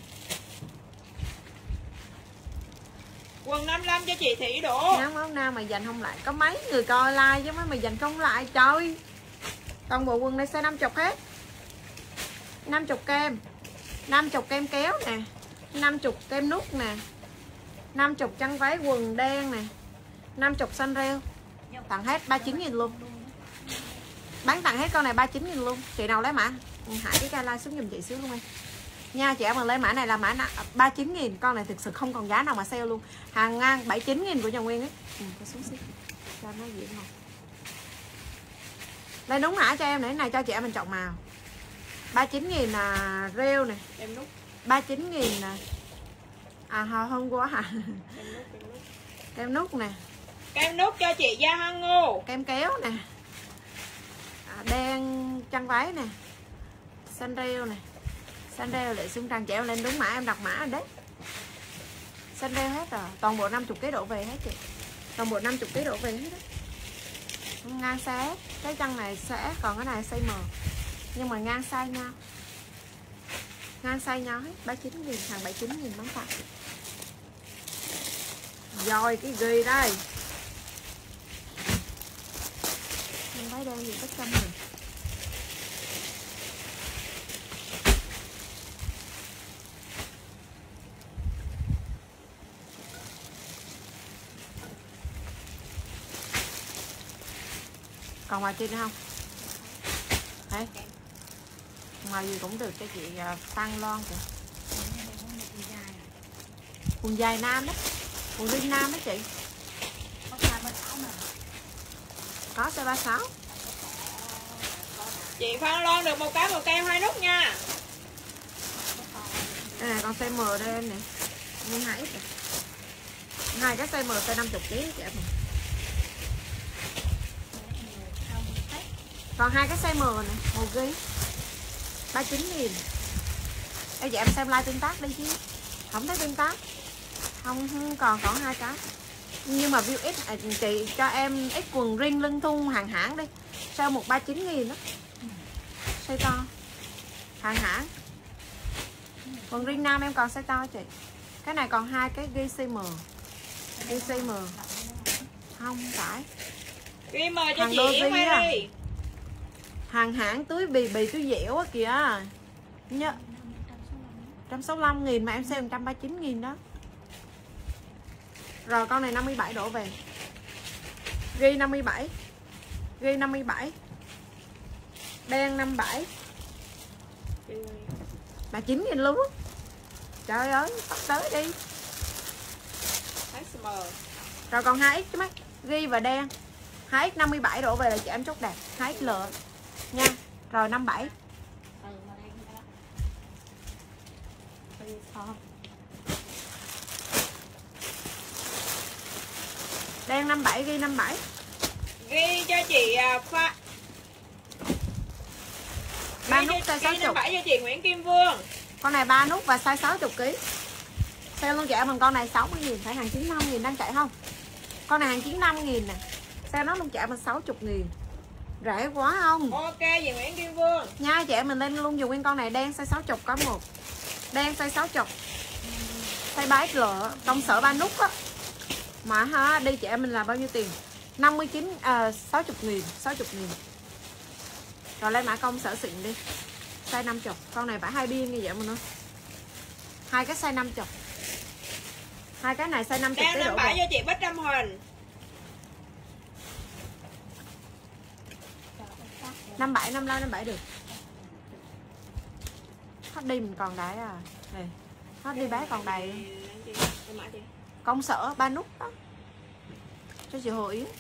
Quần 55 cho chị Thị Đỗ. Ngắm áo nam mà dành không lại. Có mấy người coi like chứ mấy mà dành không lại trời. Toàn bộ quần này size 50 hết. 50 kem. 50 kem kéo nè. 50 kem nút nè. 50 chân váy quần đen nè. 50 xanh rêu. Tặng hết 39.000 luôn. Bán tặng hết con này 39.000 luôn. Chị nào lấy mã Hải cái like xuống giùm chị xíu luôn em nha. Chị em mình lấy mã này là mã 39.000. Con này thực sự không còn giá nào mà sale luôn. Hàng ngang 79.000 của nhà Nguyên ấy. Cái xuống xíu cho nó dễ màu. Đây đúng mã cho em này. Cái này cho chị em mình chọn màu. 39.000 là rêu này. Em nút. 39.000 nè. Hôm qua hả? Kem nút nè. Kem nút cho chị Gia Hân Ngô. Kem kéo nè. Đen chân váy nè. Xanh rêu nè. Xanh rêu để xuống trang chéo lên đúng mã em đặt mã rồi đấy. Xanh rêu hết rồi. Toàn bộ 50kg đổ về hết chị. Toàn bộ 50kg đổ về hết đó. Ngang xé. Cái chân này sẽ còn cái này size M. Nhưng mà ngang size nhau. Ngang size nhau hết. 39.000, hàng 79.000 bán tặng. Rồi cái gì đây? Em váy đen gì tất trăm rồi. Còn ngoài kia nữa không? Đấy. Ngoài gì cũng được cho chị Phan Loan kìa. Quần dài nam đó. Quần riêng nam đó chị. Có size 36. Chị Phan Loan được một cái màu kem 2 nút nha. Đây này con size M đây em nè. Nhưng 2 ít. 2 cái size M size 50kg chị em. Còn 2 cái size M này, 1kg. 39.000. Ê chị em xem like tương tác đi chứ. Không thấy tương tác. Không còn 2 cái. Nhưng mà view ít chị cho em ít quần ring lưng thun hàng hãng đi. Sale 139.000 đó. Size to. Hàng hãng. Quần ring nam em còn size to chị. Cái này còn 2 cái ghi size M. Ghi size M. Không phải. Ghi M cho hàng chị Doji Mary. Hàng hãng túi bì túi dẻo á kìa. Nhớ 165.000 mà em xem 139.000 đó. Rồi con này 57 đổ về. Ghi 57. Ghi 57. Đen 57. 39.000 luôn. Trời ơi, tắt tới đi. XM. Rồi còn 2X chứ mấy. Ghi và đen. 2X 57 đổ về là chị em chốt đẹp. 2XL nha. Rồi 57. Đen 57 ghi 57. Ghi cho chị 3 nút size 60. 57 cho chị Nguyễn Kim Vương. Con này 3 nút và size 60 kg. Sale luôn chị mình con này 60.000, phải hàng 95.000 đang chạy không? Con này hàng 95.000 nè. Sale nó luôn chị mình 60.000. Rẻ quá không? Ok chị Nguyễn Kim Vương. Nha chị mình lên luôn dùng nguyên con này đen size 60 có một. Đen size 60. Size 3XL, công sở 3 nút á. Mà ha, đi chị mình là bao nhiêu tiền? 59 60.000, 60.000. Rồi lên mã công sở xịn đi. Size 50. Con này phải 2 biên như vậy mà nữa. Hai cái size 50. Hai cái này size 50 Đang cái độ 57 cho chị Bích Trâm Huỳnh. 57, 55, 57 được. Hot đi mình còn đáy à. Đây. Hot đi bé còn đầy. Công sở 3 nút đó. Cho chị Hồ Yến.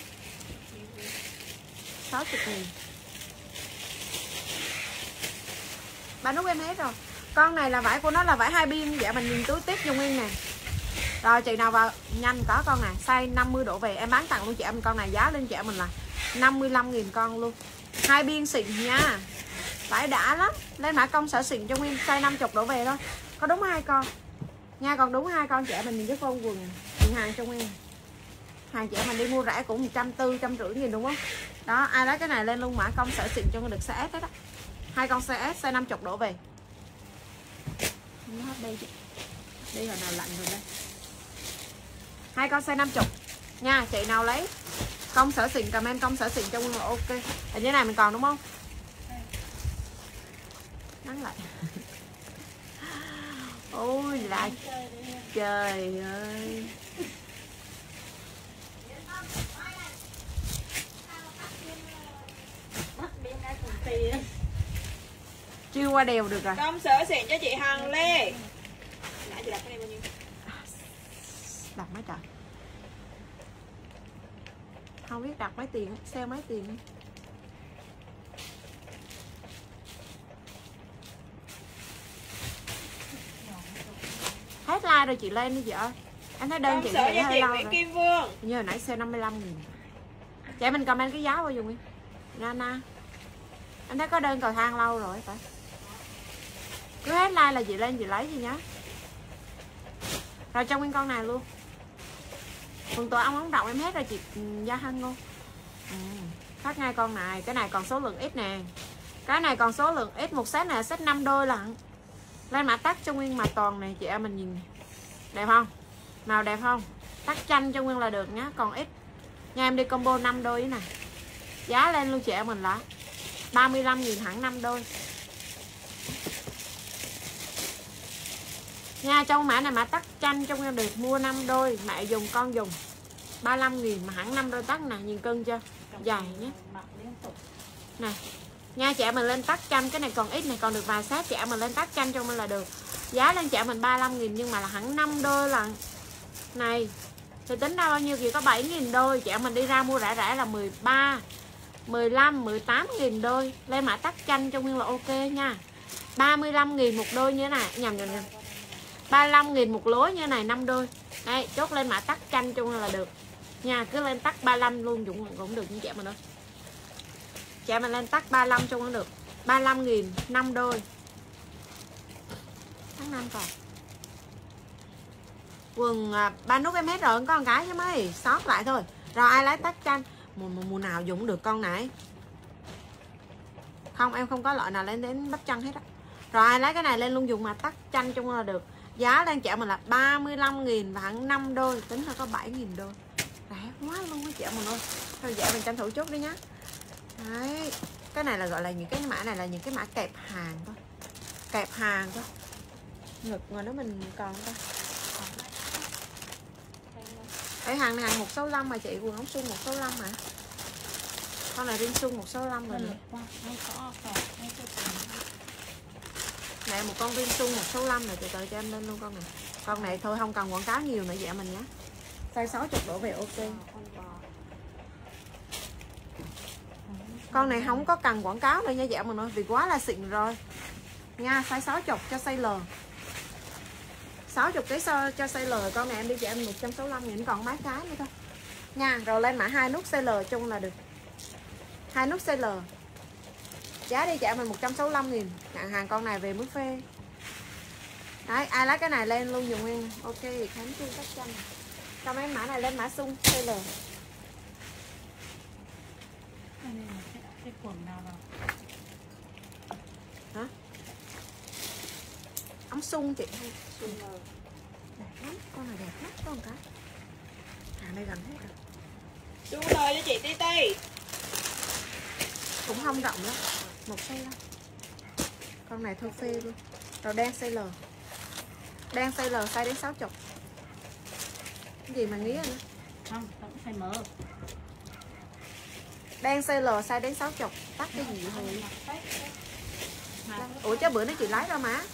60.000. 3 nút em hết rồi. Con này là vải của nó là vải 2 biên. Dạ mình nhìn túi tiếp cho nguyên nè. Rồi chị nào vào nhanh có con này size 50 độ về em bán tặng luôn chị em. Con này giá lên chị mình là 55.000 con luôn. 2 biên xịn nha. Vải đã lắm. Lên mã công sở xịn cho nguyên size 50 độ về thôi. Có đúng 2 con nha, còn đúng 2 con chị mình nhìn cái con quần hàng cho nguyên. Hàng chị mình đi mua rẻ cũng 140, 150.000 đúng không? Đó, ai lấy cái này lên luôn mã công sở xịn cho được size S đó. 2 con size S size 50 độ về. Nó hết đây chị. Đây hồi nào lạnh rồi đây. 2 con size 50 nha, chị nào lấy công sở xịn comment công sở xịn cho nguyên là ok. Ở như này mình còn đúng không? Nắng lại. Ôi là trời ơi. Chưa qua đèo được rồi. Công sở xịn cho chị Hằng Lê. Nãy chị đặt cái này bao nhiêu? Đặt mấy trời. Không biết đặt mấy tiền, sale mấy tiền. Hết like rồi chị lên đi chị ơi. Em thấy đơn chị Công sở này cho hơi chị lâu Nguyễn rồi. Kim Vương. Như hồi nãy sale 55.000. Chị mình comment cái giá bao dùng đi. Nana. Em thấy có đơn cầu thang lâu rồi phải. Cứ hết like là chị lên chị lấy gì nhá. Rồi trong nguyên con này luôn. Phần tôi ống rộng em hết rồi chị Gia Hân luôn. Phát ngay con này. Cái này còn số lượng ít nè. Cái này còn số lượng ít. Một set này set 5 đôi lận. Lên mã tắt cho nguyên mặt toàn này chị em mình nhìn. Đẹp không? Màu đẹp không? Tắt chanh cho nguyên là được nhá. Còn ít. Nha em đi combo 5 đôi này. Giá lên luôn chị em mình là 35.000 hẳn 5 đôi. Nha trong mã này mã tắt chanh trong em được mua 5 đôi. Mẹ dùng con dùng 35.000 mà hẳn 5 đôi tắt nè. Nhìn cân chưa? Dài nhé. Nè. Nha chị mình lên tắt chanh. Cái này còn ít này. Còn được vài set chị mình lên tắt chanh cho mình là được. Giá lên chị mình 35.000 nhưng mà là hẳn 5 đôi lần. Này. Thì tính ra bao nhiêu thì có 7.000 đôi. Chị mình đi ra mua rẻ rẻ là 13, 15, 18.000 đôi. Lên mã tắt chanh cho nguyên là ok nha. 35.000 một đôi như thế này. Nhầm 35.000 một lối như thế này 5 đôi. Đây chốt lên mã tắt chanh cho nguyên là được nha. Cứ lên tắt 35 luôn cũng được như chị mình đó. Chị mình lên tắt 35 cho nó được. 35.000 5 đôi. Tháng 5 còn. Quần 3 nút em hết rồi, có con cái chứ mấy sót lại thôi. Rồi ai lấy tắt chanh. Mùa nào dùng được con này. Không em không có loại nào lên đến bắp chân hết á. Rồi ai lấy cái này lên luôn dùng mà tắt chanh chung là được. Giá đang chợ mình là 35.000 và hẳn 5 đôi. Tính là có 7.000 đôi. Rẻ quá luôn á chị mình ơi. Thôi dạ mình tranh thủ chút đi nhá. Đấy. Cái này là gọi là những cái mã này là những cái mã kẹp hàng thôi. Kẹp hàng thôi. Ngực ngoài đó mình còn thôi. Cái hàng này hàng 165 mà chị, quần ống suông 165 mà. Con này riêng suông 165 rồi nè. Nè một con riêng suông 165 này, từ từ cho em lên luôn con này. Con này thôi không cần quảng cáo nhiều nữa dạ mình nhé. Size 60 đổ về ok. Con này không có cần quảng cáo nữa nha dạ mình ơi, vì quá là xịn rồi. Nha, size 60 cho size L. 60 kg cho size L, con này em đi cho em 165.000 còn mấy cái nữa thôi. Nha, rồi lên mã 2 nút size L chung là được. 2 nút size L. Giá đi chợ mình 165.000. Nhận hàng con này về mới phê. Đấy, ai lấy cái này lên luôn dùng nguyên. Ok, khánh chương cách tranh. Cho mấy mã này lên mã sung CL. Cái quần nào đâu? Hả? Ống sung chị hay sung mờ. Đẹp lắm, con này đẹp lắm con cái. Hàng đây gần hết rồi. Xuống lời cho chị Ti Ti. Cũng không rộng lắm. Một size lắm. Con này thôi phê luôn. Rồi đen size L. Đen size L size đến 60. Cái gì mà nghĩ nữa? Không, vẫn phải mở. Đen size L size đến 60. Tắt cái gì rồi? Ủa chứ bữa nó chị lấy đâu mà.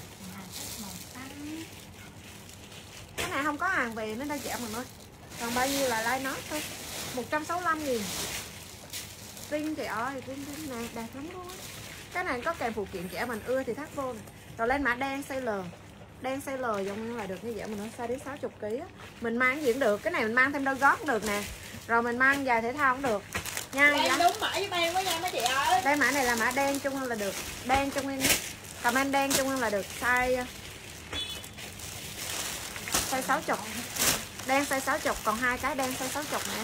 Cái này không có hàng về nó đang chạm mình ơi. Còn bao nhiêu là like nó thôi. 165.000. Ring chị ơi, ring này đẹp lắm luôn. Cái này có kèm phụ kiện trẻ mình ưa thì thắt vô này. Rồi lên mã đen size L. Đen size L giống như là được như vậy mình nói size đến 60 kg á. Mình mang cái gì cũng được, cái này mình mang thêm đôi gót cũng được nè. Rồi mình mang giày thể thao cũng được. Nha. Đen đúng mã giúp em quá nha mấy chị ơi. Đây mã này là mã đen trung ương là được. Đen trung ương. Comment đen trung ương là được. Size 60. Đen size 60, còn hai cái đen size 60 nè.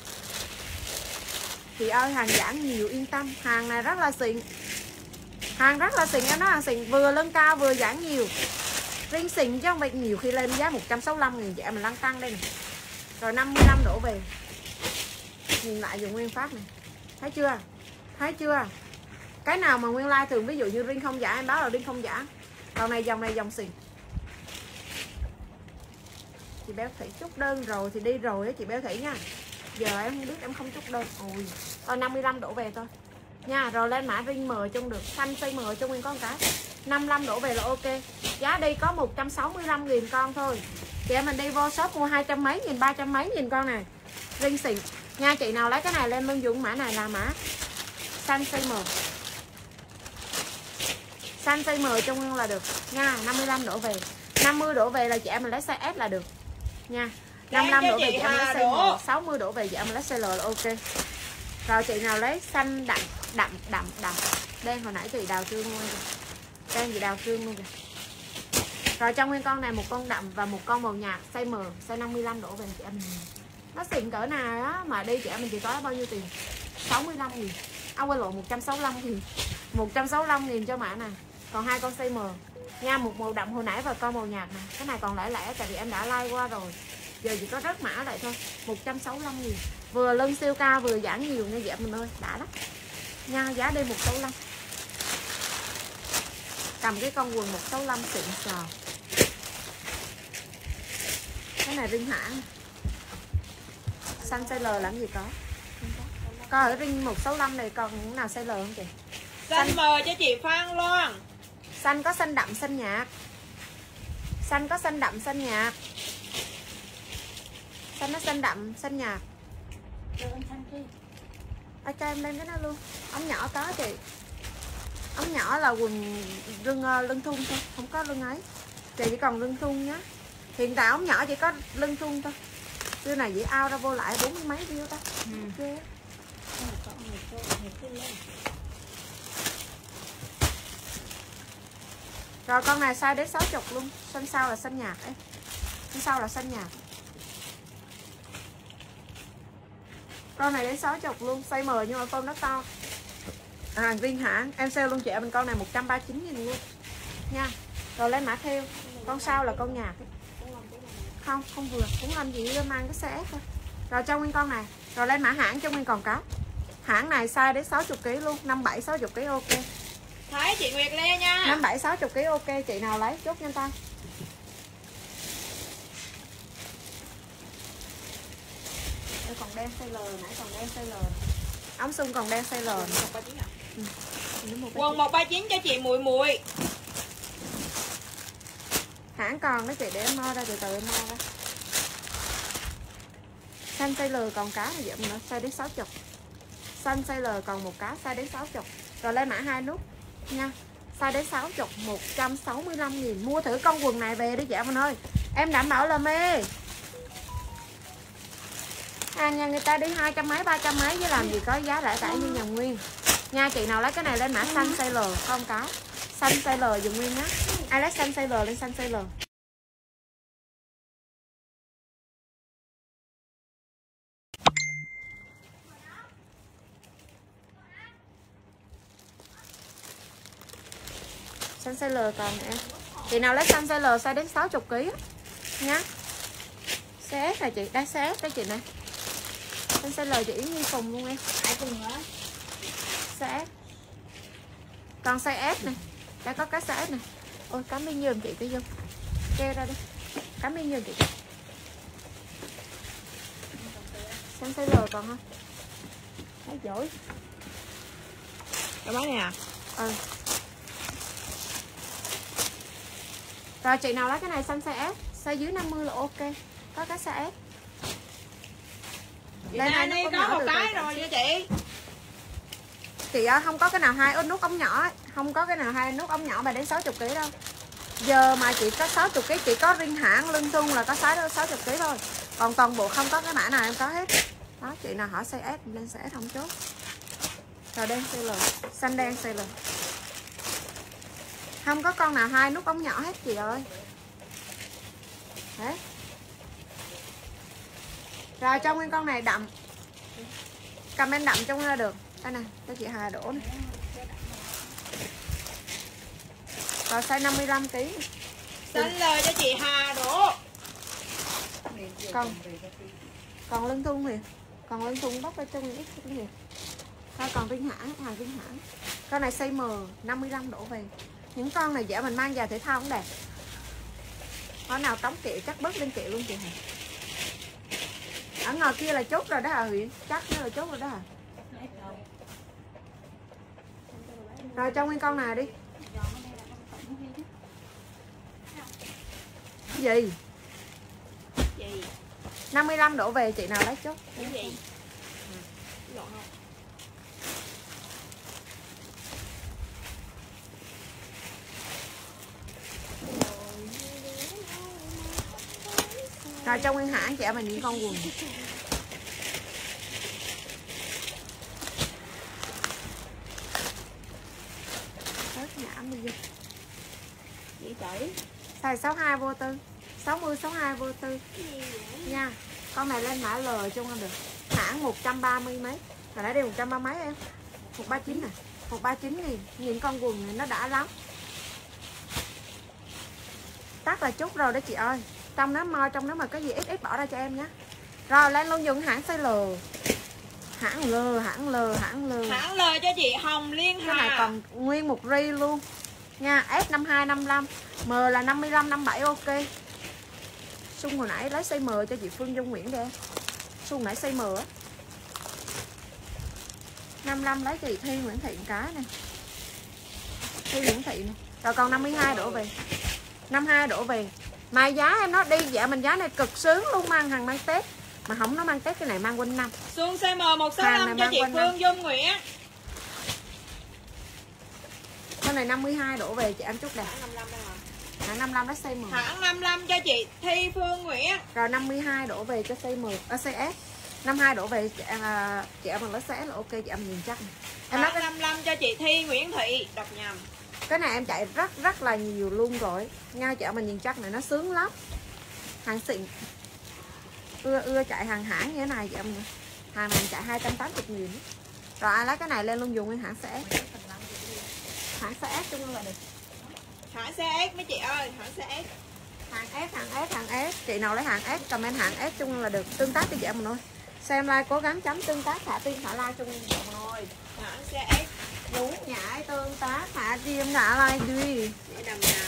Chị ơi hàng giãn nhiều yên tâm. Hàng này rất là xịn. Hàng rất là xịn, em nói hàng xịn, vừa lưng cao vừa giãn nhiều. Riêng xịn chứ không phải nhiều khi lên giá 165.000 dạ mình lăn tăng đây này. Rồi 55 đổ về. Nhìn lại dùng nguyên phát này. Thấy chưa? Thấy chưa? Cái nào mà nguyên like thường ví dụ như riêng không giả em báo là riêng không giả. Còn này dòng xịn. Chị Béo Thủy chốt đơn rồi thì đi rồi á chị Béo Thủy nha. Giờ em không biết em không chốt đơn. Ôi, còn 55 đổ về thôi nha. Rồi lên mã ring M chung được. Xanh size M chung nguyên có một cái 55 đổ về là ok. Giá đi có 165.000 con thôi. Chị em mình đi vô shop mua 200 mấy nghìn, 300 mấy nghìn con này. Ring xịn nha. Chị nào lấy cái này lên lưng dùng mã này là mã xanh size M. Xanh size M chung nguyên là được nha. 55 đổ về. 50 đổ về là chị em mình lấy size S là được nha. 55 đổ về chị em lấy size M, 60 đổ về chị em lấy size L là ok. Rồi chị nào lấy xanh đậm. Đen hồi nãy chị đào trương luôn kìa. Đen chị đào trương luôn kìa. Rồi trong nguyên con này một con đậm và một con màu nhạt size M, size 55 đổ về chị em mình. Nó xịn cỡ nào á mà đi chị em mình chỉ có bao nhiêu tiền? 65.000. Quên lộn 165.000. 165.000 cho mã này. Còn hai con size M nha, một màu đậm hồi nãy và con màu nhạt này. Cái này còn lẻ tại vì em đã like qua rồi. Giờ chỉ có rớt mã lại thôi. 165.000. Vừa lưng siêu cao vừa giãn nhiều nha dẹp mình ơi, đã lắm. Nha, giá đi 165. Cầm cái con quần 165 xịn sò. Cái này ring hãng. Xanh size L làm gì có. Coi ở ring 165 này còn những nào size L không chị? Xanh mờ cho chị Phan Loan. Xanh có xanh đậm xanh nhạt. Xanh có xanh đậm xanh nhạt. Xanh nó xanh đậm xanh nhạt. Cho em lên cái đó luôn. Ống nhỏ có chị. Ống nhỏ là quần lưng thun thôi, không có lưng ấy. Chị chỉ còn lưng thun nhá. Hiện tại ống nhỏ chỉ có lưng thun thôi. Cái này chỉ ao ra vô lại 40 mấy view ta. Okay. Rồi con này size đến 60 luôn. Xanh sau là xanh nhạt ấy. Xanh sau là xanh nhạt. Con này đến 60 luôn. Size M nhưng mà con nó to. Hàng riêng hãng. Em sale luôn chị em mình con này 139.000 luôn nha. Rồi lên mã theo. Con sau là con nhạt ấy. Không vừa. Cũng làm gì mang cái xe thôi. Rồi trong nguyên con này. Rồi lên mã hãng trong nguyên còn có. Hãng này size đến 60 kg luôn. 57 60 kg ok. Thấy chị Nguyệt Lê nha. 57 60 kg ok, chị nào lấy chốt nhanh tay. Đây còn đen size L, nãy còn đen size L. Ống sung còn đen size L. 139 à? Quần 139 cho chị Mùi Mùi. Hãng còn đó chị, để em mo ra, từ từ em mo ra. Xanh size L còn cá này vậy mình size đến 60. Xanh size L còn một cá size đến 60. Rồi lên mã 2 nút nha. Size đến 60, 165.000. Mua thử con quần này về đi chị mình ơi. Em đảm bảo là mê. Hàng nhà người ta đi 200 mấy 300 mấy chứ làm gì có giá lẻ tẻ như nhà Nguyên Nha, chị nào lấy cái này lên mã xanh size L, con cái xanh size L dùng nguyên nhá. Ai lấy xanh size L lên xanh size L. Xanh size L còn em. Chị nào lấy xanh size L size đến 60 kg nhá. CS là chị, đây CS đó chị này. Xanh size L chị Yến Nhi Phùng luôn em. Ai cùng nữa? CS. Còn size S này. Đây có cái size S này. Ôi cám bên giùm chị cái Dung. Kêu ra đi. Cám bên giùm chị. Xanh size L còn không? Thấy giỏi. Cái máy này à? Ừ. Rồi chị nào lấy cái này xanh size S, size dưới 50 là ok. Có cái size S. Đây này có một cái rồi nha chị. Chị ơi, không có cái nào hai nút ống nhỏ ấy. Không có cái nào hai nút ống nhỏ mà đến 60 kg đâu. Giờ mà chị có 60 kg, chị có riêng hãng lưng thun là có size 60 kg thôi. Còn toàn bộ không có cái mã nào em có hết. Đó, chị nào hỏi size S lên size S không chốt. Rồi đen size L, xanh đen size L. Không có con nào hai nút ống nhỏ hết chị ơi. Đấy. Rồi trong nguyên con này đậm. Comment đậm trong ra được. Đây nè, cho chị Hà đổ này. Rồi size 55 kg. Xanh lời cho chị Hà đổ. Còn lưng thun thì còn lưng thun bóc ra trong ít cái gì. Thôi còn riêng hãng, hàng riêng hãng. Con này size M 55 đổ về. Những con này dễ mình mang vào thể thao cũng đẹp. Có nào tống kẹo chắc bớt lên kẹo luôn chị Hà. Ở ngoài kia là chốt rồi đó hả Huyền? Chắc nó là chốt rồi đó hả? Rồi cho nguyên con này đi. Gì? 55 đổ về chị nào lấy chốt. Cái gì? Lộn không? Rồi trong nguyên hãng chị mình những con quần. Hết nhãm đi. Chị chảy. Size 62 vô tư. 60 62 vô tư. Nha. Con này lên mã L chung không được. Hãng 130 mấy. Rồi lấy đi 130 mấy em. 139 nè. 139 nghìn. Những con quần này nó đã lắm. Tắt là chút rồi đó chị ơi. Trong nó mo, trong nó mà có gì ít bỏ ra cho em nhé. Rồi lên luôn dùng hãng size L. Hãng L, hãng L, hãng L. Hãng L cho chị Hồng Liên Hà. Cái này còn nguyên một ri luôn nha. S 52 55, M là 55 57 ok. Xung hồi nãy lấy size M cho chị Phương Dung Nguyễn đi em. Xung nãy size M á. 55 lấy chị Thi Nguyễn Thị cái này. Thi Nguyễn Thị này. Rồi còn 52 đổ về. 52 đổ về. Mà giá em nó đi dạ mình giá này cực sướng luôn, mang hàng mang Tết. Mà không nó mang Tết, cái này mang quanh năm. Xuân size M 165 cho chị Phương Dung Nguyễn. Con này 52 đổ về chị ăn chút đẹp. Hãng 55 đó size M. Hãng 55 cho chị Thi Phương Nguyễn. Rồi 52 đổ về cho size M, size S. 52 đổ về chị em mình lấy size S là ok, chị em nhìn chắc này. Em nói Hãng 55 cho chị Thi Nguyễn Thị, đọc nhầm. Cái này em chạy rất là nhiều luôn rồi nha chị em mình nhìn chắc này, nó sướng lắm. Hàng xịn. Ưa chạy hàng hãng như thế này chị em. Hàng này chạy 280.000. Rồi ai lấy cái này lên luôn dùng nguyên hãng CS. Hãng CS chung luôn là được. Hãng CS mấy chị ơi, hãng CS. Hàng S. Chị nào lấy hàng S comment hãng S chung là được. Tương tác cho chị em mình thôi. Xem like cố gắng chấm tương tác thả tim thả like chung chị em thôi. Hãng CS. Đúng nhảy tương tác thả tim thả like đi. Để đầm nào.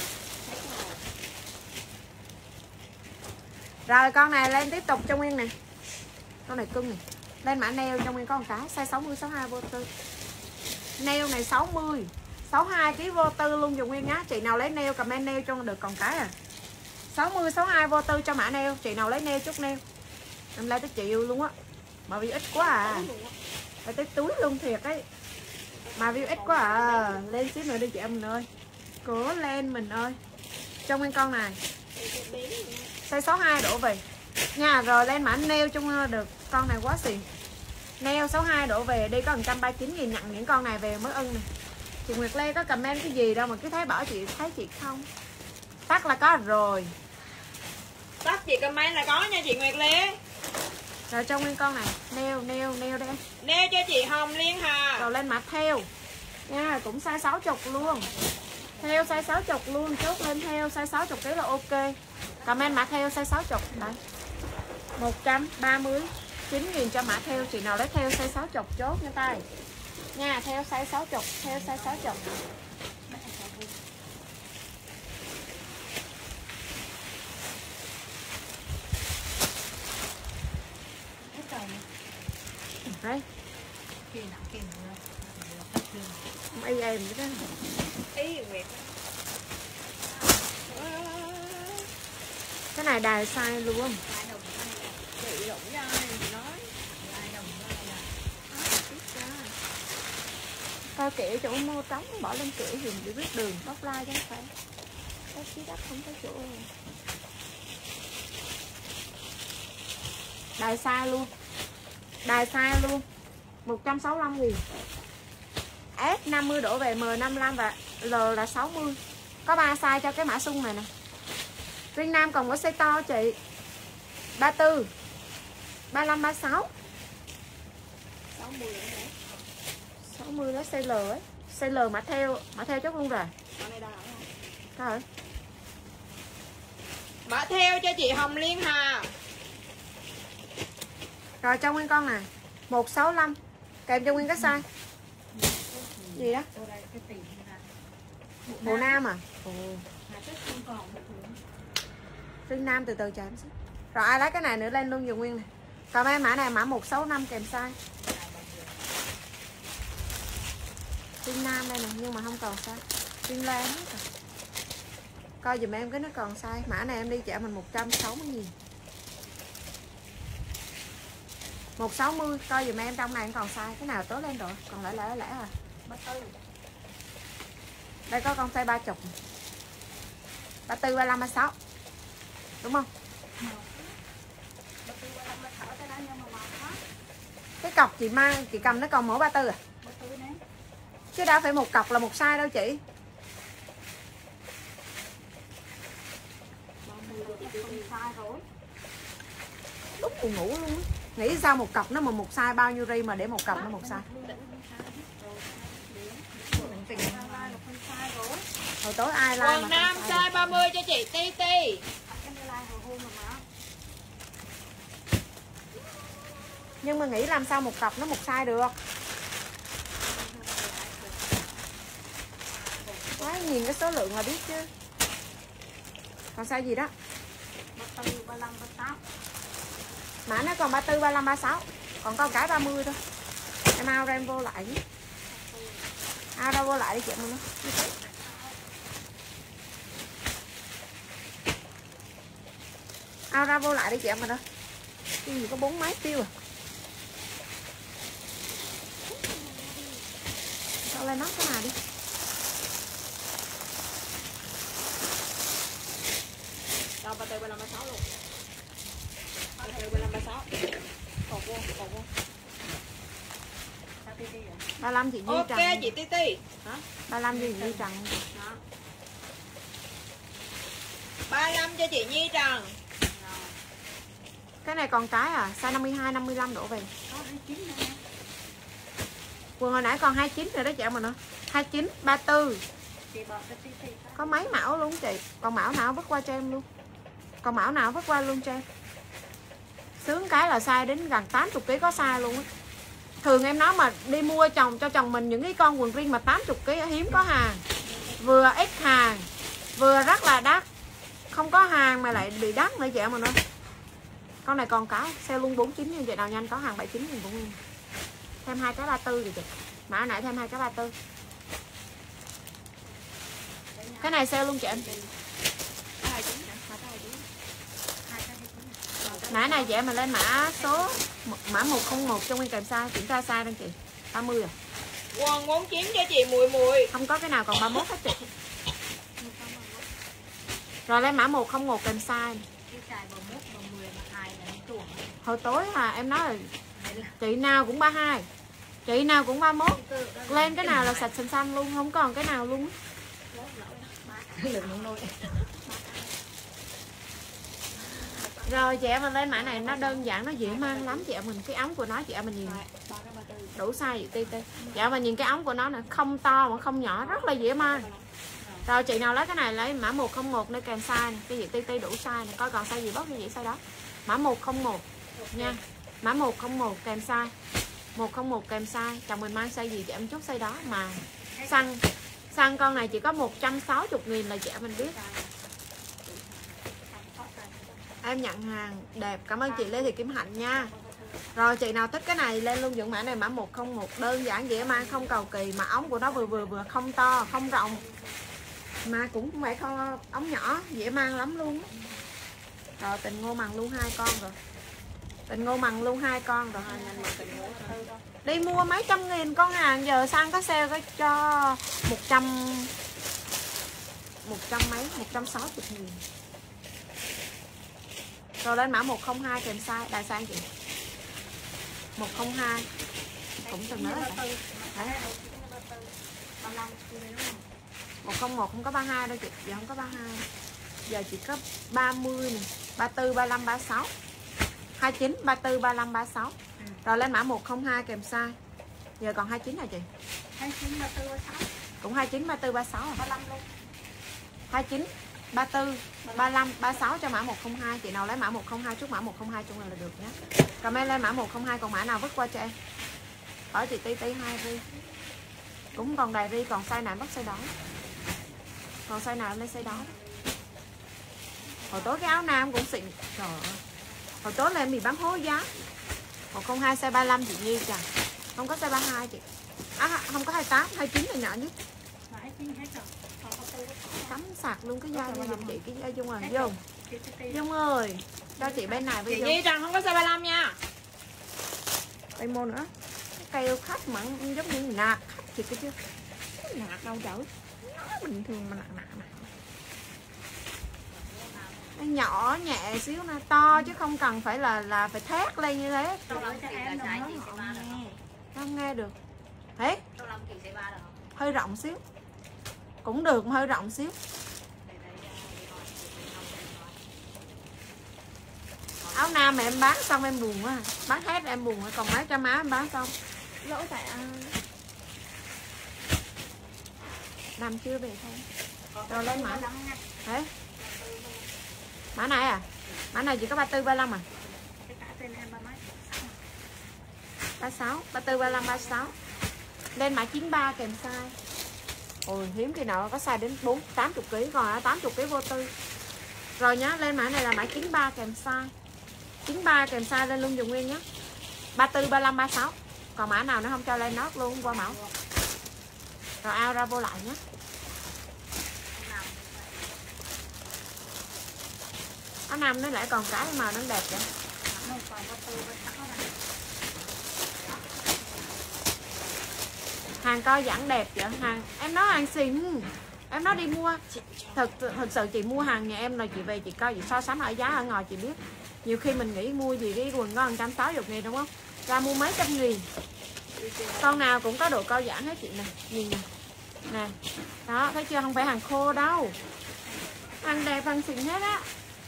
Rồi con này lên tiếp tục trong nguyên này. Con này cưng này. Lên mã nail trong nguyên có một cái size 60 62 vô tư. Nail này 60 62 kg vô tư luôn dùng nguyên nhá. Chị nào lấy nail comment nail cho được còn cái à. 60 62 vô tư cho mã nail. Chị nào lấy nail chút nail. Em lấy tới triệu luôn á. Mà view ít quá à. Lấy tới túi luôn thiệt ấy. Mà view ít quá à. Lên xíu nữa đi chị em mình ơi. Cố lên mình ơi. Trong nguyên con này size 62 đổ về nha. Rồi lên mã nail chung được. Con này quá xịn. Neo 62 đổ về đi, có 139.000 nhận những con này về mới ưng nè. Chị Nguyệt Lê có comment cái gì đâu mà cứ thấy bỏ chị, thấy chị không. Tắt là có rồi. Tắt chị comment là có nha chị Nguyệt Lê. Rồi cho nguyên con này, neo đây. Neo cho chị Hồng Liên Hà. Rồi lên mặt theo nha, cũng size 60 luôn. Theo size 60 luôn, chốt lên theo size 60 kg là ok. Comment mã theo size 60 đấy. 139.000 cho mã theo, chị nào lấy theo size 60 chốt nha tay. Nha, theo size 60, theo size 60. Đấy. Ý em vậy đó. Ý Nguyệt. Cái này đài size luôn. Chị đụng với ai chị nói. Tao kể chỗ mua trống bỏ lên cửa thì chỉ biết đường bóc lai chứ phải. Có chí đất không có chỗ. Đài size luôn. Đài size luôn. 165.000. S 50 đổ về, M 55 và L là 60. Có 3 size cho cái mã sung này nè. Riêng Nam còn có size to chị. 34, 35, 36. 60 đó size L ấy. Size L mã theo chốt luôn rồi. Rồi. Mã theo cho chị Hồng Liên Hà. Rồi cho nguyên con này 165 kèm cho nguyên cái size gì đó bộ nam à. Riêng Nam từ từ chờ em xíu. Rồi ai lấy cái này nữa lên luôn dùng nguyên này. Còn em mã này mã 165 kèm size. Riêng Nam đây nè nhưng mà không còn size. Riêng Lan hết rồi. Coi dùm em cái nó còn size. Mã này em đi chợ mình 160.000. 160 coi dùm em trong này còn size. Cái nào tối lên rồi. Còn lẻ à. Đây có con size 30. 34, 35, 36. Đúng không? Cái cọc chị mang, chị cầm nó còn mẫu 34 à? Chứ đâu phải một cọc là một size đâu chị. Đúng buồn ngủ luôn á. Nghĩ sao một cọc nó mà một size bao nhiêu ri mà để một cọc nó một size. Hồi tối ai like Quần Nam size 30 cho chị Ti Ti. Nhưng mà nghĩ làm sao một cọc nó một size được. Quá nhìn cái số lượng là biết chứ. Còn size gì đó? 34, 35, 36. Mã nó còn 34, 35, 36. Còn có cái 30 thôi. Em ao ra em vô lại. Ao ra vô lại đi chị em luôn. Ao ra vô lại đi chị em mình đó. Cái gì có 4 máy tiêu à. Sao lên nóc cái nào đi. Đâu 34, 35, 36 luôn. 34, 35, 36. Còn vô. 35 chị Duy Ok Trần. chị Ti Ti. Hả? 35 gì Duy Trần. Đó. 35 cho chị Nhi Trần. Cái này còn cái à, size 52, 55 đổ về. Quần hồi nãy còn 29 rồi đó chị mình ơi. 29, 34. Có mấy mẫu luôn chị. Còn mẫu nào vứt qua cho em luôn. Còn mẫu nào vứt qua luôn cho em. Sướng cái là size đến gần 80 kg có size luôn á. Thường em nói mà đi mua chồng cho chồng mình những cái con quần riêng mà 80 kg hiếm có hàng. Vừa ít hàng, vừa rất là đắt. Không có hàng mà lại bị đắt nữa chị mình ơi. Con này còn cái sale luôn 49 như vậy nào nhanh có hàng 79 cũng nguyên. Thêm 2 cái 34 rồi chị. Mã nãy thêm 2 cái 34. Cái này sale luôn chị em. Mã này chị em mình lên mã số mã 101 cho nguyên kèm size, kiểm tra size đăng chị. 30 à. Quần 49 cho chị Mùi Mùi. Không có cái nào còn 31 hết chị. Rồi lên mã 101 kèm size. Hồi tối em nói là Chị nào cũng 32. Chị nào cũng 31. Lên cái nào là sạch xanh xanh luôn, không còn cái nào luôn. Rồi chị em mình lên mã này nó đơn giản, nó dễ mang lắm chị em mình. Cái ống của nó chị em mình nhìn đủ size chị ti. Chị em mình nhìn cái ống của nó nè, không to mà không nhỏ, rất là dễ mang. Rồi chị nào lấy cái này lấy mã 101 nơi kèm size này, cái gì ti đủ size này, coi còn size gì bớt như vậy size đó. Mã 101 nha. Mã 101 kèm size. 101 kèm size, chồng mình mang size gì chị em chốt size đó mà. Xăng con này chỉ có 160.000 là chị em mình biết. Em nhận hàng đẹp, cảm ơn chị Lê Thị Kim Hạnh nha. Rồi chị nào thích cái này lên luôn những mã này, mã 101 đơn giản dễ mang, không cầu kỳ, mà ống của nó vừa, không to không rộng mà cũng không phải không ống nhỏ, dễ mang lắm luôn. Rồi Tình Ngô mằng luôn 2 con rồi. Tình Ngô mằng luôn 2 con rồi. Đi mua mấy trăm nghìn con hàng, giờ sang có sale có cho 160.000. 160.000. Rồi lên mã 102 kèm size, đài sang chị. 102 cũng từng nói rồi. 101 không có 32 đâu chị, giờ không có 32. Giờ chỉ có 30 này, 34, 35, 36. 29, 34, 35, 36. Rồi lên mã 102 kèm size. Giờ còn 29 hả chị? 29, 34, 36. Cũng 29, 34, 36 à? 35 luôn. 29, 34, 35, 36 cho mã 102. Chị nào lấy mã 102 chút mã 102 chung là được nhé. Comment lên mã 102, còn mã nào vứt qua cho em. Ở chị Ti 2 ri. Cũng còn đầy ri, còn size nào bắt size đó. Còn size nào lên size đó. Hồi tối cái áo nam cũng xịn. Trời ơi. Hồi tối là em bị bán hố giá. 102 size 35 chị Nhi chà. Không có size 32 chị. Không có 28, 29 là nhỏ nhất. Cắm sạc luôn cái dây đi giùm chị cái dây Dung rồi. Dung ơi, cho chị bên này bây giờ. Chị Nhi rằng không có size 35 nha. Đây mua nữa. Kêu khách mà giống như nạt khách chị cái chứ. Nạt đâu chở. Nói bình thường mà nạt. Nhỏ nhẹ xíu nè, to chứ không cần phải là phải thét lên như thế. Không nghe được. Thế? Hơi rộng xíu. Cũng được, hơi rộng xíu. Áo nam mà em bán xong em buồn quá. Bán hết em buồn, còn mấy trăm áo em bán xong. Lỗi tại ai? Nằm chưa về thôi. Rồi lên mã. Thế? Mã này à? Mã này chỉ có 34, 35 à? 36, 34, 35, 36. Lên mã 93 kèm size. Ôi hiếm khi nào có size đến 80 kg, còn 80 kg vô tư. Rồi nhá, lên mã này là mã 93 kèm size. 93 kèm size lên luôn dùng nguyên nhé. 34, 35, 36. Còn mã nào nó không cho lên nốt luôn qua mẫu. Rồi ao ra vô lại nhé. Áo nam nó lại còn cái màu nó đẹp vậy. Hàng co giãn đẹp vậy. Hàng em nói hàng xịn. Em nói đi mua. Thật sự chị mua hàng nhà em là chị về chị coi chị so sánh ở giá ở ngoài chị biết. Nhiều khi mình nghĩ mua gì cái quần có 160.000 đúng không? Ra mua mấy trăm nghìn. Con nào cũng có độ co giãn hết chị nè. Nhìn nè. Nè. Đó, thấy chưa? Không phải hàng khô đâu. Hàng đẹp, hàng xịn hết á.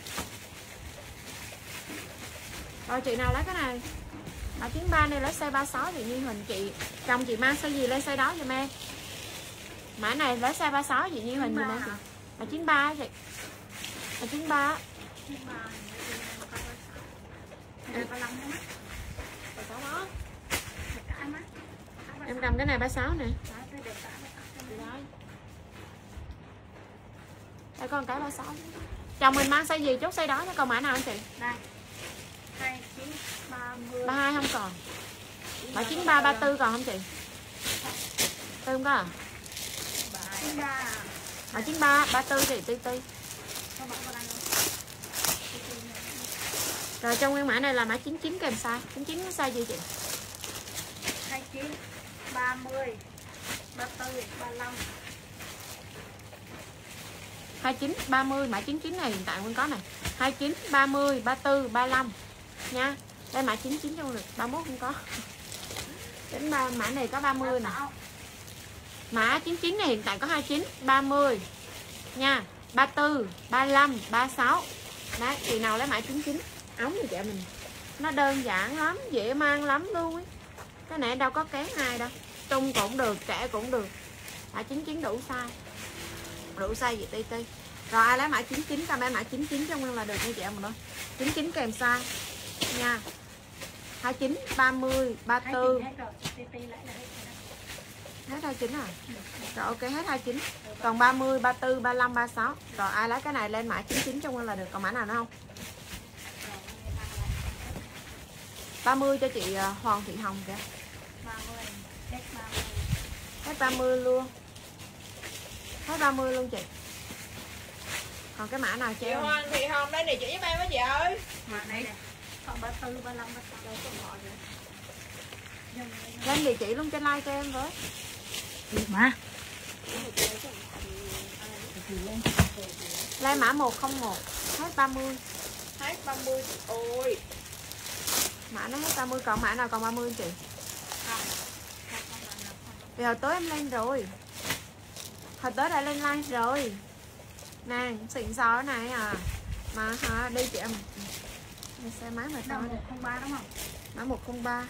Rồi chị nào lấy cái này. Mã 93 này lấy size 36 thì Như Huỳnh chị. Chồng chị mang size gì lên size đó giùm em. Mã này lấy size 36 chị Như Huỳnh giùm em chị. Mã 93 chị. Mã 93. Em cầm cái này 36 nè. Đây con cái 36. Chồng mình mang size gì chốt size đó, còn mã nào anh chị? Đây. 29, 30. 32 không còn. Mã 93, 34 còn không chị? Tôi không có à? 93. Mã 93, 34 chị Ti. Rồi trong nguyên mã này là mã 99 kèm size. 99 có size gì chị? 29, 30, 34, 35. 29, 30, mã 99 này hiện tại vẫn có này. 29, 30, 34, 35 nha. Đây mã 99 trong được, 31 không có. Đến mã này có 30 nè. Mã 99 này hiện tại có 29, 30 nha, 34, 35, 36. Đấy, chị nào lấy mã 99. Ống thì chị mình nó đơn giản lắm, dễ mang lắm luôn ấy. Cái này đâu có kén ai đâu. Trung cũng được, trẻ cũng được. Mã 99 đủ size. Đủ size gì ti ti. Rồi ai lấy mã 99 comment mã 99 trong nguyên là được nha chị em mình ơi. 99 kèm size nha. 29, 30, 34. Hết 29 rồi. Rồi ok hết 29. Còn 30, 34, 35, 36. Rồi ai lấy cái này lên mã 99 trong nguyên là được. Còn mã nào nữa không? 30 cho chị Hoàng Thị Hồng kìa. 30. Hết 30 luôn. Hết 30 luôn chị. Còn cái mã nào Chị treo? Hoàng Thị Hồng đây này chị giúp em với chị ơi. Mã này nè. Còn 34, 35, 36. Lên địa chỉ luôn trên like cho em với. Được mà. Lên mã 101. Hết 30. Hết 30 chị ơi. Mã nó hết 30. Còn mã nào còn 30 chị? Vì hồi tối em lên rồi. Hồi tối đã lên like rồi. Nè, xịn xò này à. Mà hả, đi chị em. Xe máy mà to. 103 đúng không? Mã 103.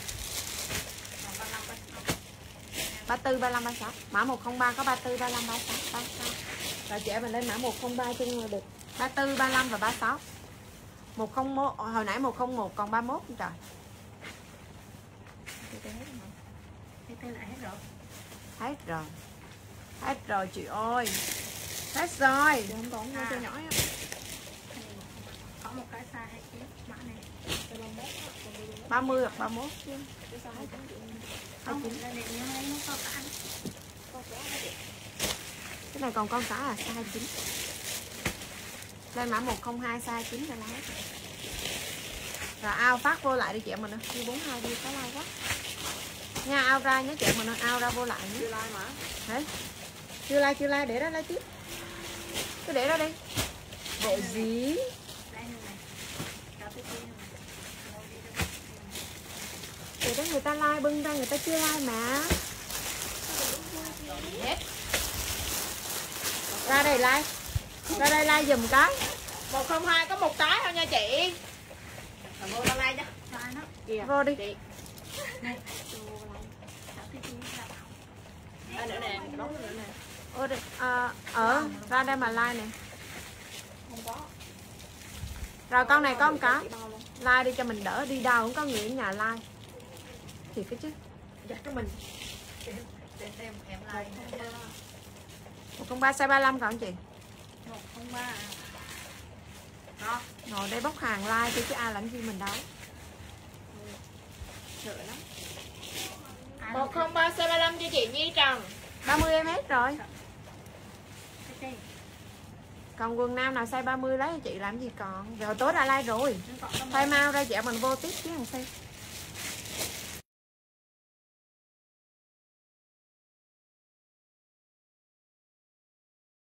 34, 35, 36. Mã 103 có 34, 35, 36. 36. Rồi chị em mình lên mã 103 chung là được. 34, 35 và 36. 101, hồi nãy 101 còn 31 không trời. Thế lại hết rồi. Hết rồi. Hết rồi chị ơi. Hết rồi. Chị không còn mua cho nhỏ á. Có một cái size 29 mã này. 30 hoặc 31 chứ. Không, là để nhớ lấy nó có cả. Cái này còn con cá là size 9. Lên mã 102 size 9 rồi lấy. Rồi ao phát vô lại đi chị em mình ơi. Đi 42 đi có like quá. Nha ao ra nhé chị em mình ơi, ao ra vô lại nhé. Chưa like mà. Đấy. Chưa like để đó lấy tiếp. Cứ để đó đi. Để gì? Đây này. Cả cái kia này. Để đó người ta like bưng ra người ta chưa like mà. Hết. Ra đây like. Ra đây like giùm cái. 102 có một cái thôi nha chị. Làm vô like nha. Cho ai nó. Kìa. Vô đi. Chị. Này. Cả cái kia là Đây nữa nè, cái đó nữa nè. Ra đây mà like nè. Không có. Rồi con này có một cái. Chị bao luôn. Like đi cho mình đỡ đi đâu cũng có người ở nhà like. Thiệt cái chứ. Giặt cho mình. để em like. 103 size 35 còn chị. 103. Đó. Ngồi đây bốc hàng like chứ ai làm gì mình đâu. Sợ lắm. 103 size 35 cho chị Nhi Trần. 30 em hết rồi. Cái gì? Còn quần nam nào size 30 lấy cho chị làm gì còn. Rồi tối đã like rồi. Nó còn có Thay mau ra dạ mình vô tiếp chứ thằng xe.